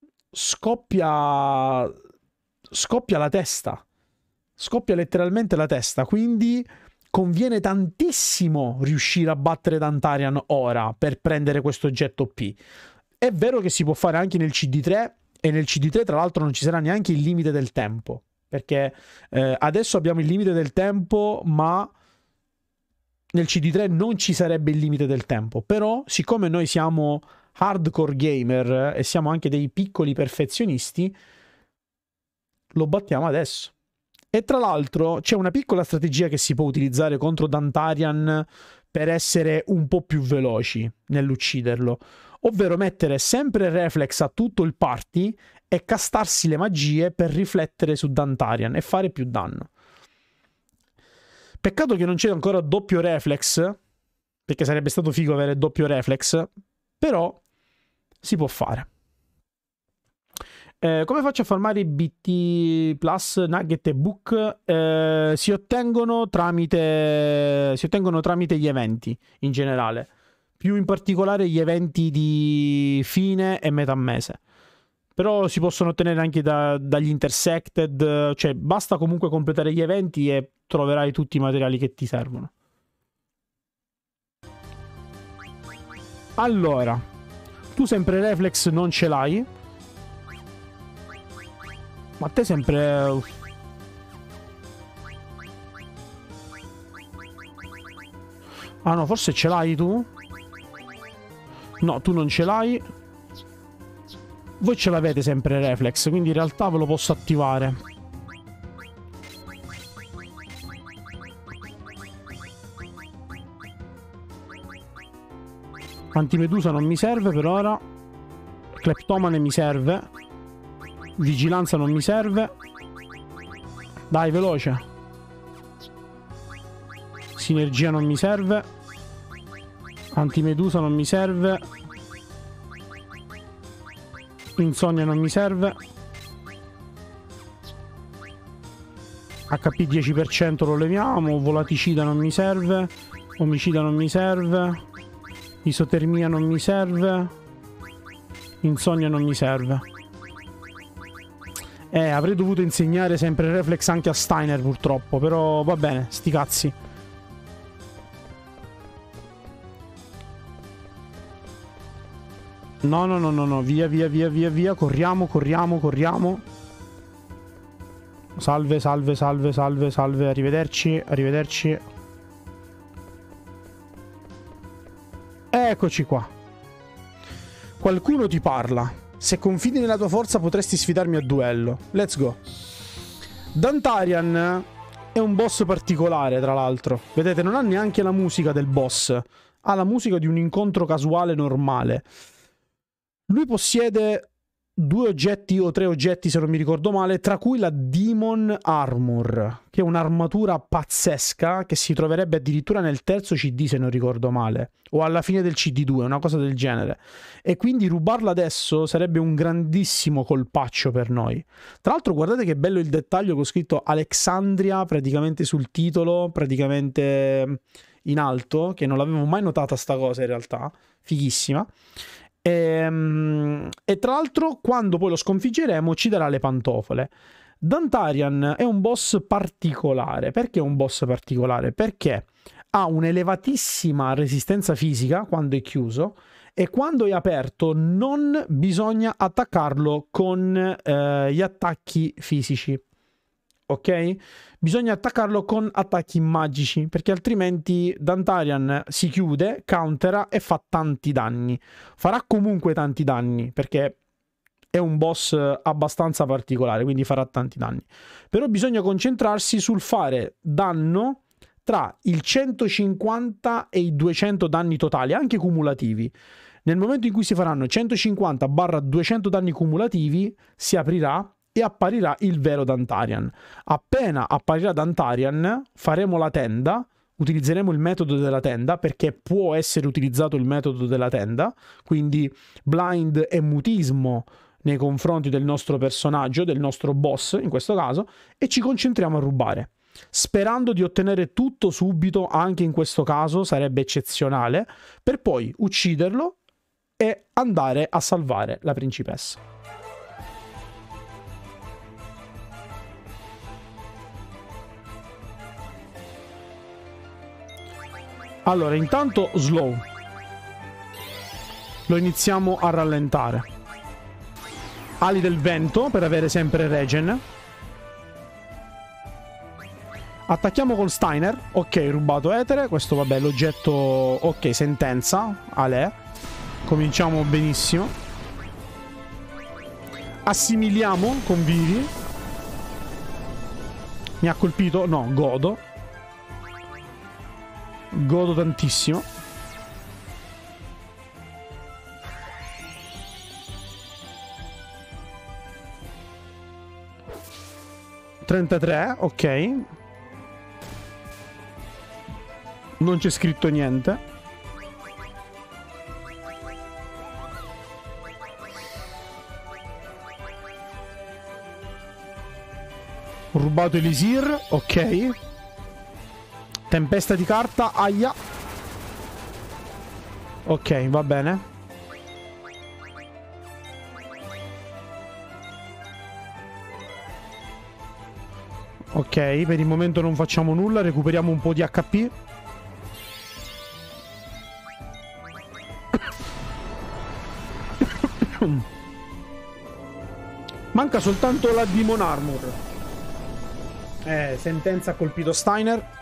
S1: scoppia scoppia la testa, scoppia letteralmente la testa, quindi conviene tantissimo riuscire a battere Dantarian ora per prendere questo oggetto P. È vero che si può fare anche nel C D tre, e nel C D tre tra l'altro non ci sarà neanche il limite del tempo, perché eh, adesso abbiamo il limite del tempo, ma nel C D tre non ci sarebbe il limite del tempo. Però siccome noi siamo hardcore gamer e siamo anche dei piccoli perfezionisti, lo battiamo adesso. E tra l'altro c'è una piccola strategia che si può utilizzare contro Dantarian per essere un po' più veloci nell'ucciderlo, ovvero mettere sempre reflex a tutto il party e castarsi le magie per riflettere su Dantarian e fare più danno. Peccato che non c'è ancora doppio reflex, perché sarebbe stato figo avere doppio reflex, però si può fare. Eh, come faccio a farmare i B T Plus, Nugget e Book? Eh, si ottengono tramite si ottengono tramite gli eventi in generale, più in particolare gli eventi di fine e metà mese. Però si possono ottenere anche da, dagli intersected, cioè basta comunque completare gli eventi e troverai tutti i materiali che ti servono. Allora, tu sempre reflex non ce l'hai, ma te sempre... Ah no, forse ce l'hai tu? No, tu non ce l'hai. Voi ce l'avete sempre reflex, quindi in realtà ve lo posso attivare. Antimedusa non mi serve per ora. Cleptomane mi serve. Vigilanza non mi serve. Dai, veloce. Sinergia non mi serve. Antimedusa non mi serve. Insonnia non mi serve. H P dieci per cento lo leviamo. Volaticida non mi serve. Omicida non mi serve. Isotermia non mi serve. Insonnia non mi serve. Eh, avrei dovuto insegnare sempre reflex anche a Steiner purtroppo. Però va bene, sti cazzi. No, no, no, no, no, via, via, via, via, via. Corriamo, corriamo, corriamo. Salve, salve, salve, salve, salve. Arrivederci, arrivederci. Eccoci qua. Qualcuno ti parla. Se confidi nella tua forza potresti sfidarmi a duello. Let's go. Dantarian è un boss particolare, tra l'altro. Vedete, non ha neanche la musica del boss. Ha la musica di un incontro casuale normale. Lui possiede due oggetti o tre oggetti, se non mi ricordo male, tra cui la Demon Armor, che è un'armatura pazzesca che si troverebbe addirittura nel terzo C D, se non ricordo male, o alla fine del C D due, una cosa del genere. E quindi rubarla adesso sarebbe un grandissimo colpaccio per noi. Tra l'altro guardate che bello il dettaglio che ho scritto Alexandria praticamente sul titolo, praticamente in alto, che non l'avevo mai notata sta cosa in realtà, fighissima. E, e tra l'altro quando poi lo sconfiggeremo ci darà le pantofole. Dantarian è un boss particolare. Perché è un boss particolare? Perché ha un'elevatissima resistenza fisica quando è chiuso e quando è aperto non bisogna attaccarlo con eh, gli attacchi fisici. Ok? Bisogna attaccarlo con attacchi magici, perché altrimenti Dantarian si chiude, countera e fa tanti danni. Farà comunque tanti danni, perché è un boss abbastanza particolare, quindi farà tanti danni. Però bisogna concentrarsi sul fare danno tra il centocinquanta e i duecento danni totali, anche cumulativi. Nel momento in cui si faranno centocinquanta duecento danni cumulativi, si aprirà e apparirà il vero Dantarian. Appena apparirà Dantarian, faremo la tenda, utilizzeremo il metodo della tenda, perché può essere utilizzato il metodo della tenda, quindi blind e mutismo nei confronti del nostro personaggio, del nostro boss in questo caso, e ci concentriamo a rubare. Sperando di ottenere tutto subito, anche in questo caso sarebbe eccezionale, per poi ucciderlo e andare a salvare la principessa. Allora, intanto slow. Lo iniziamo a rallentare. Ali del vento per avere sempre regen. Attacchiamo col Steiner. Ok, rubato etere. Questo vabbè, l'oggetto... Ok, sentenza. Ale. Cominciamo benissimo. Assimiliamo con Vivi. Mi ha colpito? No, godo. Godo tantissimo. trentatré, ok. Non c'è scritto niente. Ho rubato Elisir, ok. Tempesta di carta, aia. Ok, va bene. Ok, per il momento non facciamo nulla, recuperiamo un po' di H P. Manca soltanto la Demon Armor. Eh, sentenza ha colpito Steiner.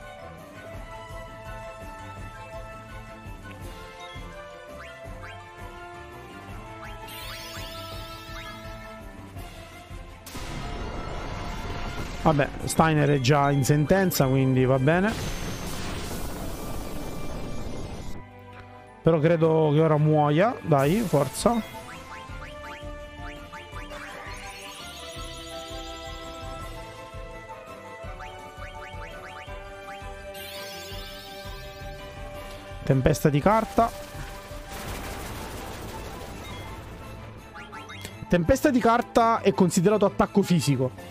S1: Vabbè, Steiner è già in sentenza, quindi va bene. Però credo che ora muoia. Dai, forza. Tempesta di carta. Tempesta di carta è considerato attacco fisico.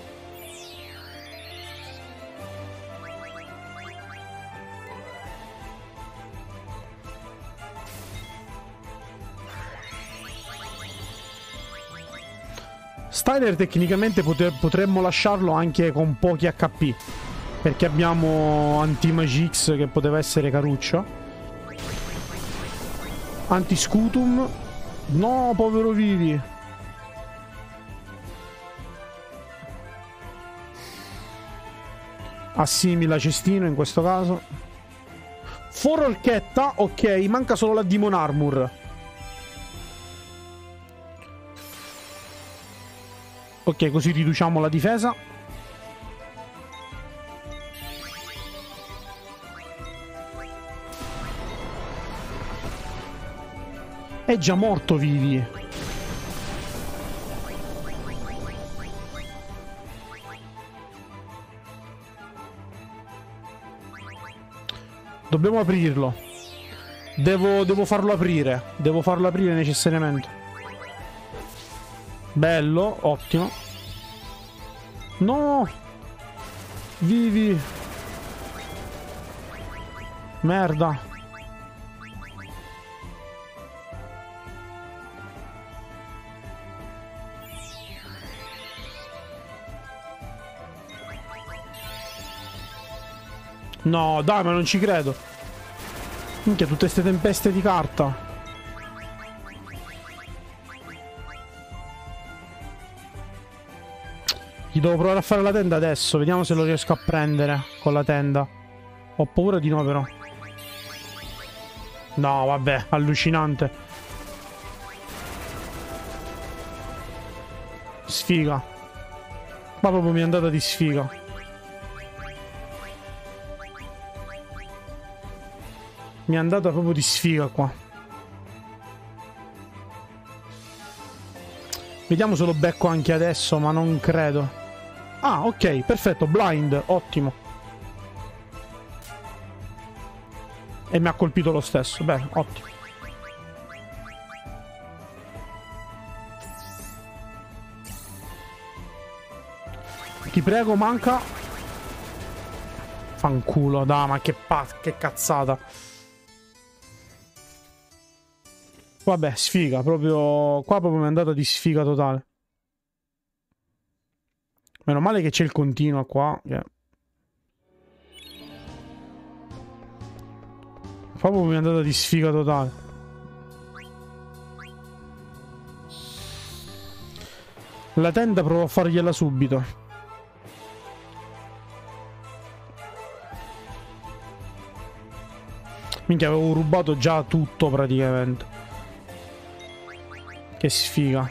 S1: Steiner tecnicamente potremmo lasciarlo anche con pochi H P, perché abbiamo Anti-Magix che poteva essere caruccio. Anti-Scutum. No, povero Vivi. Assimila cestino in questo caso. Fororchetta, ok, manca solo la Demon Armor. Ok, così riduciamo la difesa. È già morto Vivi. Dobbiamo aprirlo. Devo, devo farlo aprire. Devo farlo aprire necessariamente. Bello, ottimo. No! Vivi! Merda! No, dai, ma non ci credo. Minchia, tutte queste tempeste di carta. Gli devo provare a fare la tenda adesso. Vediamo se lo riesco a prendere con la tenda. Ho paura di no, però. No, vabbè, allucinante. Sfiga. Ma proprio mi è andata di sfiga. Mi è andata proprio di sfiga qua. Vediamo se lo becco anche adesso, ma non credo. Ah, ok, perfetto, blind, ottimo. E mi ha colpito lo stesso, bene, ottimo. Ti prego, manca. Fanculo, dai, ma che pazzo, che cazzata. Vabbè, sfiga, proprio... Qua proprio mi è andata di sfiga totale. Meno male che c'è il continuo qua. Yeah. Proprio mi è andata di sfiga totale. La tenda provo a fargliela subito. Minchia, avevo rubato già tutto praticamente. Che sfiga.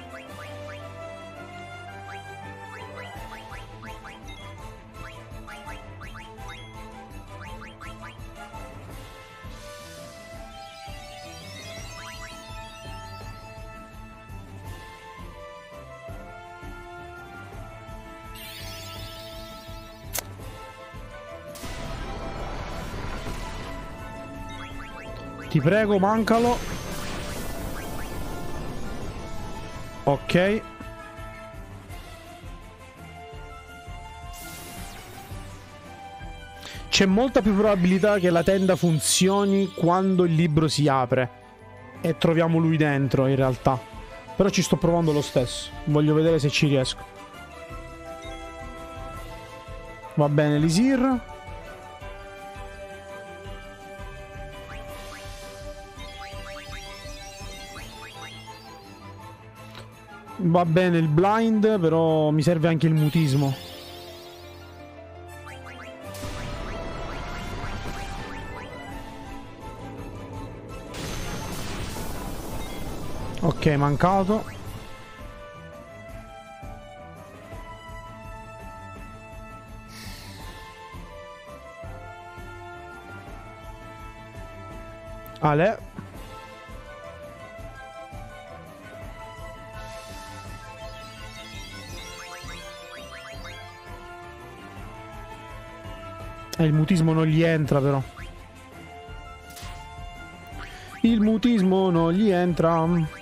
S1: Ti prego, mancalo. Ok. C'è molta più probabilità che la tenda funzioni quando il libro si apre e troviamo lui dentro, in realtà. Però ci sto provando lo stesso. Voglio vedere se ci riesco. Va bene, Lisir. Va bene il blind, però mi serve anche il mutismo. Ok, mancato. Ale. E il mutismo non gli entra però. Il mutismo non gli entra.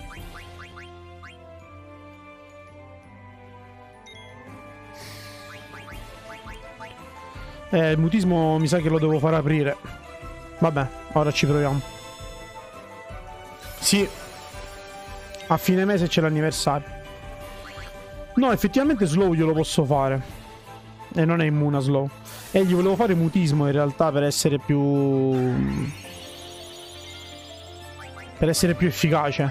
S1: Eh, il mutismo mi sa che lo devo far aprire. Vabbè, ora ci proviamo. Sì. A fine mese c'è l'anniversario. No, effettivamente slow glielo posso fare. E non è immune a slow. E gli volevo fare mutismo in realtà per essere più... Per essere più efficace.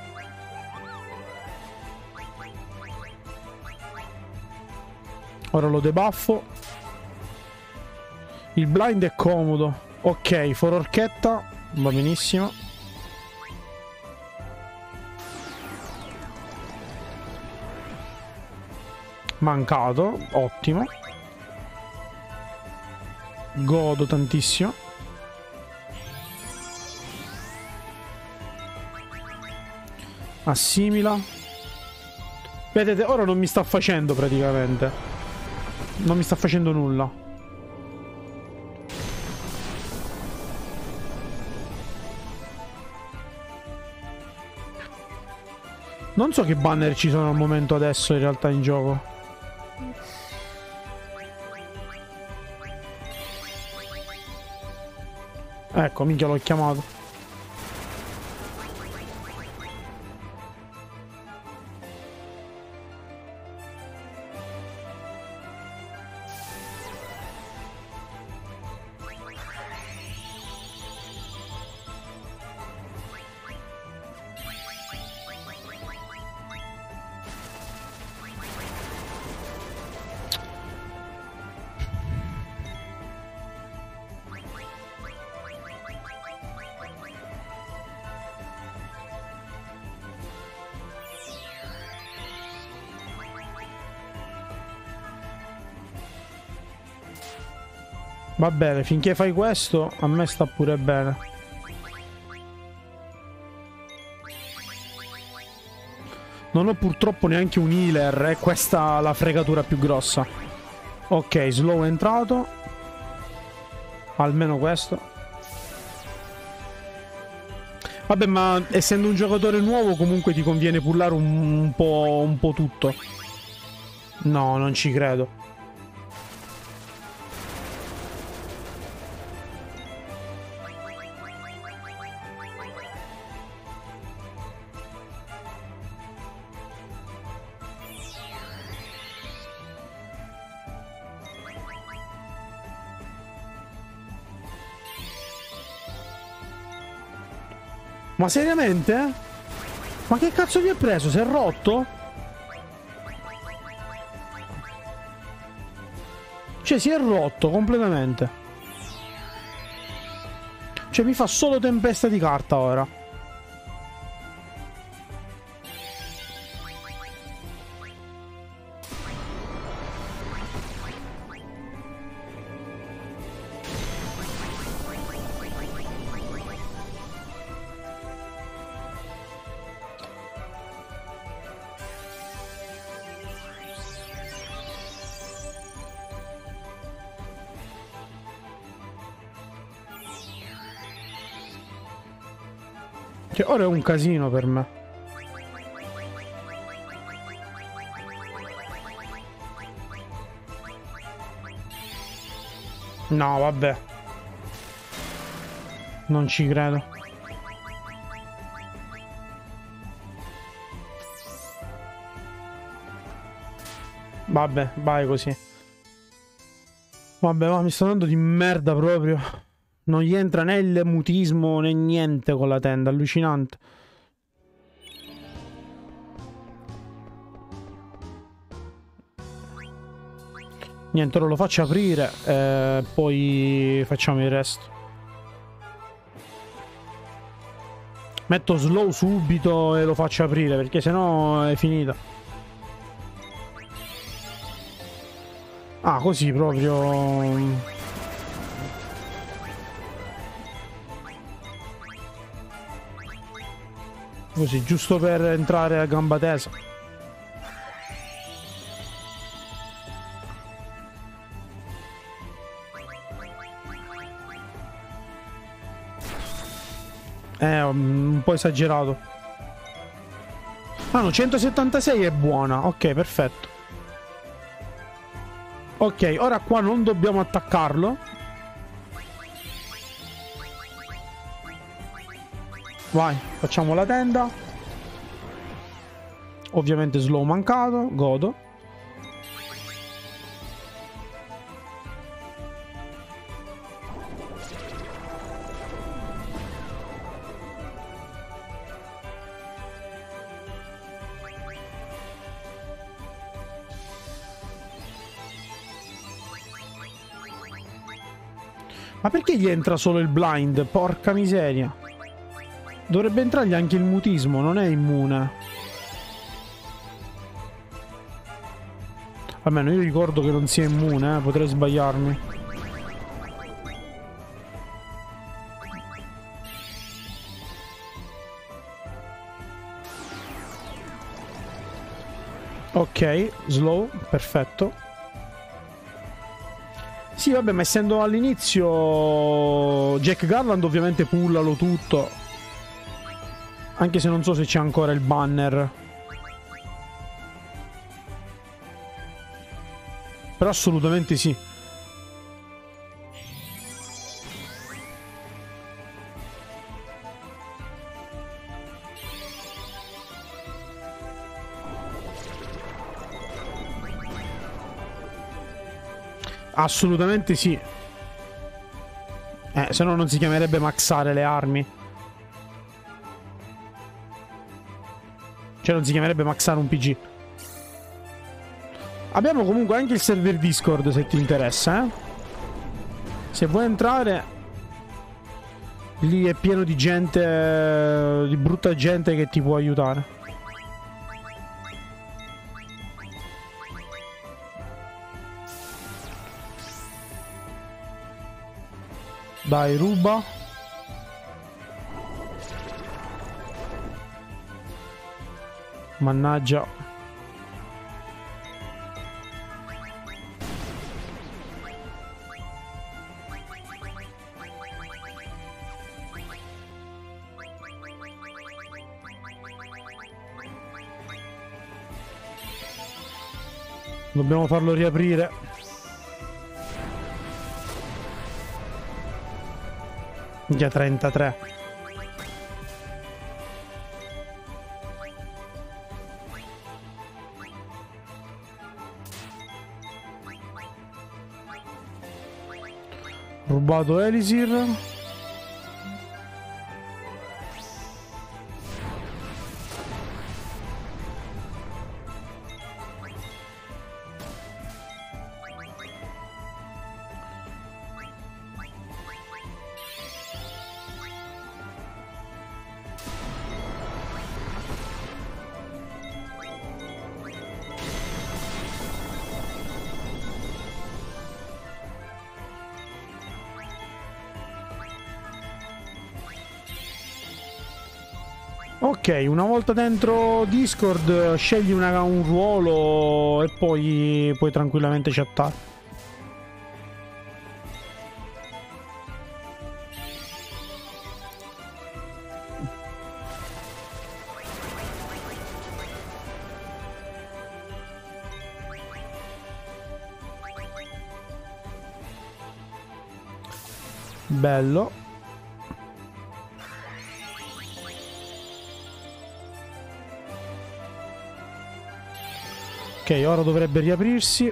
S1: Ora lo debuffo. Il blind è comodo. Ok, fororchetta. Va benissimo. Mancato. Ottimo. Godo tantissimo. Assimila. Vedete, ora non mi sta facendo praticamente. Non mi sta facendo nulla. Non so che banner ci sono al momento adesso in realtà in gioco. Ecco, minchia, l'ho chiamato. Va bene, finché fai questo, a me sta pure bene. Non ho purtroppo neanche un healer, e questa è la fregatura più grossa. Ok, slow è entrato. Almeno questo. Vabbè, ma essendo un giocatore nuovo comunque ti conviene pullare un, un po', un po' tutto. No, non ci credo. Ma seriamente? Ma che cazzo gli è preso? Si è rotto? Cioè si è rotto completamente. Cioè mi fa solo tempesta di carta ora. Che ora è un casino per me. No, vabbè. Non ci credo. Vabbè, vai così. Vabbè, ma mi sta dando di merda proprio. Non gli entra né il mutismo né niente con la tenda, allucinante. Niente, ora lo faccio aprire e poi facciamo il resto. Metto slow subito e lo faccio aprire perché sennò è finita. Ah, così proprio... Così, giusto per entrare a gamba tesa. È un po' esagerato. Ah no, centosettantasei è buona. Ok, perfetto. Ok, ora qua non dobbiamo attaccarlo. Vai, facciamo la tenda. Ovviamente slow mancato, godo. Ma perché gli entra solo il blind? Porca miseria. Dovrebbe entrargli anche il mutismo, non è immune. Almeno io ricordo che non sia immune, eh, potrei sbagliarmi. Ok, slow, perfetto. Sì, vabbè, ma essendo all'inizio Jack Garland ovviamente pullalo tutto. Anche se non so se c'è ancora il banner. Però assolutamente sì. Assolutamente sì. Eh, se no non si chiamerebbe maxare le armi. Cioè non si chiamerebbe maxare un P G. Abbiamo comunque anche il server Discord se ti interessa, eh. Se vuoi entrare, lì è pieno di gente, di brutta gente che ti può aiutare. Dai, ruba. Mannaggia. Dobbiamo farlo riaprire. Già trentatré. Rubato Elisir. Ok, una volta dentro Discord scegli una, un ruolo e poi puoi tranquillamente chattare. Bello. Ok, ora dovrebbe riaprirsi.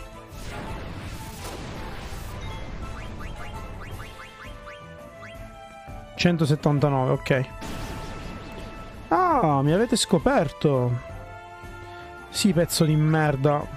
S1: centosettantanove, ok. Ah, mi avete scoperto. Sì, pezzo di merda.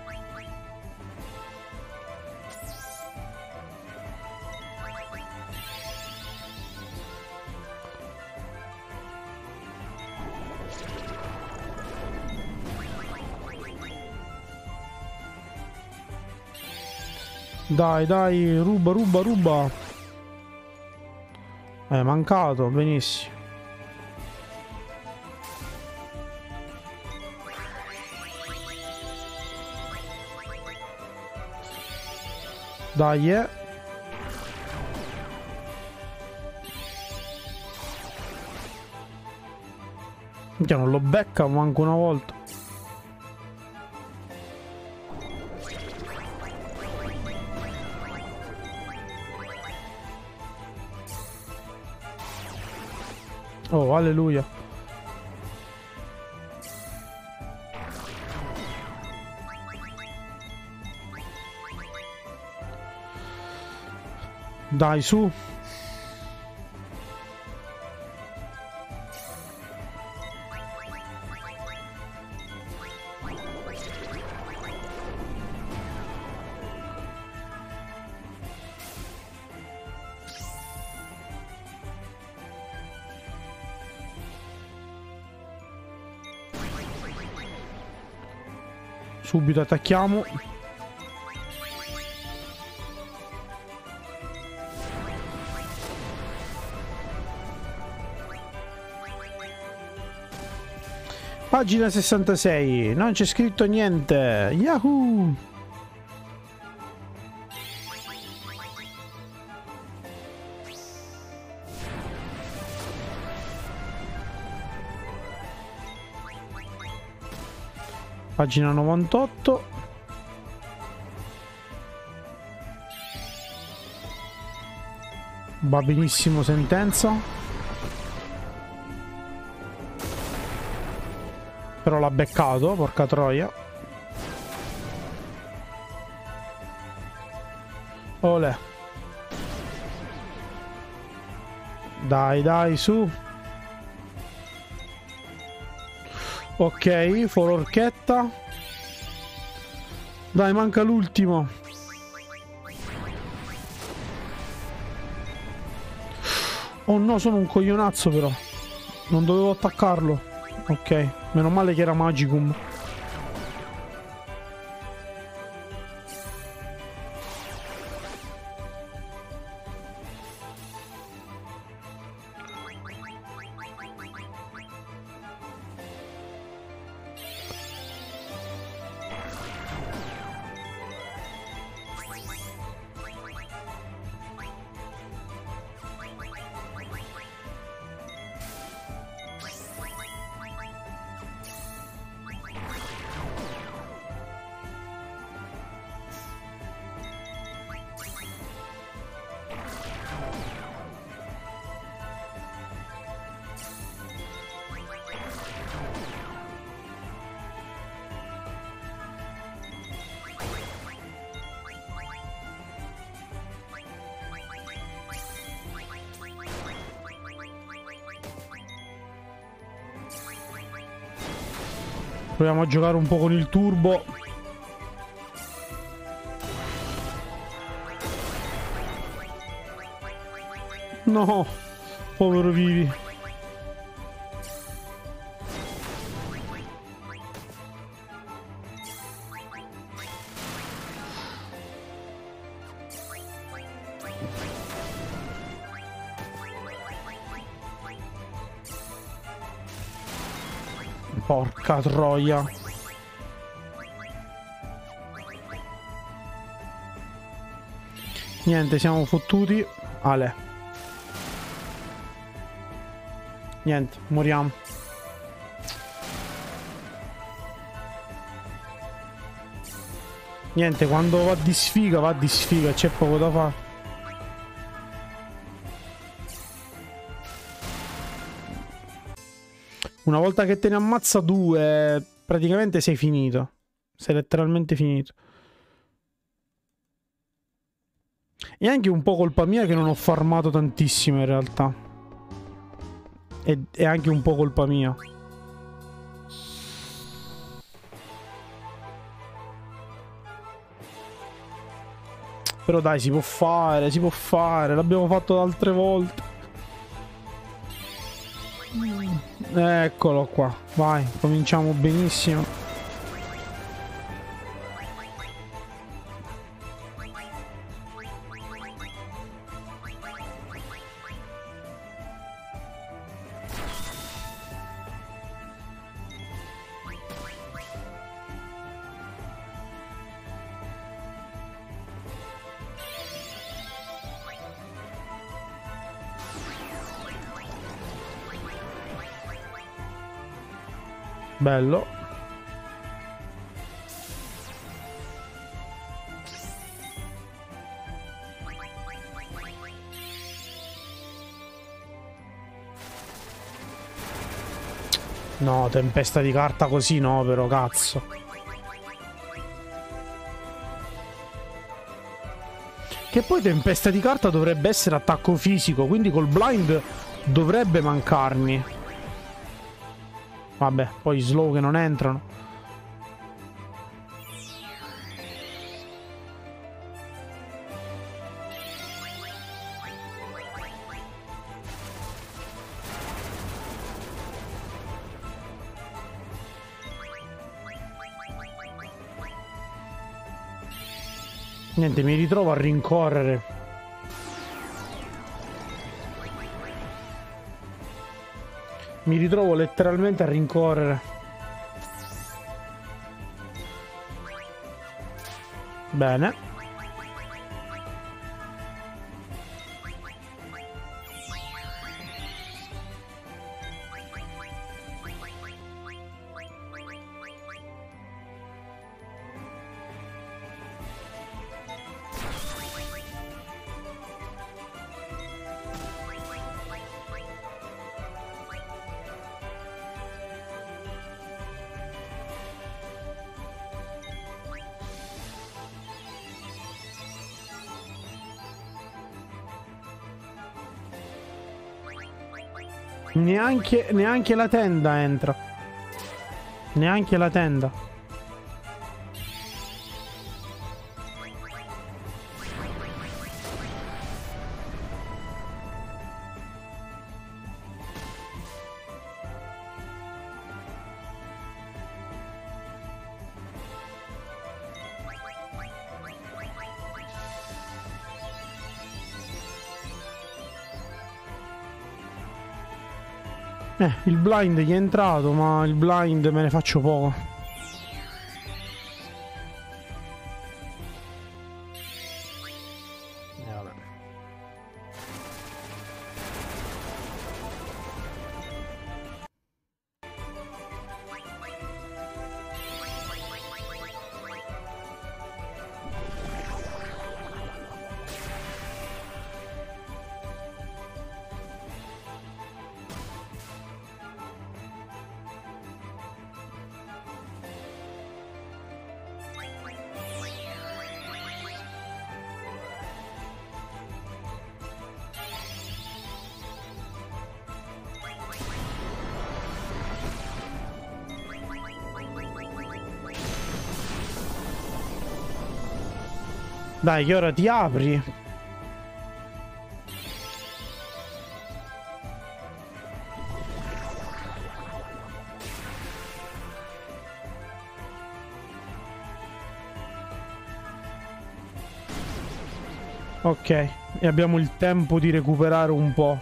S1: Dai, dai, ruba, ruba, ruba. È mancato, benissimo. Dai, eh. Minchia, non lo becca manco una volta. Oh, alleluia. Dai, su. Subito attacchiamo. Pagina sessantasei. Non c'è scritto niente. Yahoo! Pagina novantotto. Va benissimo sentenza. Però l'ha beccato, porca troia. Olè. Dai, dai, su. Ok, fuori orchetta. Dai, manca l'ultimo. Oh no, sono un coglionazzo però. Non dovevo attaccarlo. Ok, meno male che era Magicum. Proviamo a giocare un po' con il turbo. No, povero Vivi. Porca troia. Niente, siamo fottuti. Ale. Niente, moriamo. Niente, quando va di sfiga, va di sfiga, c'è poco da fare. Una volta che te ne ammazza due, praticamente sei finito. Sei letteralmente finito. E anche un po' colpa mia che non ho farmato tantissimo in realtà. E, è anche un po' colpa mia. Però dai, si può fare, si può fare. L'abbiamo fatto altre volte. Eccolo qua. Vai, cominciamo benissimo. Bello. No, tempesta di carta così no, però cazzo. Che poi tempesta di carta dovrebbe essere attacco fisico, quindi col blind dovrebbe mancarmi. Vabbè, poi slow che non entrano. Niente, mi ritrovo a rincorrere. Mi ritrovo letteralmente a rincorrere. Bene.
S2: Neanche, neanche la tenda entra. Neanche la tenda. Eh, il blind gli è entrato, ma il blind me ne faccio poco. Eh, vabbè. Dai, che ora ti apri. Ok, e abbiamo il tempo di recuperare un po'.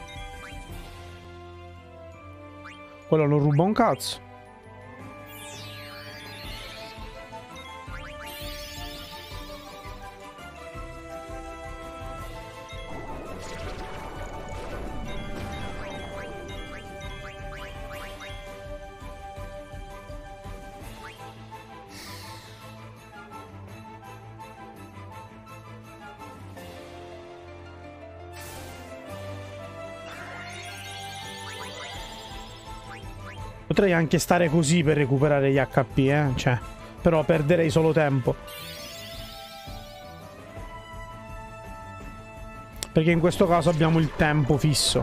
S2: Quello non ruba un cazzo. Potrei anche stare così per recuperare gli H P, eh? Cioè, però perderei solo tempo. Perché in questo caso abbiamo il tempo fisso.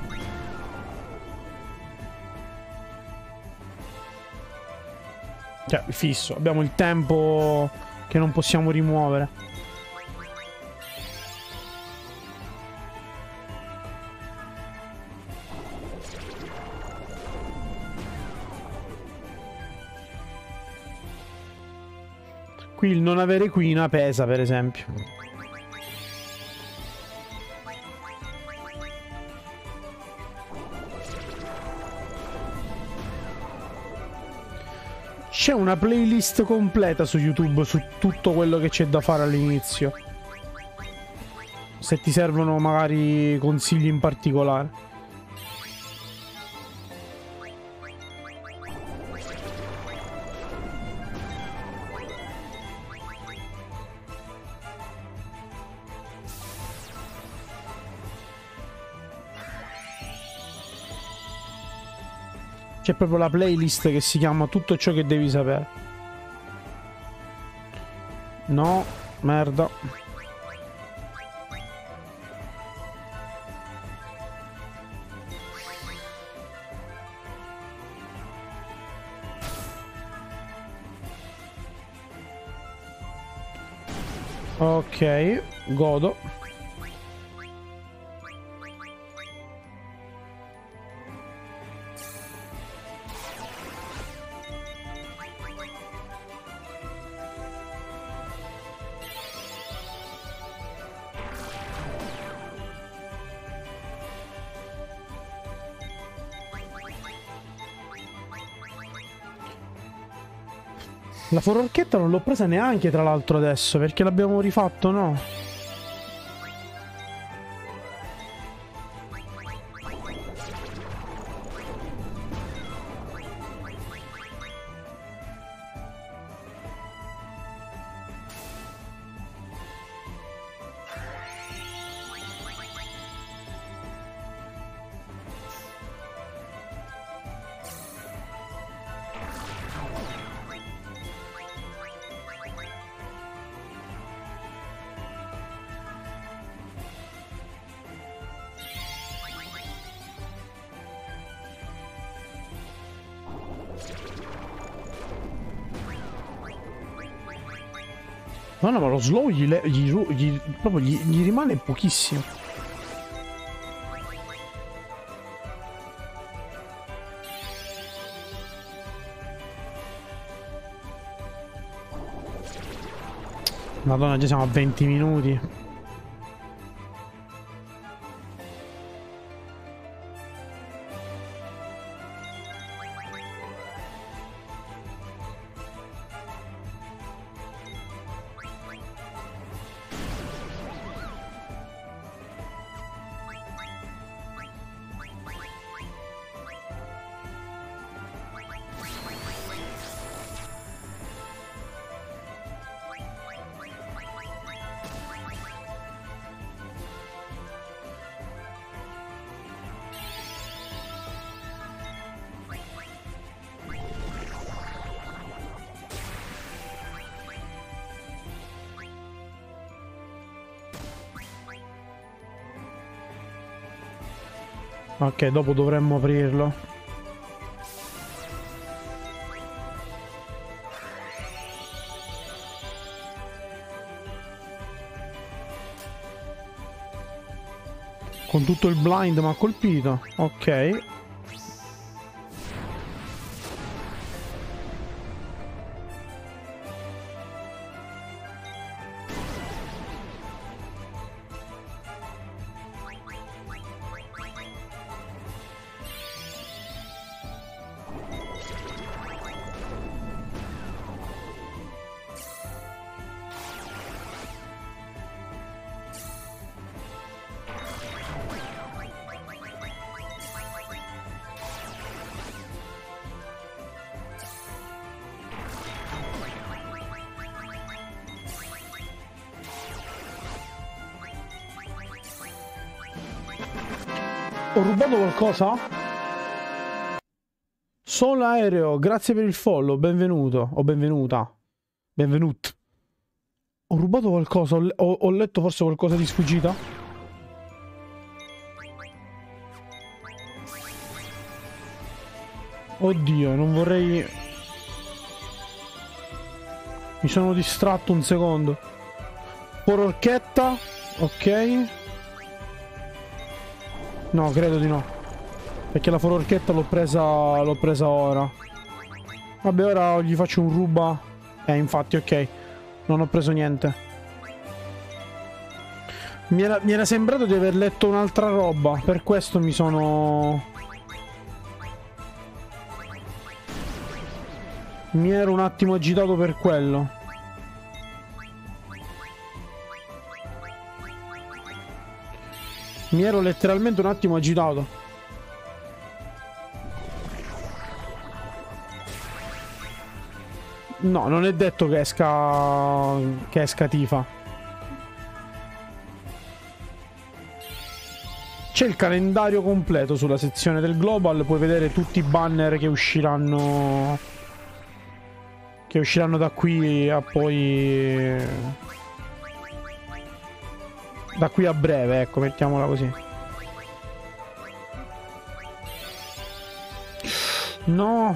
S2: Cioè, fisso. Abbiamo il tempo che non possiamo rimuovere. Qui il non avere quina pesa, per esempio. C'è una playlist completa su YouTube su tutto quello che c'è da fare all'inizio. Se ti servono magari consigli in particolare. C'è proprio la playlist che si chiama Tutto ciò che devi sapere. No, merda. Ok, godo. La fororchetta non l'ho presa neanche, tra l'altro, adesso, perché l'abbiamo rifatto, no? No, no, ma lo slow gli, le, gli, gli, proprio gli, gli rimane pochissimo. Madonna, già siamo a venti minuti. Ok, dopo dovremmo aprirlo. Con tutto il blind mi ha colpito. Ok. Ho rubato qualcosa? Solo aereo, grazie per il follow, benvenuto. O benvenuta. Benvenuto. Ho rubato qualcosa, ho, ho, ho letto forse qualcosa di sfuggita? Oddio, non vorrei... Mi sono distratto un secondo. Pororchetta, ok. No, credo di no. Perché la fororchetta l'ho presa. L'ho presa ora. Vabbè, ora gli faccio un ruba. Eh, infatti, ok. Non ho preso niente. Mi era, mi era sembrato di aver letto un'altra roba. Per questo mi sono... Mi ero un attimo agitato per quello. Mi ero letteralmente un attimo agitato. No, non è detto che esca... che esca Tifa. C'è il calendario completo sulla sezione del Global. Puoi vedere tutti i banner che usciranno... Che usciranno da qui a poi... Da qui a breve, ecco, mettiamola così. No.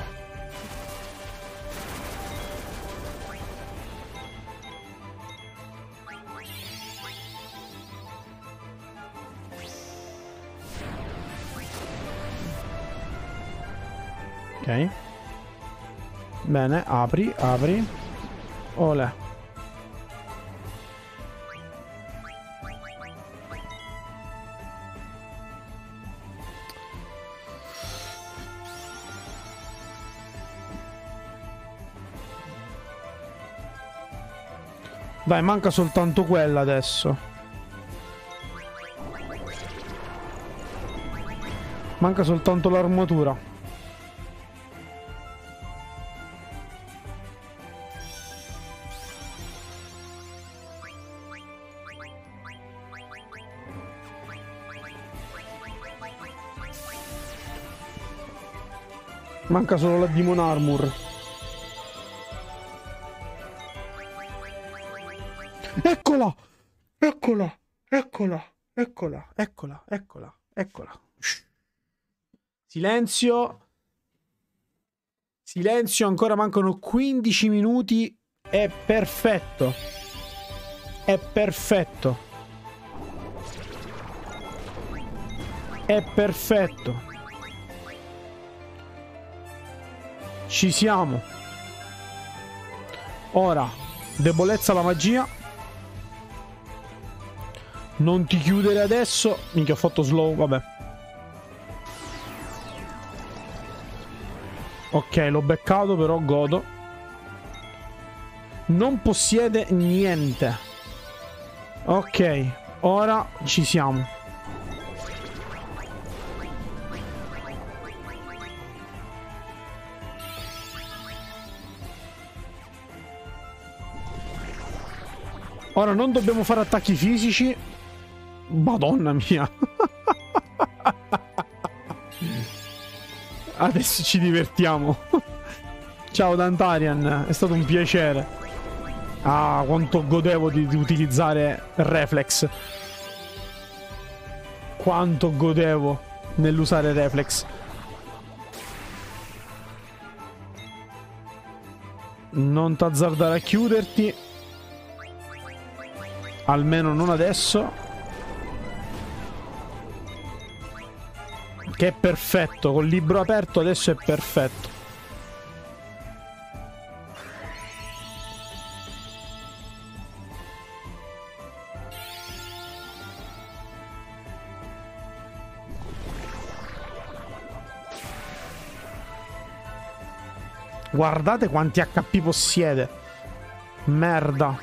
S2: Ok. Bene, apri, apri. Olè. Dai, manca soltanto quella adesso. Manca soltanto l'armatura. Manca solo la Demon Armor. Eccola! Eccola! Eccola! Eccola! Eccola! Eccola! Eccola! Shh. Silenzio. Silenzio, ancora mancano quindici minuti. È perfetto. È perfetto. È perfetto. Ci siamo. Ora, debolezza la magia. Non ti chiudere adesso. Minchia, ho fatto slow, vabbè. Ok, l'ho beccato, però godo. Non possiede niente. Ok, ora ci siamo. Ora non dobbiamo fare attacchi fisici. Madonna mia. Adesso ci divertiamo. Ciao Dantarian, è stato un piacere. Ah, quanto godevo di, di utilizzare Reflex. Quanto godevo nell'usare Reflex. Non t'azzardare a chiuderti. Almeno non adesso. Che è perfetto. Col libro aperto adesso è perfetto. Guardate quanti H P possiede. Merda.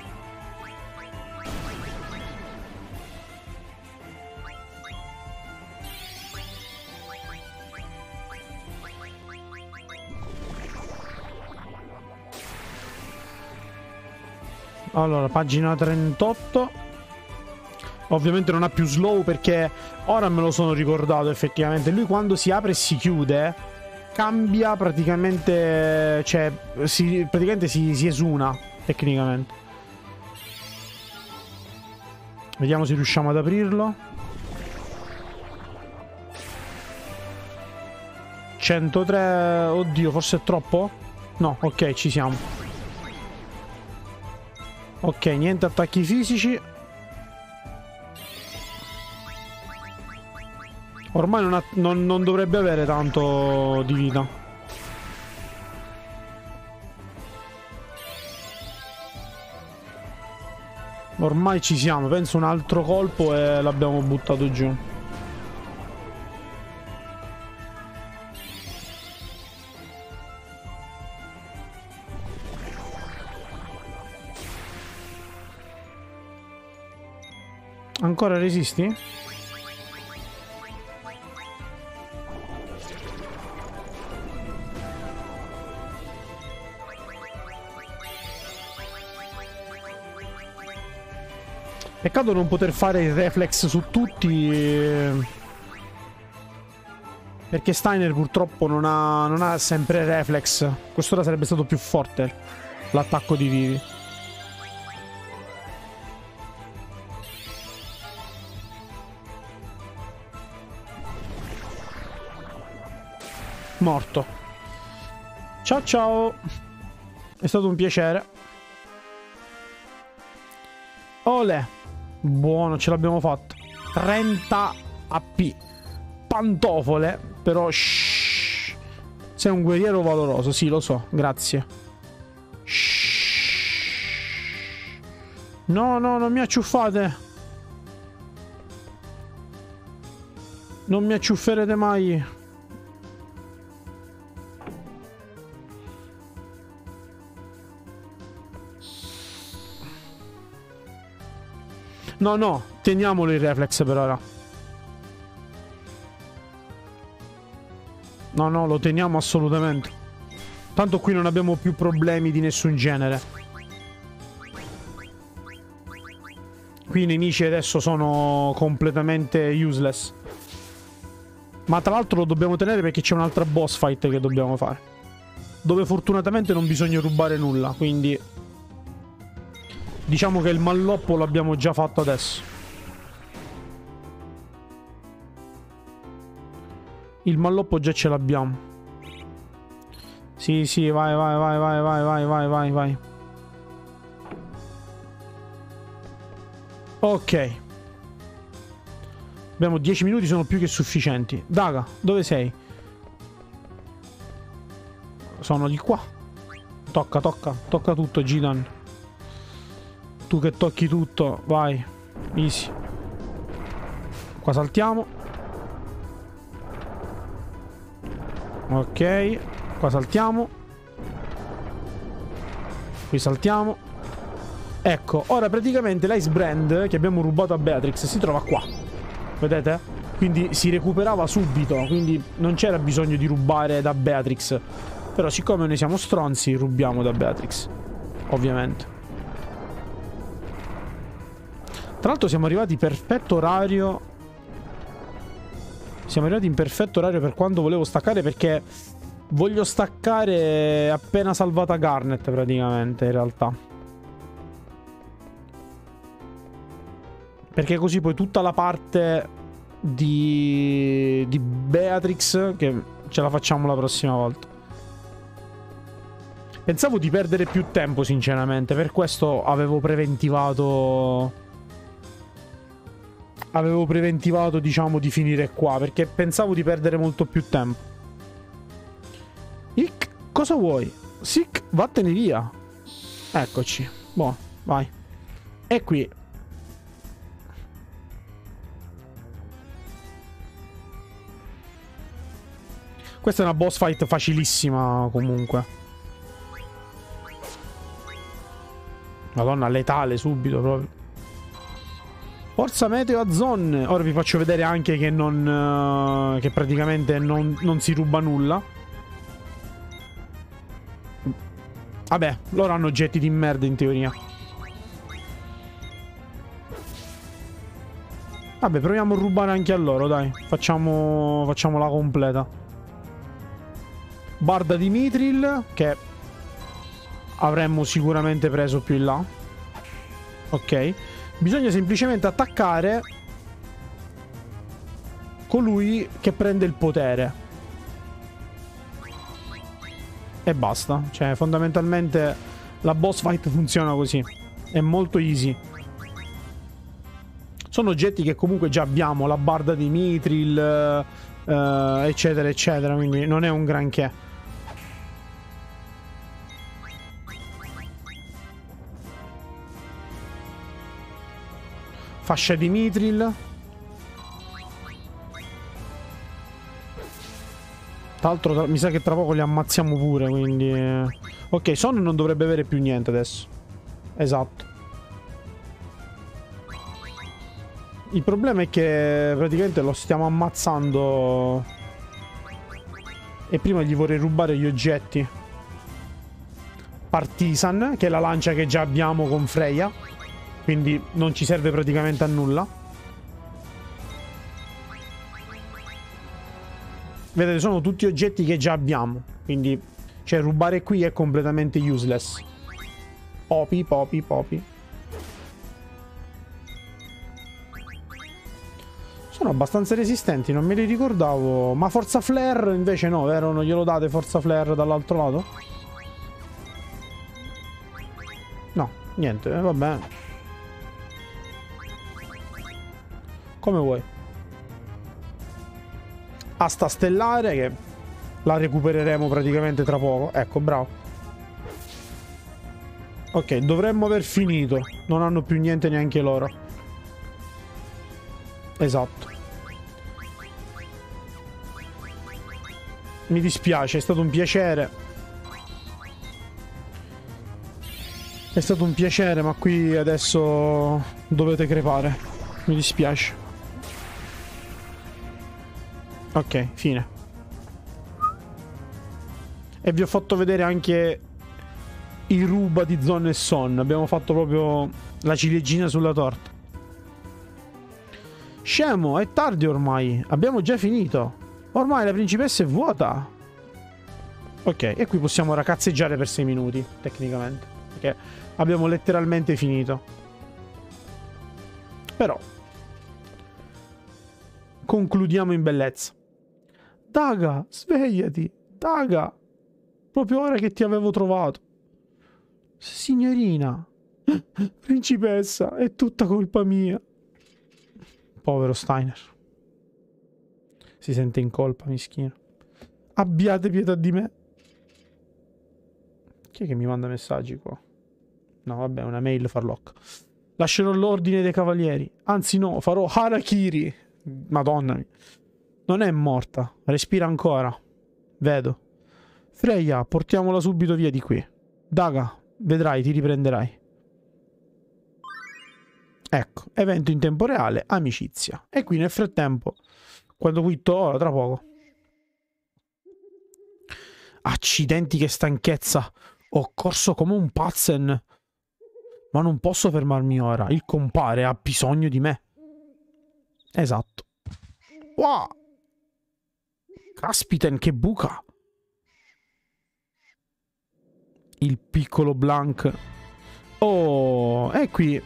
S2: Allora, pagina trentotto. Ovviamente non ha più slow perché ora me lo sono ricordato effettivamente. Lui quando si apre e si chiude cambia praticamente. Cioè, si, praticamente si, si esuna tecnicamente. Vediamo se riusciamo ad aprirlo. centotré. Oddio, forse è troppo? No, ok, ci siamo. Ok, niente attacchi fisici. Ormai non, ha, non, non dovrebbe avere tanto di vita. Ormai ci siamo. Penso un altro colpo e l'abbiamo buttato giù. Ancora resisti? Peccato non poter fare il reflex su tutti. Perché Steiner purtroppo non ha, non ha sempre reflex. Quest'ora sarebbe stato più forte l'attacco di Vivi. Morto. Ciao ciao. È stato un piacere. Ole. Buono, ce l'abbiamo fatto. trenta A P. Pantofole. Però shh. Sei un guerriero valoroso. Sì, lo so. Grazie. Shh. No, no, non mi acciuffate. Non mi acciufferete mai. No, no, teniamolo il reflex per ora. No, no, lo teniamo assolutamente. Tanto qui non abbiamo più problemi di nessun genere. Qui i nemici adesso sono completamente useless. Ma tra l'altro lo dobbiamo tenere perché c'è un'altra boss fight che dobbiamo fare. Dove fortunatamente non bisogna rubare nulla, quindi... Diciamo che il malloppo l'abbiamo già fatto adesso. Il malloppo già ce l'abbiamo. Sì, sì, vai, vai, vai, vai, vai, vai, vai, vai, vai. Ok. Abbiamo dieci minuti, sono più che sufficienti. Daga, dove sei? Sono di qua. Tocca, tocca, tocca tutto, Gidan. Tu che tocchi tutto, vai. Easy. Qua saltiamo. Ok. Qua saltiamo. Qui saltiamo. Ecco, ora praticamente l'Ice Brand che abbiamo rubato a Beatrix si trova qua. Vedete? Quindi si recuperava subito, quindi non c'era bisogno di rubare da Beatrix. Però siccome noi siamo stronzi, rubiamo da Beatrix. Ovviamente. Tra l'altro siamo arrivati perfetto orario. Siamo arrivati in perfetto orario per quando volevo staccare, perché voglio staccare appena salvata Garnet praticamente, in realtà. Perché così poi tutta la parte di, di Beatrix che ce la facciamo la prossima volta. Pensavo di perdere più tempo sinceramente, per questo avevo preventivato Avevo preventivato diciamo di finire qua, perché pensavo di perdere molto più tempo. Ick, cosa vuoi? Sick, vattene via. Eccoci. Boh, vai. E qui. Questa è una boss fight facilissima comunque. Madonna, letale subito proprio. Forza meteo a zone. Ora vi faccio vedere anche che non... Uh, che praticamente non, non si ruba nulla. Vabbè, loro hanno oggetti di merda in teoria. Vabbè, proviamo a rubare anche a loro, dai. Facciamo... Facciamola completa. Barda di Mithril, che avremmo sicuramente preso più in là. Ok. Bisogna semplicemente attaccare colui che prende il potere. E basta. Cioè, fondamentalmente la boss fight funziona così. È molto easy. Sono oggetti che comunque già abbiamo. La barda di Mithril, eh, eccetera, eccetera. Quindi non è un granché. Fascia di Mithril. Tra l'altro mi sa che tra poco li ammazziamo pure, quindi... Ok, Son non dovrebbe avere più niente adesso. Esatto. Il problema è che praticamente lo stiamo ammazzando. E prima gli vorrei rubare gli oggetti. Partisan, che è la lancia che già abbiamo con Freya. Quindi non ci serve praticamente a nulla. Vedete, sono tutti oggetti che già abbiamo. Quindi, cioè, rubare qui è completamente useless. Popi, popi, popi. Sono abbastanza resistenti, non me li ricordavo. Ma forza flare invece no, vero? Non glielo date forza flare dall'altro lato? No, niente, eh, vabbè. Come vuoi. Asta stellare che la recupereremo praticamente tra poco. Ecco, bravo. Ok, dovremmo aver finito. Non hanno più niente neanche loro. Esatto. Mi dispiace, è stato un piacere. È stato un piacere, ma qui adesso dovete crepare. Mi dispiace. Ok, fine. E vi ho fatto vedere anche i ruba di Zon e Son. Abbiamo fatto proprio la ciliegina sulla torta. Scemo, è tardi ormai. Abbiamo già finito. Ormai la principessa è vuota. Ok, e qui possiamo ragazzeggiare per sei minuti, tecnicamente. Perché abbiamo letteralmente finito. Però concludiamo in bellezza. Daga, svegliati. Daga. Proprio ora che ti avevo trovato. Signorina. Principessa, è tutta colpa mia. Povero Steiner. Si sente in colpa, mischino. Abbiate pietà di me. Chi è che mi manda messaggi qua? No, vabbè, una mail farlocca. Lascerò l'ordine dei cavalieri. Anzi no, farò harakiri. Madonna mia. Non è morta. Respira ancora. Vedo. Freya, portiamola subito via di qui. Daga, vedrai, ti riprenderai. Ecco, evento in tempo reale, amicizia. E qui nel frattempo, quando quitto ora, tra poco. Accidenti, che stanchezza. Ho corso come un pazzen. Ma non posso fermarmi ora. Il compare ha bisogno di me. Esatto. Wow! Caspiten, che buca! Il piccolo Blanc. Oh, e qui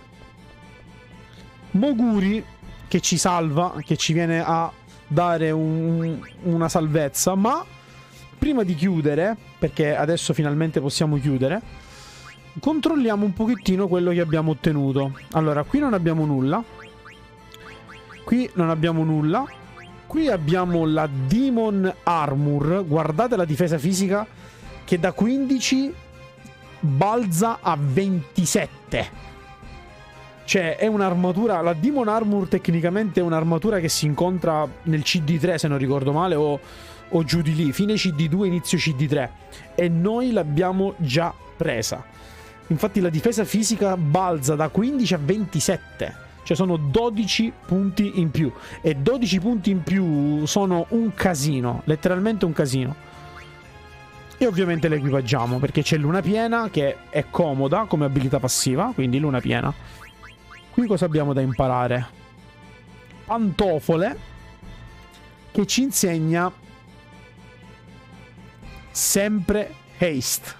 S2: Moguri che ci salva, che ci viene a dare un, una salvezza. Ma prima di chiudere, perché adesso finalmente possiamo chiudere, controlliamo un pochettino quello che abbiamo ottenuto. Allora, qui non abbiamo nulla. Qui non abbiamo nulla. Qui abbiamo la Demon Armor. Guardate la difesa fisica, che da quindici balza a ventisette. Cioè è un'armatura. La Demon Armor tecnicamente è un'armatura che si incontra nel C D tre, se non ricordo male, o, o giù di lì, fine C D due, inizio C D tre. E noi l'abbiamo già presa. Infatti la difesa fisica balza da quindici a ventisette. Cioè sono dodici punti in più. E dodici punti in più sono un casino. Letteralmente un casino. E ovviamente le equipaggiamo, perché c'è luna piena, che è comoda come abilità passiva. Quindi luna piena. Qui cosa abbiamo da imparare? Pantofole, che ci insegna sempre haste.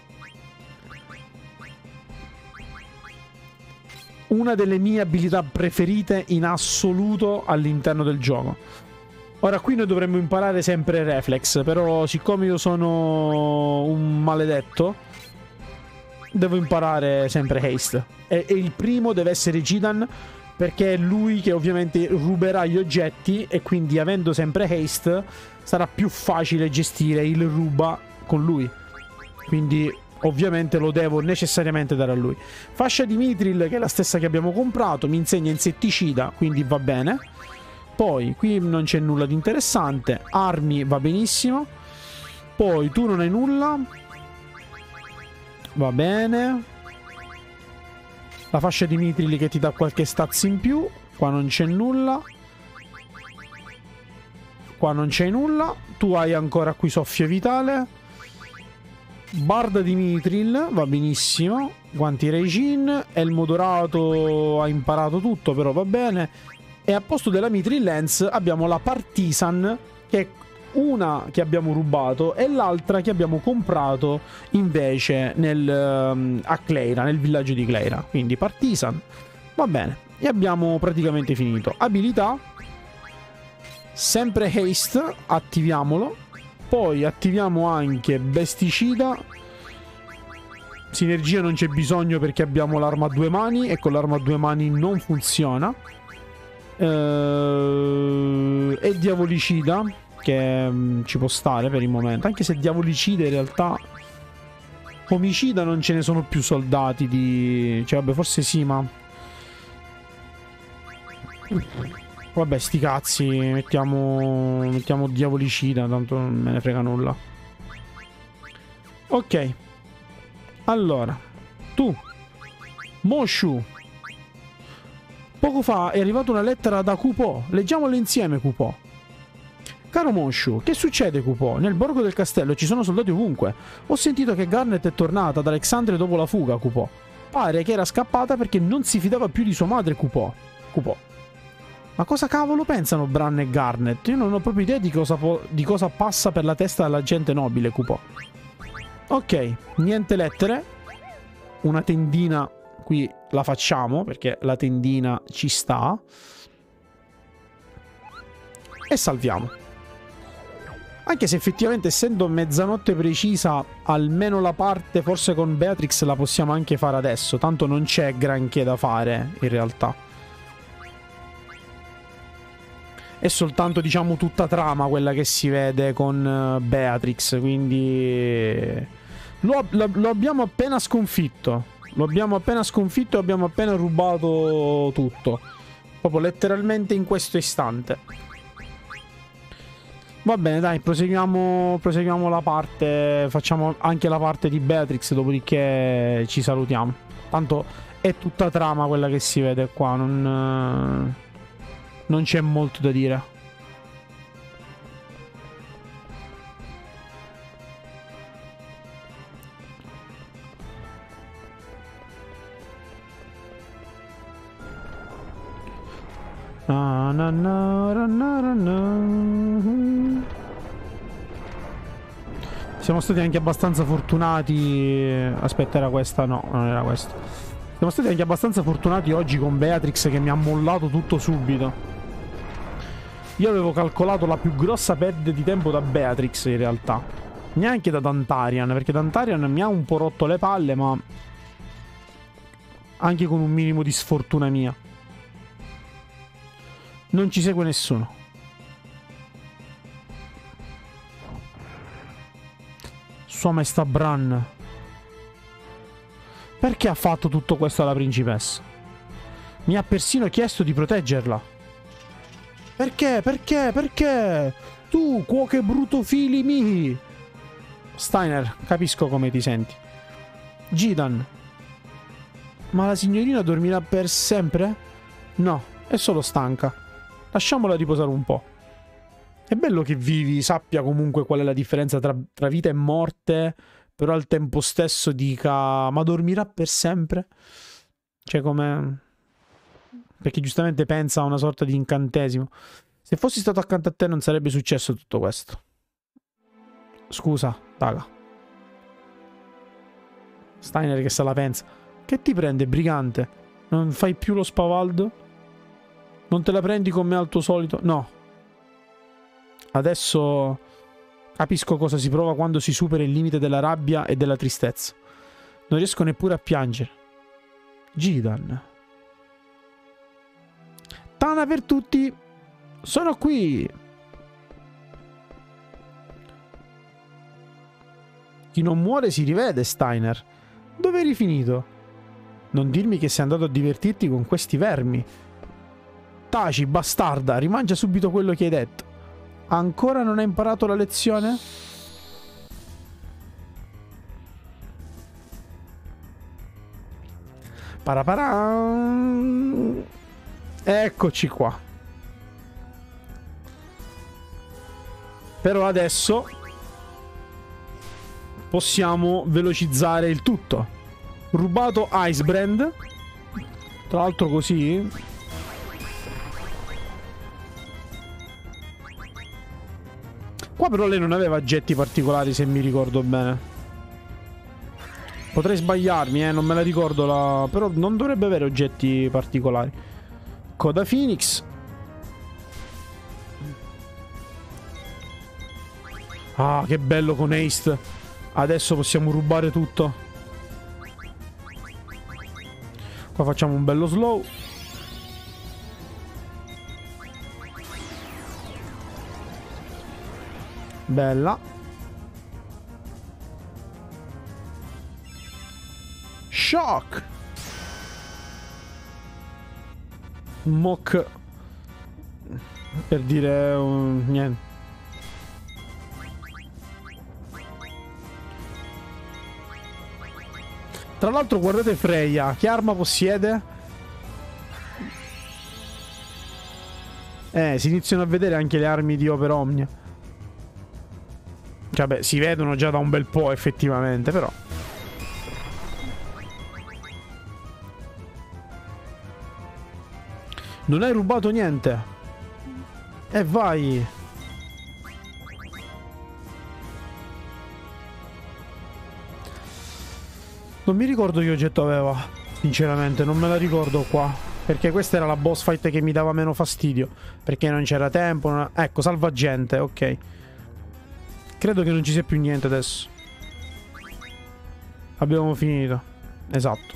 S2: Una delle mie abilità preferite in assoluto all'interno del gioco. Ora qui noi dovremmo imparare sempre reflex, però siccome io sono un maledetto devo imparare sempre haste. E, e il primo deve essere Gidan, perché è lui che ovviamente ruberà gli oggetti, e quindi avendo sempre haste sarà più facile gestire il ruba con lui. Quindi ovviamente lo devo necessariamente dare a lui. Fascia di Mithril, che è la stessa che abbiamo comprato, mi insegna insetticida, quindi va bene. Poi qui non c'è nulla di interessante. Armi va benissimo. Poi tu non hai nulla. Va bene. La fascia di Mithril che ti dà qualche stats in più. Qua non c'è nulla. Qua non c'è nulla. Tu hai ancora qui soffio vitale. Barda di Mithril, va benissimo. Guanti Reijin. Elmo dorato, ha imparato tutto, però va bene. E a posto della Mithril Lens abbiamo la Partisan, che è una che abbiamo rubato e l'altra che abbiamo comprato invece nel, um, a Cleira, nel villaggio di Cleira. Quindi Partisan, va bene. E abbiamo praticamente finito. Abilità, sempre haste, attiviamolo. Poi attiviamo anche besticida. Sinergia non c'è bisogno perché abbiamo l'arma a due mani e con l'arma a due mani non funziona. Ehm, e diavolicida, che mh, ci può stare per il momento, anche se diavolicida in realtà omicida non ce ne sono più soldati di... cioè vabbè, forse sì, ma vabbè, sti cazzi, mettiamo mettiamo diavolicida, tanto non me ne frega nulla. Ok, allora tu Moshu, poco fa è arrivata una lettera da Kupo. Leggiamola insieme, Kupo. Caro Moshu, che succede, Kupo? Nel borgo del castello ci sono soldati ovunque. Ho sentito che Garnet è tornata ad Alexandria dopo la fuga, Kupo. Pare che era scappata perché non si fidava più di sua madre, Kupo. Kupo. Ma cosa cavolo pensano Bran e Garnet? Io non ho proprio idea di cosa, di cosa passa per la testa della gente nobile, Kupo. Ok, niente lettere. Una tendina qui la facciamo, perché la tendina ci sta. E salviamo.
S1: Anche se effettivamente, essendo mezzanotte precisa, almeno la parte forse con Beatrix la possiamo anche fare adesso. Tanto non c'è granché da fare, in realtà. È soltanto, diciamo, tutta trama quella che si vede con Beatrix. Quindi... Lo, lo, lo abbiamo appena sconfitto. Lo abbiamo appena sconfitto e abbiamo appena rubato tutto. Proprio letteralmente in questo istante. Va bene, dai, proseguiamo, proseguiamo la parte. Facciamo anche la parte di Beatrix, dopodiché ci salutiamo. Tanto è tutta trama quella che si vede qua. Non, non c'è molto da dire. Na, na, na, na, na, na. Siamo stati anche abbastanza fortunati. Aspetta, era questa? No, non era questa. Siamo stati anche abbastanza fortunati oggi con Beatrix, che mi ha mollato tutto subito. Io avevo calcolato la più grossa perdita di tempo da Beatrix, in realtà. Neanche da Dantarian, perché Dantarian mi ha un po' rotto le palle, ma anche con un minimo di sfortuna mia. Non ci segue nessuno. Sua Maestà Bran. Perché ha fatto tutto questo alla principessa? Mi ha persino chiesto di proteggerla. Perché? Perché? Perché? Tu, cuoche brutofili mihi. Steiner, capisco come ti senti. Gidan. Ma la signorina dormirà per sempre? No, è solo stanca. Lasciamola riposare un po'. È bello che Vivi sappia comunque qual è la differenza tra, tra vita e morte, però al tempo stesso dica: ma dormirà per sempre? Cioè, come... Perché giustamente pensa a una sorta di incantesimo. Se fossi stato accanto a te non sarebbe successo tutto questo. Scusa, Daga. Steiner che se la pensa. Che ti prende, brigante? Non fai più lo spavaldo? Non te la prendi con me al tuo solito? No. Adesso capisco cosa si prova quando si supera il limite della rabbia e della tristezza. Non riesco neppure a piangere. Gidan. Tana per tutti. Sono qui. Chi non muore si rivede, Steiner. Dove eri finito? Non dirmi che sei andato a divertirti con questi vermi. Taci, bastarda, rimangia subito quello che hai detto. Ancora non hai imparato la lezione? Paraparam. Eccoci qua. Però adesso possiamo velocizzare il tutto. Rubato Icebrand. Tra l'altro così... Qua però lei non aveva oggetti particolari, se mi ricordo bene. Potrei sbagliarmi, eh, non me la ricordo la... Però non dovrebbe avere oggetti particolari. Coda Phoenix. Ah, che bello con Haste. Adesso possiamo rubare tutto. Qua facciamo un bello slow. Bella. Shock. Mock. Per dire um, niente. Tra l'altro guardate Freya. Che arma possiede? Eh, si iniziano a vedere anche le armi di Opera Omnia. Cioè, beh, si vedono già da un bel po', effettivamente, però. Non hai rubato niente. E vai. Non mi ricordo che oggetto aveva. Sinceramente, non me la ricordo qua. Perché questa era la boss fight che mi dava meno fastidio. Perché non c'era tempo. Non... Ecco, salvagente, ok.
S2: Credo che non ci sia più niente adesso. Abbiamo finito. Esatto.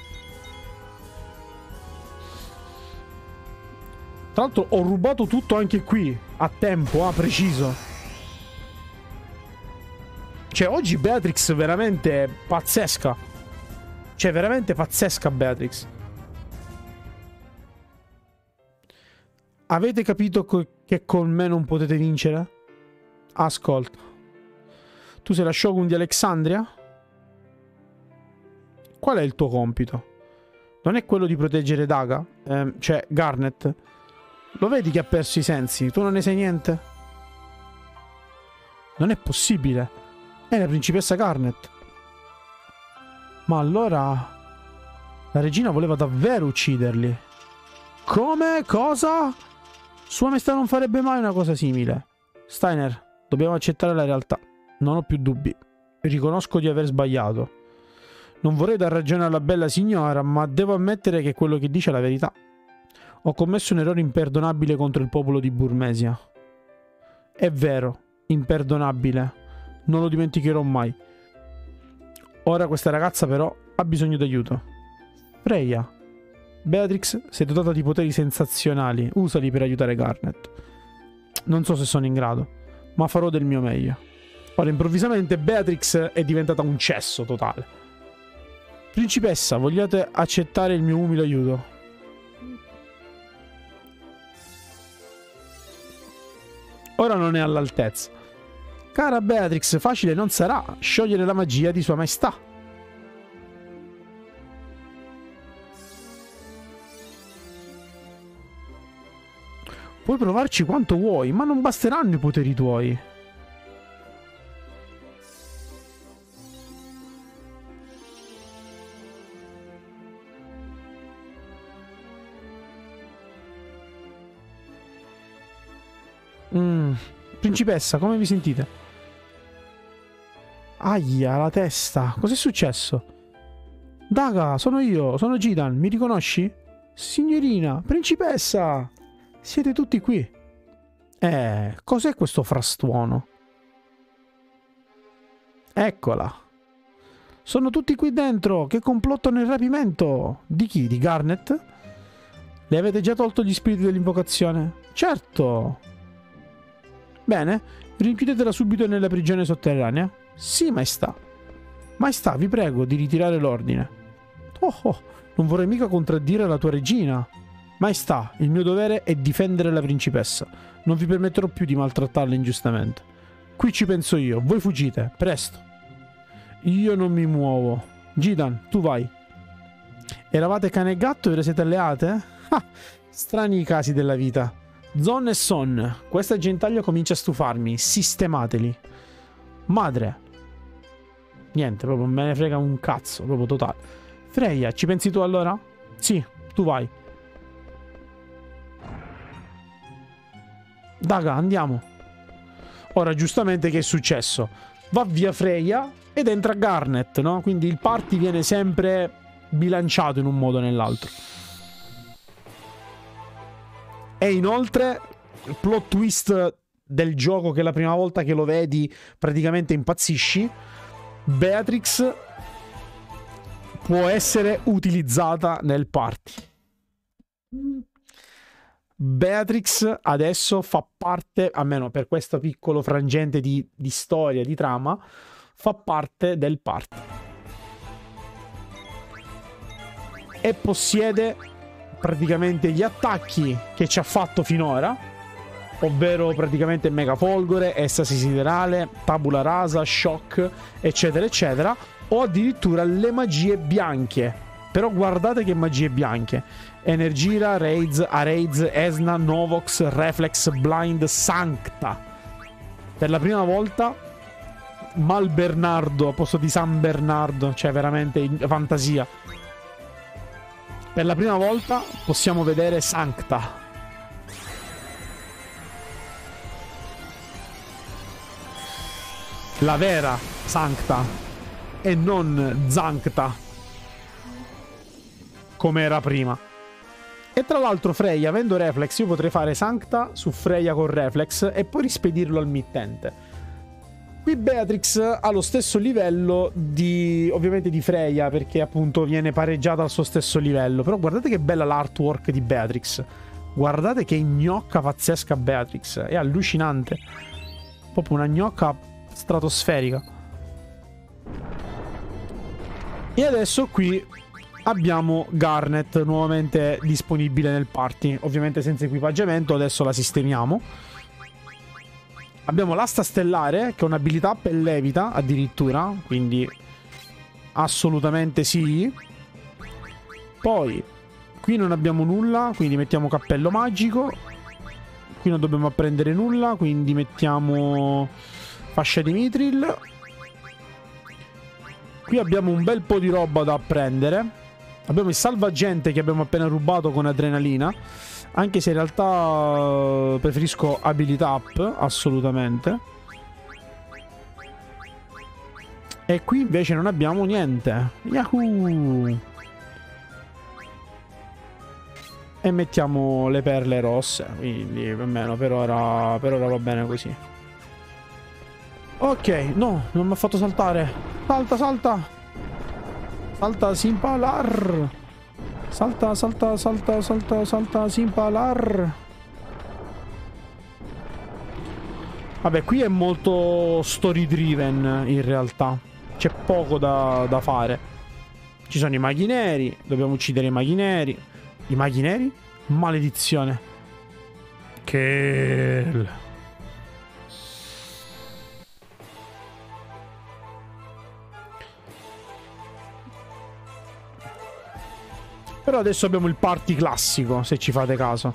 S2: Tra l'altro ho rubato tutto anche qui. A tempo, ah, preciso. Cioè, oggi Beatrix veramente pazzesca. Cioè, veramente pazzesca Beatrix. Avete capito co che con me non potete vincere? Ascolta. Tu sei la Shogun di Alexandria? Qual è il tuo compito? Non è quello di proteggere Daga? Eh, cioè, Garnet? Lo vedi che ha perso i sensi? Tu non ne sai niente? Non è possibile. È la principessa Garnet. Ma allora... la regina voleva davvero ucciderli. Come? Cosa? Sua Maestà non farebbe mai una cosa simile. Steiner, dobbiamo accettare la realtà. Non ho più dubbi. Riconosco di aver sbagliato. Non vorrei dar ragione alla bella signora, ma devo ammettere che quello che dice è la verità. Ho commesso un errore imperdonabile contro il popolo di Burmesia. È vero, imperdonabile. Non lo dimenticherò mai. Ora questa ragazza però ha bisogno d'aiuto. Freya. Beatrix si è dotata di poteri sensazionali. Usali per aiutare Garnet. Non so se sono in grado, ma farò del mio meglio. Ora improvvisamente Beatrix è diventata un cesso totale. Principessa, vogliate accettare il mio umile aiuto? Ora non è all'altezza. Cara Beatrix, facile non sarà sciogliere la magia di Sua Maestà. Puoi provarci quanto vuoi, ma non basteranno i poteri tuoi. Mm. Principessa, come vi sentite? Aia, la testa. Cos'è successo? Daga, sono io, sono Gidan, mi riconosci? Signorina, principessa! Siete tutti qui. Eh, cos'è questo frastuono? Eccola. Sono tutti qui dentro, che complottano il rapimento. Di chi? Di Garnet? Le avete già tolto gli spiriti dell'invocazione? Certo. Bene, rinchiudetela subito nella prigione sotterranea. Sì, maestà. Maestà, vi prego di ritirare l'ordine. Oh, oh, non vorrei mica contraddire la tua regina. Maestà, il mio dovere è difendere la principessa. Non vi permetterò più di maltrattarla ingiustamente. Qui ci penso io, voi fuggite, presto. Io non mi muovo. Gidan, tu vai. Eravate cane e gatto e ve ne siete alleate? Ah, strani i casi della vita. Zon e Son, questa gentaglia comincia a stufarmi, sistemateli. Madre. Niente, proprio me ne frega un cazzo, proprio totale. Freya, ci pensi tu allora? Sì, tu vai. Daga, andiamo. Ora, giustamente, che è successo? Va via Freya ed entra Garnet, no? Quindi il party viene sempre bilanciato in un modo o nell'altro. E inoltre, il plot twist del gioco, che la prima volta che lo vedi praticamente impazzisci, Beatrix può essere utilizzata nel party. Beatrix adesso fa parte, almeno per questo piccolo frangente di, di storia, di trama, fa parte del party. E possiede praticamente gli attacchi che ci ha fatto finora, ovvero praticamente Mega Folgore, Estasi Siderale, Tabula Rasa, Shock, eccetera eccetera, o addirittura le magie bianche. Però guardate che magie bianche: Energira, Raids, Araids, Esna, Novox, Reflex, Blind, Sancta. Per la prima volta Mal Bernardo a posto di San Bernardo, cioè veramente fantasia. Per la prima volta possiamo vedere Sancta. La vera Sancta e non Zancta come era prima. E tra l'altro Freya, avendo Reflex, io potrei fare Sancta su Freya con Reflex e poi rispedirlo al mittente.
S1: Qui Beatrix ha lo stesso livello di, ovviamente, di Freya, perché appunto viene pareggiata al suo stesso livello. Però guardate che bella l'artwork di Beatrix. Guardate che gnocca pazzesca Beatrix. È allucinante. Proprio una gnocca stratosferica. E adesso qui abbiamo Garnet nuovamente disponibile nel party. Ovviamente senza equipaggiamento, adesso la sistemiamo. Abbiamo l'asta stellare, che è un'abilità per levita addirittura, quindi assolutamente sì. Poi qui non abbiamo nulla, quindi mettiamo cappello magico. Qui non dobbiamo apprendere nulla, quindi mettiamo fascia di Mithril. Qui abbiamo un bel po' di roba da apprendere. Abbiamo il salvagente che abbiamo appena rubato con adrenalina. Anche se in realtà preferisco abilità up, assolutamente. E qui invece non abbiamo niente. Yahoo! E mettiamo le perle rosse. Quindi almeno per ora, per ora va bene così. Ok, no, non mi ha fatto saltare. Salta, salta. Salta, Simpalar. Salta, salta, salta, salta, salta, Simpalar. Vabbè, qui è molto story driven in realtà. C'è poco da, da fare. Ci sono i maghi neri. Dobbiamo uccidere i maghi neri. I maghi neri? Maledizione. Che... Però adesso abbiamo il party classico, se ci fate caso.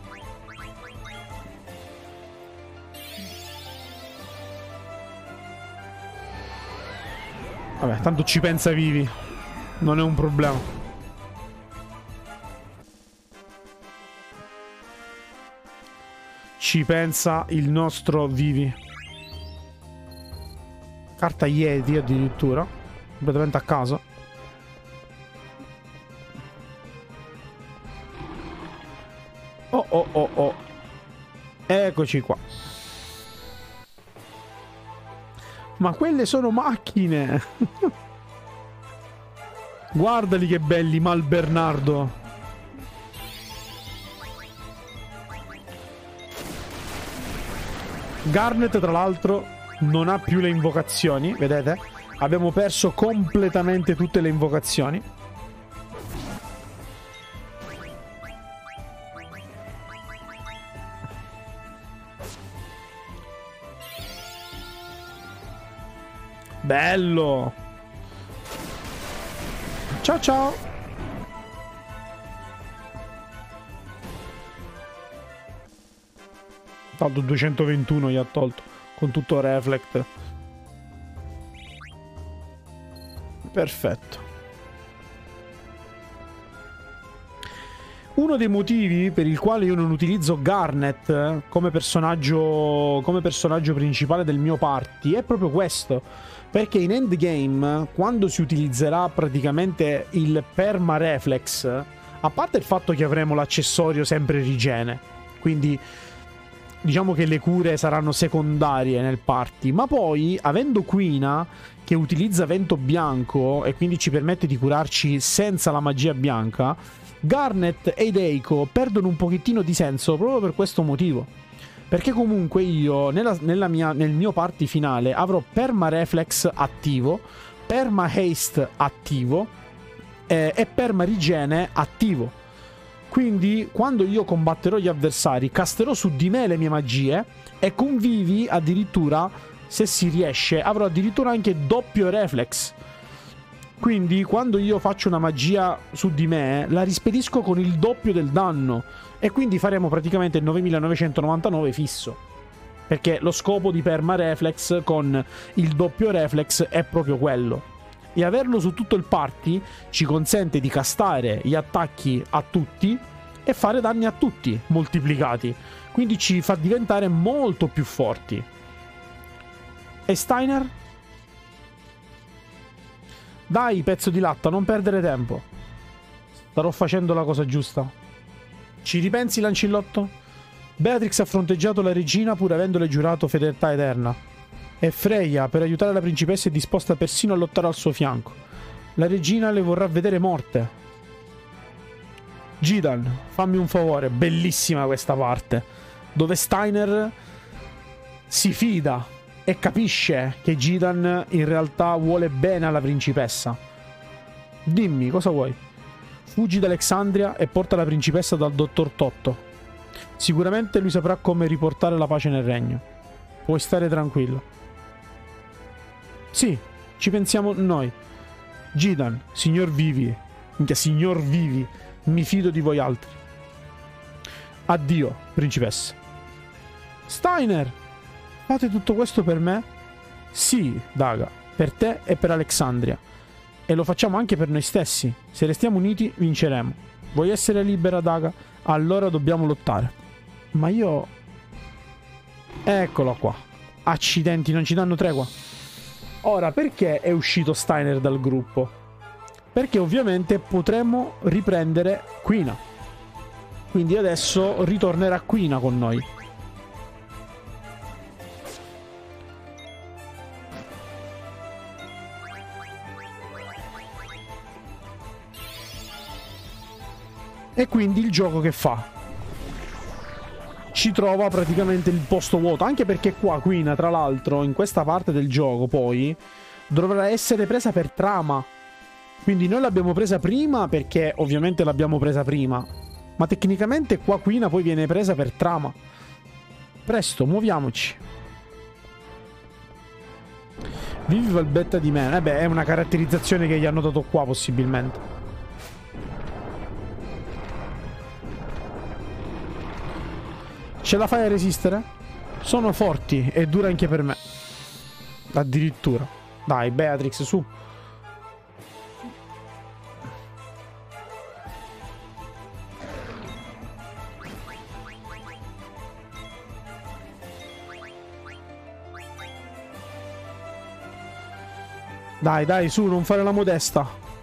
S1: Vabbè, tanto ci pensa Vivi. Non è un problema. Ci pensa il nostro Vivi. Carta Yeti addirittura. Completamente a caso. Oh oh oh oh. Eccoci qua. Ma quelle sono macchine. Guardali che belli, Mal Bernardo. Garnet tra l'altro non ha più le invocazioni, vedete? Abbiamo perso completamente tutte le invocazioni. Bello. Ciao ciao. Tanto duecentoventuno gli ha tolto con tutto reflect. Perfetto. Uno dei motivi per il quale io non utilizzo Garnet come personaggio, come personaggio principale del mio party è proprio questo. Perché in endgame, quando si utilizzerà praticamente il perma reflex, a parte il fatto che avremo l'accessorio sempre rigene, quindi diciamo che le cure saranno secondarie nel party, ma poi avendo Quina che utilizza vento bianco e quindi ci permette di curarci senza la magia bianca, Garnet ed Eiko perdono un pochettino di senso proprio per questo motivo. Perché comunque io nella, nella mia, nel mio party finale avrò Perma Reflex attivo, Perma Haste attivo eh, e Perma Rigene attivo. Quindi quando io combatterò gli avversari casterò su di me le mie magie e con Vivi addirittura, se si riesce, avrò addirittura anche doppio Reflex. Quindi quando io faccio una magia su di me la rispedisco con il doppio del danno. E quindi faremo praticamente il novemilanovecentonovantanove fisso. Perché lo scopo di Perma Reflex con il doppio Reflex è proprio quello. E averlo su tutto il party ci consente di castare gli attacchi a tutti e fare danni a tutti moltiplicati. Quindi ci fa diventare molto più forti. E Steiner? Dai, pezzo di latta, non perdere tempo. Starò facendo la cosa giusta. Ci ripensi, Lancillotto? Beatrix ha fronteggiato la regina pur avendole giurato fedeltà eterna.
S2: E Freya, per aiutare la principessa, è disposta persino a lottare al suo fianco. La regina le vorrà vedere morte. Gidan, fammi un favore. Bellissima questa parte, dove Steiner si fida e capisce che Gidan in realtà vuole bene alla principessa. Dimmi, cosa vuoi? Fuggi da Alexandria e porta la principessa dal dottor Totto. Sicuramente lui saprà come riportare la pace nel regno. Puoi stare tranquillo. Sì, ci pensiamo noi. Gidan, signor Vivi. Minchia, signor Vivi. Mi fido di voi altri. Addio, principessa. Steiner! Fate tutto questo per me? Sì, Daga. Per te e per Alexandria. E lo facciamo anche per noi stessi. Se restiamo uniti, vinceremo. Vuoi essere libera, Daga? Allora dobbiamo lottare. Ma io... Eccolo qua. Accidenti, non ci danno tregua. Ora, perché è uscito Steiner dal gruppo? Perché ovviamente potremmo riprendere Quina. Quindi adesso ritornerà Quina con noi. E quindi il gioco che fa? Ci trova praticamente il posto vuoto. Anche perché qua Quina, tra l'altro, in questa parte del gioco poi dovrà essere presa per trama. Quindi noi l'abbiamo presa prima perché ovviamente l'abbiamo presa prima. Ma tecnicamente qua Quina poi viene presa per trama. Presto, muoviamoci. Vivi Valbetta di me. Eh beh, è una caratterizzazione che gli hanno dato qua possibilmente. Ce la fai a resistere? Sono forti e dura anche per me. Addirittura. Dai, Beatrix, su. Dai, dai, su, non fare la modesta.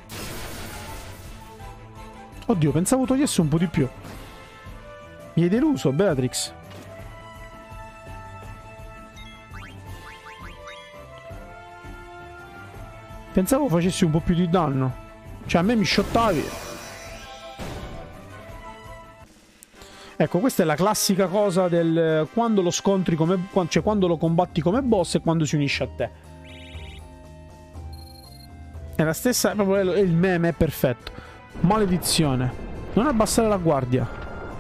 S2: Oddio, pensavo togliesse un po' di più. Mi hai deluso, Beatrix. Pensavo facessi un po' più di danno. Cioè, a me mi shottavi. Ecco, questa è la classica cosa del quando lo scontri come... Cioè, quando lo combatti come boss e quando si unisce a te. È la stessa... Proprio è il meme, è perfetto. Maledizione. Non abbassare la guardia.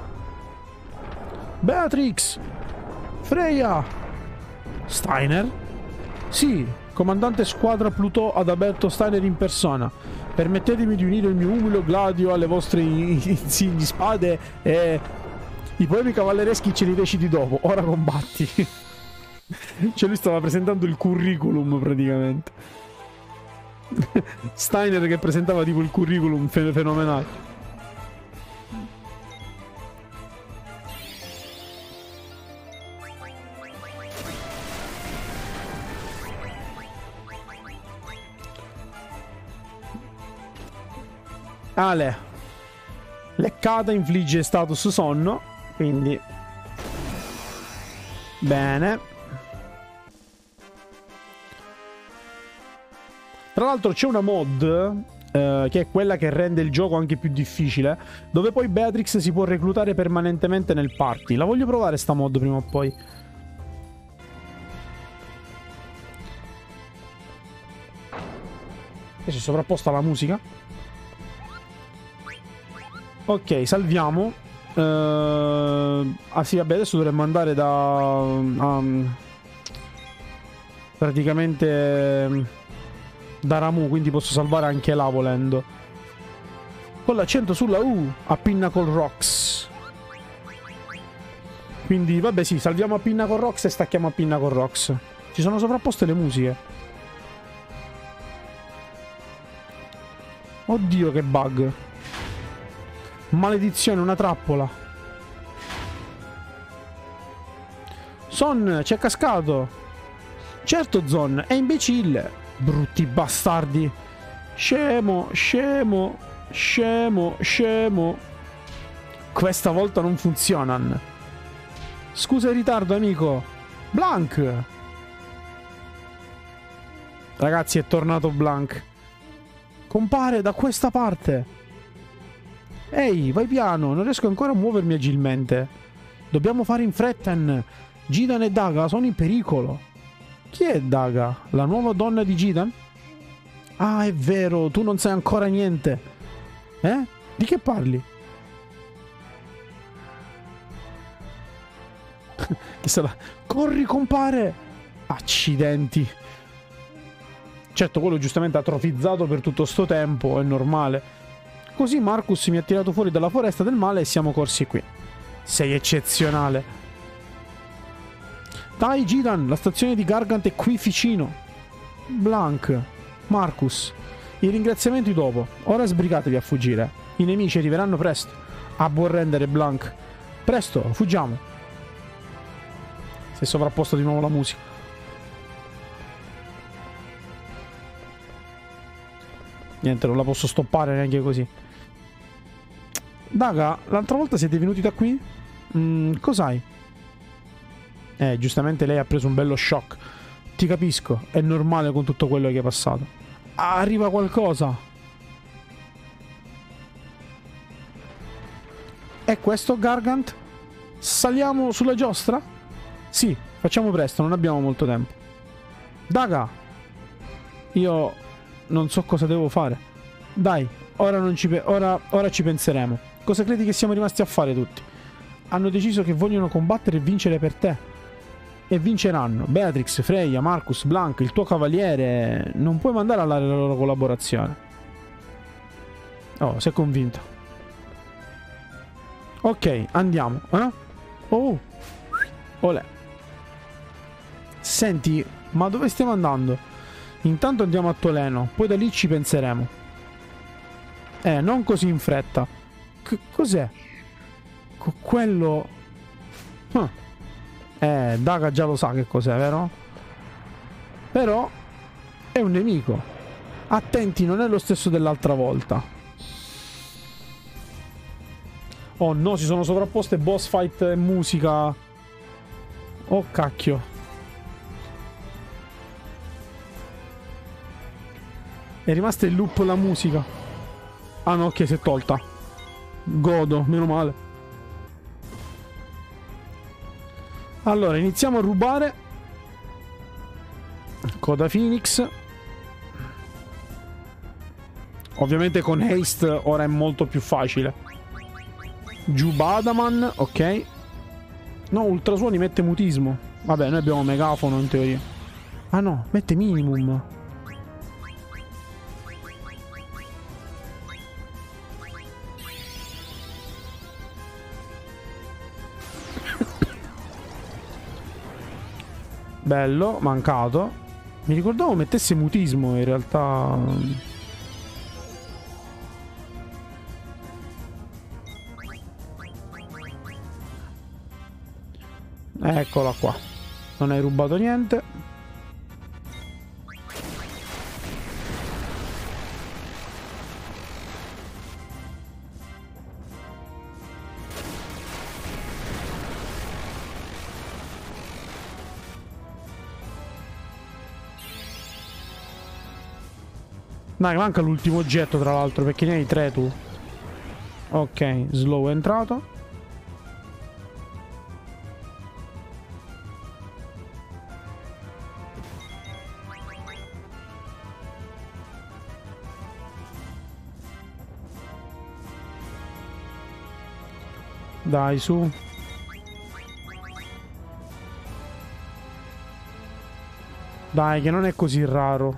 S2: Beatrix! Freya! Steiner? Sì, comandante squadra Plutò ad Alberto Steiner in persona. Permettetemi di unire il mio umile gladio alle vostre insigni spade e... I poemi cavallereschi ce li decidi dopo. Ora combatti. Cioè lui stava presentando il curriculum praticamente. Steiner che presentava tipo il curriculum fen fenomenale. Ale. Leccata infligge status sonno. Quindi bene. Tra l'altro c'è una mod eh, che è quella che rende il gioco anche più difficile, dove poi Beatrix si può reclutare permanentemente nel party. La voglio provare sta mod prima o poi. E si è sovrapposta la musica. Ok, salviamo. Uh, ah sì, vabbè, adesso dovremmo andare da um, praticamente da Ramuh, quindi posso salvare anche là volendo. Con l'accento sulla U a Pinnacle Rocks. Quindi vabbè, sì, salviamo a Pinnacle Rocks e stacchiamo a Pinnacle Rocks. Ci sono sovrapposte le musiche. Oddio, che bug. Maledizione, una trappola. Son, c'è cascato. Certo, Zon, è imbecille. Brutti bastardi. Scemo, scemo, scemo, scemo. Questa volta non funzionano. Scusa il ritardo, amico. Blanc. Ragazzi, è tornato Blank. Compare da questa parte. Ehi, vai piano, non riesco ancora a muovermi agilmente. Dobbiamo fare in fretta. Gidan e Daga sono in pericolo. Chi è Daga? La nuova donna di Gidan? Ah, è vero, tu non sai ancora niente. Eh? Di che parli? Che sarà? Corri, compare! Accidenti. Certo, quello giustamente atrofizzato per tutto sto tempo, è normale. Così Marcus mi ha tirato fuori dalla foresta del male e siamo corsi qui. Sei eccezionale. Dai, Gidan, la stazione di Gargant è qui vicino. Blank, Marcus, i ringraziamenti dopo. Ora sbrigatevi a fuggire. I nemici arriveranno presto. A buon rendere, Blank. Presto, fuggiamo. Si è sovrapposto di nuovo la musica. Niente, non la posso stoppare neanche così. Daga, l'altra volta siete venuti da qui? Mm, cos'hai? Eh, giustamente lei ha preso un bello shock. Ti capisco, è normale con tutto quello che è passato. Arriva qualcosa. È questo Gargant? Saliamo sulla giostra? Sì, facciamo presto, non abbiamo molto tempo. Daga! Io non so cosa devo fare. Dai, ora, non ci, ora, ora ci penseremo. Cosa credi che siamo rimasti a fare tutti? Hanno deciso che vogliono combattere e vincere per te. E vinceranno. Beatrix, Freya, Marcus, Blank, il tuo cavaliere. Non puoi mandare alla loro collaborazione. Oh, sei convinto. Ok, andiamo. Eh? Oh. Olè. Senti, ma dove stiamo andando? Intanto andiamo a Toleno, poi da lì ci penseremo. Eh, non così in fretta. C- cos'è? C- quello... Huh. Eh, Daga già lo sa che cos'è, vero? Però è un nemico. Attenti, non è lo stesso dell'altra volta. Oh no, si sono sovrapposte boss fight e musica. Oh cacchio. È rimasta in loop la musica. Ah no, ok, si è tolta. Godo, meno male. Allora, iniziamo a rubare. Coda Phoenix. Ovviamente con haste ora è molto più facile. Jubadaman, ok. No, Ultrasuoni mette mutismo. Vabbè, noi abbiamo megafono in teoria. Ah no, mette minimum. Bello, mancato. Mi ricordavo mettesse mutismo, in realtà. Eccola qua. Non hai rubato niente. Dai, manca l'ultimo oggetto tra l'altro, perché ne hai tre tu. Ok, slow è entrato. Dai, su. Dai, che non è così raro.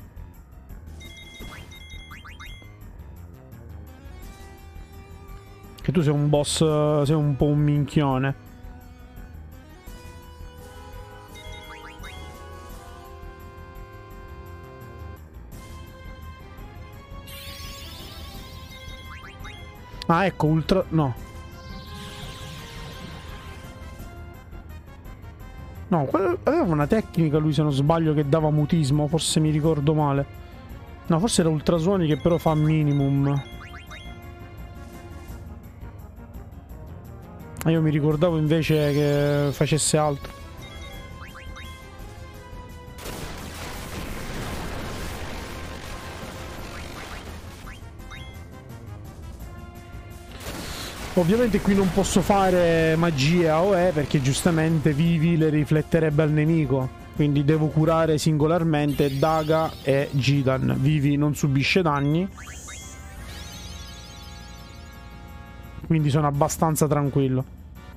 S2: Che tu sei un boss, sei un po' un minchione. Ah, ecco, ultra... no. No, aveva una tecnica lui, se non sbaglio, che dava mutismo. Forse mi ricordo male. No, forse era Ultrasuoni che però fa minimum. Io mi ricordavo invece che facesse altro. Ovviamente qui non posso fare magie A O E perché giustamente Vivi le rifletterebbe al nemico, quindi devo curare singolarmente Daga e Gidan. Vivi non subisce danni, quindi sono abbastanza tranquillo.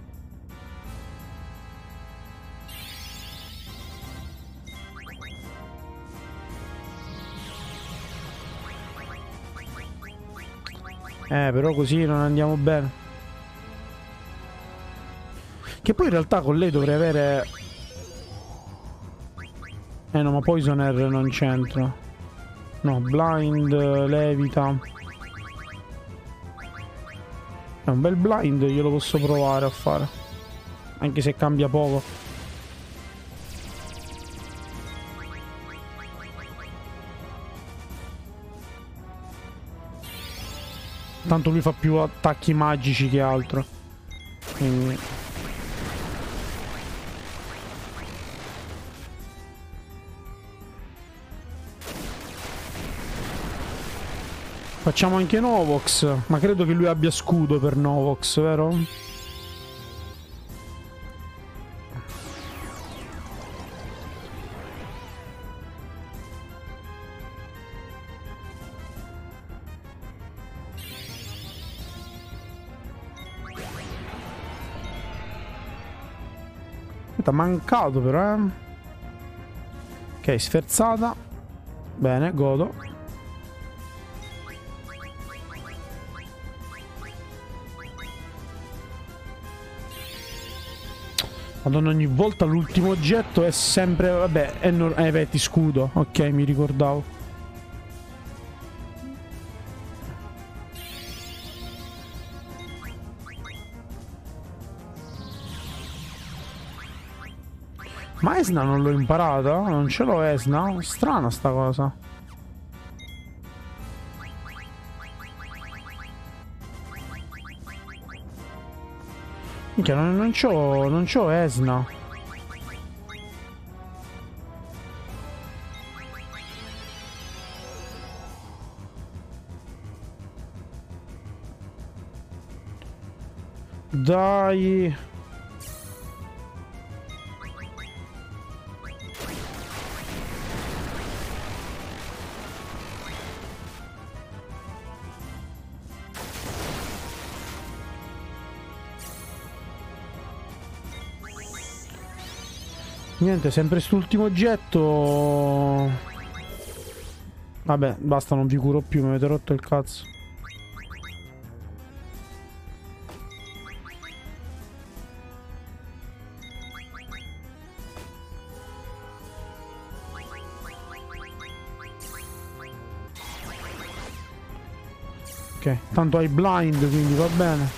S2: Eh, però così non andiamo bene. Che poi in realtà con lei dovrei avere... Eh no, ma Poisoner non c'entra. No, Blind, Levita. È un bel Blind, io lo posso provare a fare. Anche se cambia poco. Tanto lui fa più attacchi magici che altro. Quindi... Facciamo anche Novox, ma credo che lui abbia scudo per Novox, vero? T'ha mancato però, eh. Ok, sferzata. Bene, godo. Madonna, ogni volta l'ultimo oggetto è sempre... Vabbè, è no... eh, beh, ti scudo. Ok, mi ricordavo. Ma Esna non l'ho imparata? Non ce l'ho Esna? Strana sta cosa. Minchia, non, non c'ho... non c'ho Esna. Dai... Niente, sempre quest'ultimo oggetto. Vabbè, basta, non vi curo più, mi avete rotto il cazzo. Ok, tanto hai blind, quindi va bene.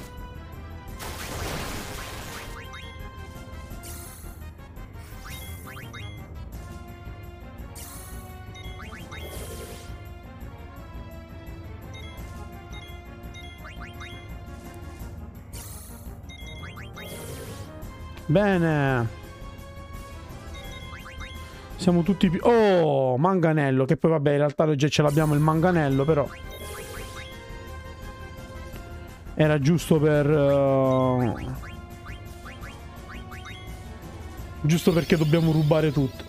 S2: Bene. Siamo tutti più... Oh, manganello. Che poi vabbè, in realtà già ce l'abbiamo il manganello, però era giusto per... Uh... giusto perché dobbiamo rubare tutto.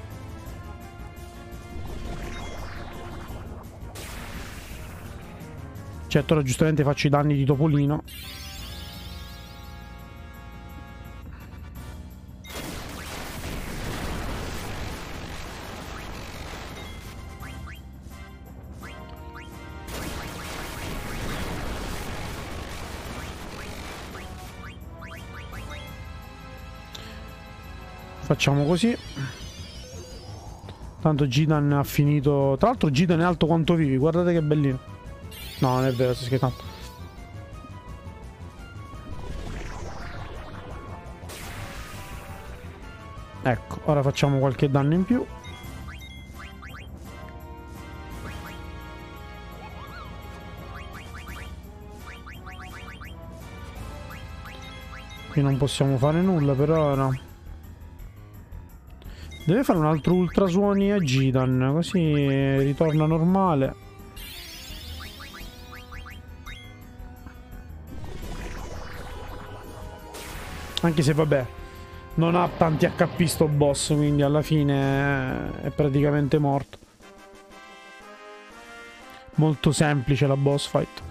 S2: Certo, ora giustamente faccio i danni di Topolino. Facciamo così. Tanto Gidan ha finito. Tra l'altro Gidan è alto quanto Vivi. Guardate che bellino. No, non è vero, sto scherzando. Ecco, ora facciamo qualche danno in più. Qui non possiamo fare nulla per ora. Deve fare un altro ultrasuoni a Gidan, così ritorna normale. Anche se vabbè, non ha tanti H P sto boss, quindi alla fine è praticamente morto. Molto semplice la boss fight.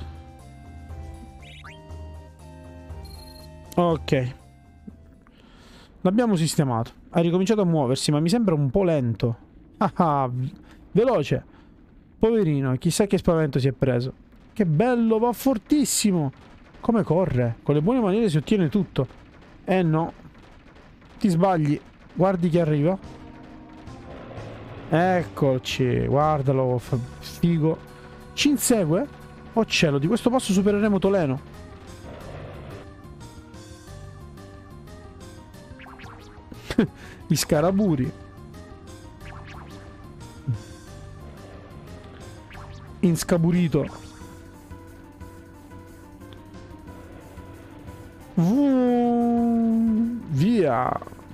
S2: Ok. L'abbiamo sistemato. Ha ricominciato a muoversi, ma mi sembra un po' lento. Ah ah, veloce. Poverino, chissà che spavento si è preso. Che bello, va fortissimo. Come corre? Con le buone maniere si ottiene tutto. Eh no. Ti sbagli. Guardi chi arriva. Eccoci. Guardalo, figo. Ci insegue? Oh cielo, di questo passo supereremo Toleno. Gli scaraburi. Inscaburito. Vuuu, via.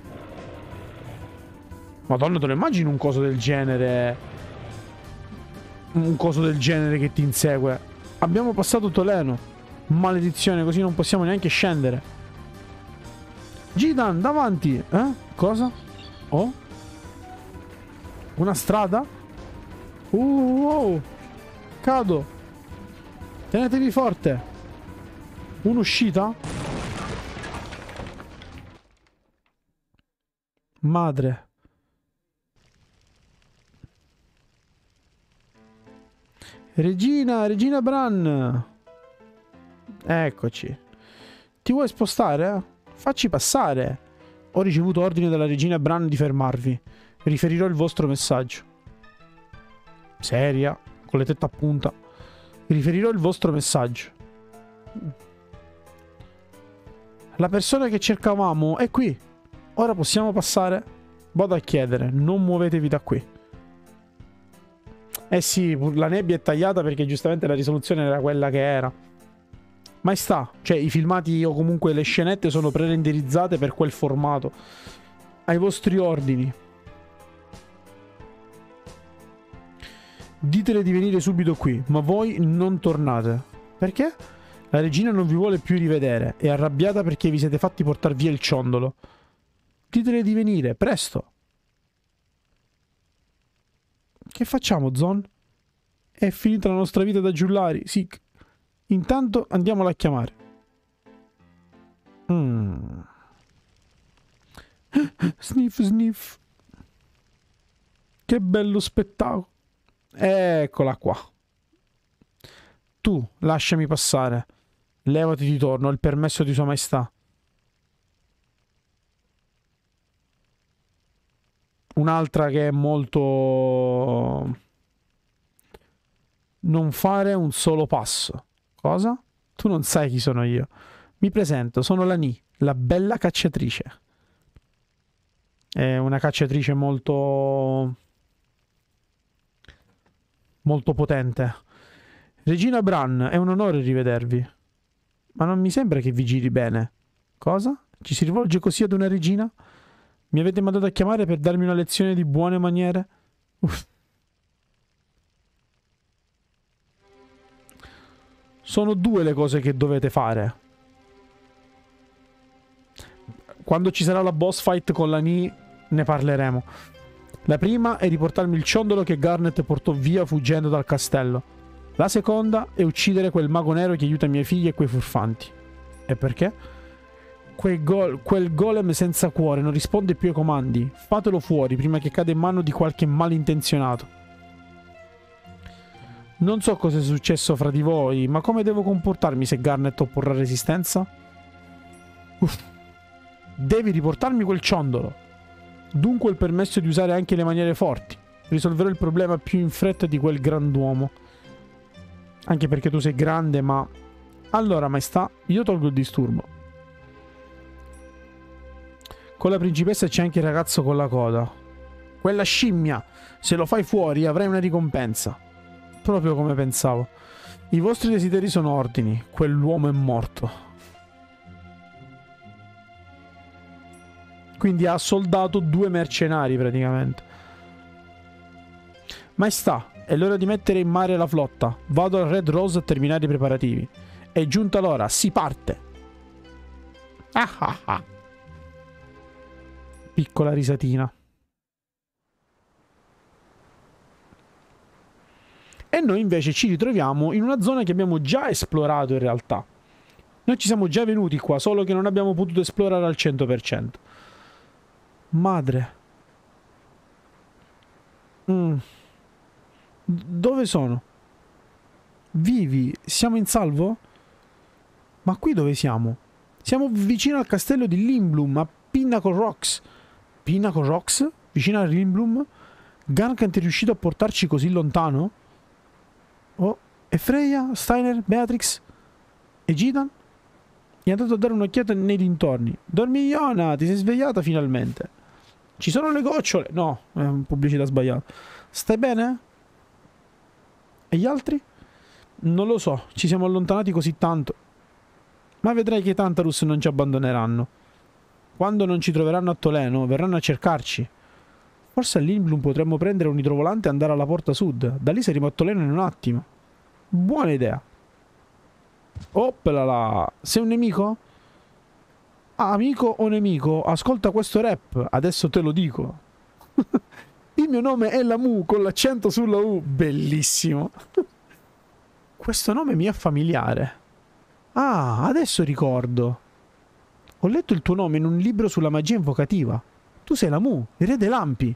S2: Madonna, te lo immagini un coso del genere? Un coso del genere che ti insegue. Abbiamo passato Toleno. Maledizione, così non possiamo neanche scendere. Gidan, davanti. Eh? Cosa? Oh? Una strada? Uh, oh. Cado. Tenetevi forte. Un'uscita? Madre. Regina, Regina Bran. Eccoci. Ti vuoi spostare? Facci passare. Ho ricevuto ordine dalla Regina Bran di fermarvi. Riferirò il vostro messaggio. Seria, con le tette a punta. Riferirò il vostro messaggio. La persona che cercavamo è qui. Ora possiamo passare? Vado a chiedere, non muovetevi da qui. Eh sì, la nebbia è tagliata perché giustamente la risoluzione era quella che era. Maestà, cioè i filmati o comunque le scenette sono pre-renderizzate per quel formato. Ai vostri ordini. Ditele di venire subito qui, ma voi non tornate. Perché? La regina non vi vuole più rivedere. È arrabbiata perché vi siete fatti portare via il ciondolo. Ditele di venire, presto. Che facciamo, Zon? È finita la nostra vita da giullari, sì. Intanto andiamola a chiamare. Mm. Sniff, sniff. Che bello spettacolo. Eccola qua. Tu, lasciami passare. Levati di torno, ho il permesso di Sua Maestà. Un'altra che è molto... Non fare un solo passo. Cosa? Tu non sai chi sono io. Mi presento, sono la Ni, la bella cacciatrice. È una cacciatrice molto... molto potente. Regina Bran, è un onore rivedervi. Ma non mi sembra che vi giri bene. Cosa? Ci si rivolge così ad una regina? Mi avete mandato a chiamare per darmi una lezione di buone maniere? Uff. Sono due le cose che dovete fare. Quando ci sarà la boss fight con la Ni ne parleremo. La prima è riportarmi il ciondolo che Garnet portò via fuggendo dal castello. La seconda è uccidere quel mago nero che aiuta i miei figli e quei furfanti. E perché? Quel, go quel golem senza cuore non risponde più ai comandi. Fatelo fuori prima che cade in mano di qualche malintenzionato. Non so cosa è successo fra di voi, ma come devo comportarmi se Garnet opporrà resistenza? Uff. Devi riportarmi quel ciondolo. Dunque il permesso di usare anche le maniere forti. Risolverò il problema più in fretta di quel grand'uomo. Anche perché tu sei grande, ma... Allora, maestà, io tolgo il disturbo. Con la principessa c'è anche il ragazzo con la coda. Quella scimmia! Se lo fai fuori avrai una ricompensa. Proprio come pensavo. I vostri desideri sono ordini. Quell'uomo è morto. Quindi ha soldato due mercenari praticamente. Maestà, è l'ora di mettere in mare la flotta. Vado al Red Rose a terminare i preparativi. È giunta l'ora, si parte. Ah ah ah. Piccola risatina. E noi invece ci ritroviamo in una zona che abbiamo già esplorato in realtà. Noi ci siamo già venuti qua, solo che non abbiamo potuto esplorare al cento per cento. Madre. Mm. Dove sono? Vivi? Siamo in salvo? Ma qui dove siamo? Siamo vicino al castello di Lindblum, a Pinnacle Rocks. Pinnacle Rocks? Vicino a Lindblum? Gurkant è riuscito a portarci così lontano? Oh, e Freya? Steiner? Beatrix? E Gidan? Gli è andato a dare un'occhiata nei dintorni. Dormigliona, ti sei svegliata finalmente. Ci sono le gocciole? No, è una pubblicità sbagliata. Stai bene? E gli altri? Non lo so, ci siamo allontanati così tanto. Ma vedrai che i Tantarus non ci abbandoneranno. Quando non ci troveranno a Toleno, verranno a cercarci. Forse a Lindblum potremmo prendere un idrovolante e andare alla porta sud. Da lì saremo a Toleno in un attimo. Buona idea. Oppala, sei un nemico? Ah, amico o nemico? Ascolta questo rap, adesso te lo dico. Il mio nome è Lamu con l'accento sulla U. Bellissimo. Questo nome mi è familiare. Ah, adesso ricordo. Ho letto il tuo nome in un libro sulla magia invocativa. Tu sei Lamu, il re dei lampi.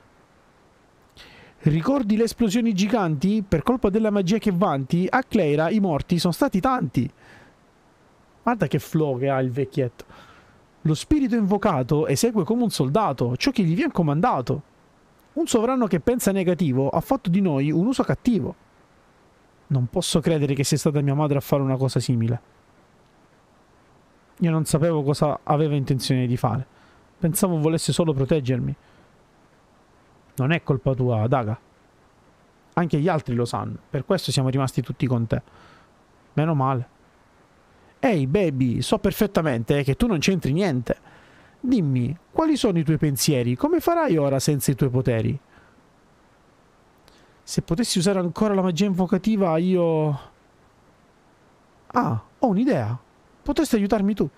S2: Ricordi le esplosioni giganti? Per colpa della magia che vanti, a Cleira i morti sono stati tanti. Guarda che flow che ha il vecchietto. Lo spirito invocato esegue come un soldato ciò che gli viene comandato. Un sovrano che pensa negativo ha fatto di noi un uso cattivo. Non posso credere che sia stata mia madre a fare una cosa simile. Io non sapevo cosa aveva intenzione di fare. Pensavo volesse solo proteggermi. Non è colpa tua, Daga. Anche gli altri lo sanno. Per questo siamo rimasti tutti con te. Meno male. Ehi, baby, so perfettamente che tu non c'entri niente. Dimmi, quali sono i tuoi pensieri? Come farai ora senza i tuoi poteri? Se potessi usare ancora la magia invocativa, io... Ah, ho un'idea. Potresti aiutarmi tu.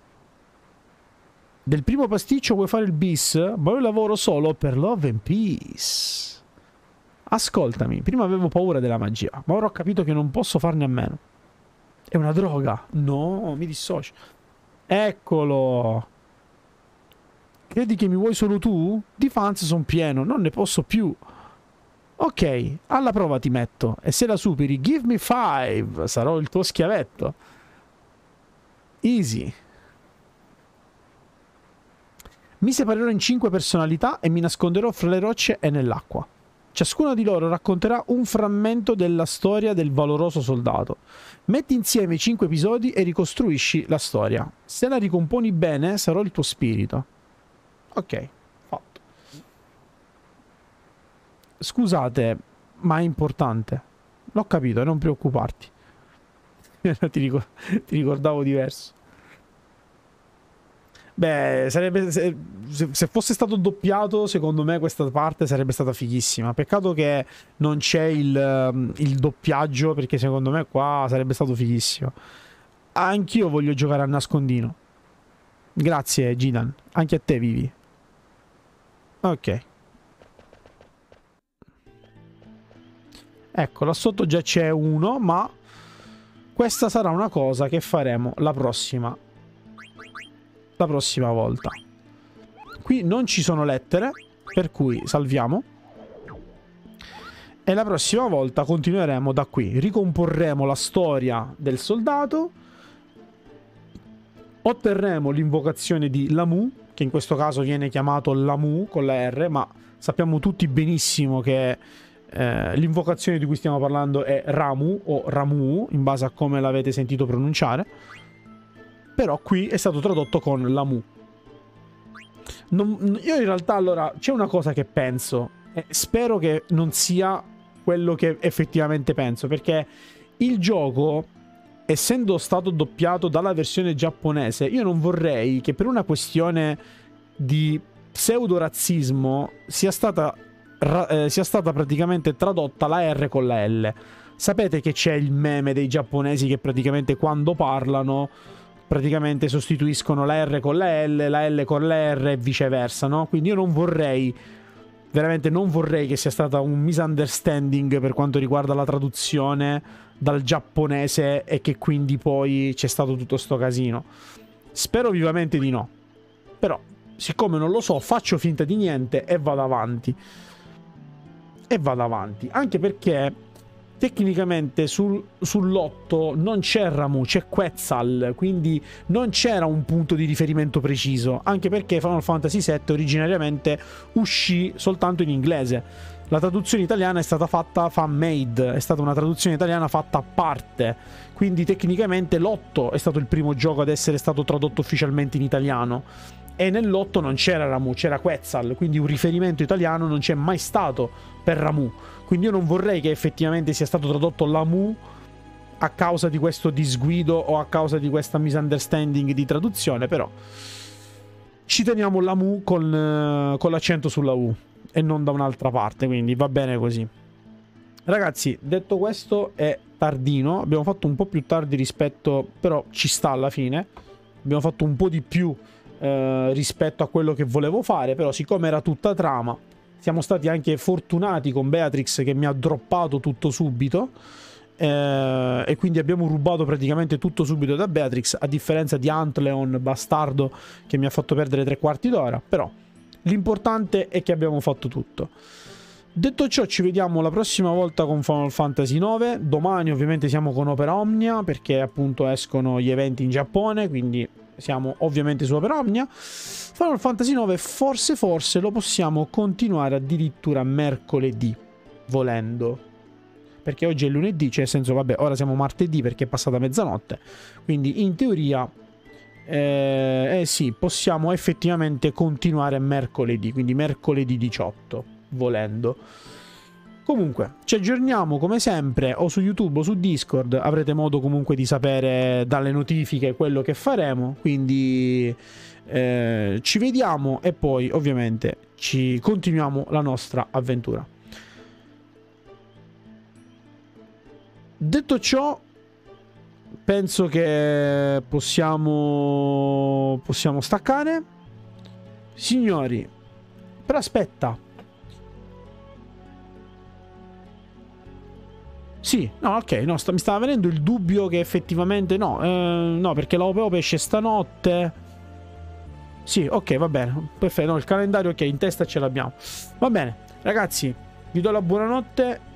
S2: Del primo pasticcio vuoi fare il bis, ma io lavoro solo per Love and Peace. Ascoltami, prima avevo paura della magia, ma ora ho capito che non posso farne a meno. È una droga. No, mi dissocio. Eccolo. Credi che mi vuoi solo tu? Di fans sono pieno, non ne posso più. Ok, alla prova ti metto. E se la superi, give me five. Sarò il tuo schiavetto. Easy. Mi separerò in cinque personalità e mi nasconderò fra le rocce e nell'acqua. Ciascuna di loro racconterà un frammento della storia del valoroso soldato. Metti insieme i cinque episodi e ricostruisci la storia. Se la ricomponi bene, sarò il tuo spirito. Ok, fatto. Scusate, ma è importante. L'ho capito, non preoccuparti. ti, ricor ti ricordavo diverso. Beh, sarebbe, se, se fosse stato doppiato, secondo me questa parte sarebbe stata fighissima. Peccato che non c'è il, il doppiaggio, perché secondo me qua sarebbe stato fighissimo. Anch'io voglio giocare a nascondino. Grazie, Gidan. Anche a te, Vivi. Ok. Ecco, là sotto già c'è uno, ma questa sarà una cosa che faremo la prossima la prossima volta. Qui non ci sono lettere, per cui salviamo e la prossima volta continueremo da qui. Ricomporremo la storia del soldato, otterremo l'invocazione di Lamu, che in questo caso viene chiamato Lamu con la R, ma sappiamo tutti benissimo che eh, l'invocazione di cui stiamo parlando è Ramu o Ramu, in base a come l'avete sentito pronunciare. Però qui è stato tradotto con Lamu. Non, io in realtà, allora, c'è una cosa che penso. E spero che non sia quello che effettivamente penso. Perché il gioco, essendo stato doppiato dalla versione giapponese, io non vorrei che per una questione di pseudo-razzismo sia stata, eh, sia stata praticamente tradotta la R con la L. Sapete che c'è il meme dei giapponesi che praticamente quando parlano...
S1: praticamente sostituiscono la R con la L, la L con la R e viceversa, no? Quindi io non vorrei, veramente non vorrei che sia stata un misunderstanding per quanto riguarda la traduzione dal giapponese e che quindi poi c'è stato tutto sto casino. Spero vivamente di no. Però, siccome non lo so, faccio finta di niente e vado avanti. E vado avanti. Anche perché tecnicamente sul, sull'otto non c'è Ramuh, c'è Quetzal, quindi non c'era un punto di riferimento preciso, anche perché Final Fantasy sette originariamente uscì soltanto in inglese. La traduzione italiana è stata fatta fan-made, è stata una traduzione italiana fatta a parte, quindi tecnicamente l'otto è stato il primo gioco ad essere stato tradotto ufficialmente in italiano, e nell'otto non c'era Ramuh, c'era Quetzal, quindi un riferimento italiano non c'è mai stato per Ramuh. Quindi io non vorrei che effettivamente sia stato tradotto Lamu a causa di questo disguido o a causa di questa misunderstanding di traduzione, però ci teniamo Lamu con, con l'accento sulla U e non da un'altra parte, quindi va bene così. Ragazzi, detto questo, è tardino, abbiamo fatto un po' più tardi rispetto, però ci sta alla fine, abbiamo fatto un po' di più eh, rispetto a quello che volevo fare, però siccome era tutta trama, siamo stati anche fortunati con Beatrix che mi ha droppato tutto subito, eh, e quindi abbiamo rubato praticamente tutto subito da Beatrix, a differenza di Antleon bastardo che mi ha fatto perdere tre quarti d'ora. Però l'importante è che abbiamo fatto tutto. Detto ciò, ci vediamo la prossima volta con Final Fantasy nove. Domani ovviamente siamo con Opera Omnia, perché appunto escono gli eventi in Giappone, quindi siamo ovviamente su Opera Omnia. Final Fantasy nove forse forse lo possiamo continuare addirittura mercoledì, volendo, perché oggi è lunedì, cioè nel senso, vabbè, ora siamo martedì perché è passata mezzanotte, quindi in teoria eh, eh sì, possiamo effettivamente continuare mercoledì, quindi mercoledì diciotto, volendo. Comunque, ci aggiorniamo come sempre o su YouTube o su Discord, avrete modo comunque di sapere dalle notifiche quello che faremo, quindi eh, ci vediamo e poi ovviamente ci continuiamo la nostra avventura. Detto ciò, penso che possiamo possiamo staccare, signori. Però aspetta. Sì, no, ok, no, sta, mi stava venendo il dubbio che effettivamente no, eh, no, perché la O P O P esce stanotte. Sì, ok, va bene, perfetto, no, il calendario ok, in testa ce l'abbiamo. Va bene, ragazzi, vi do la buonanotte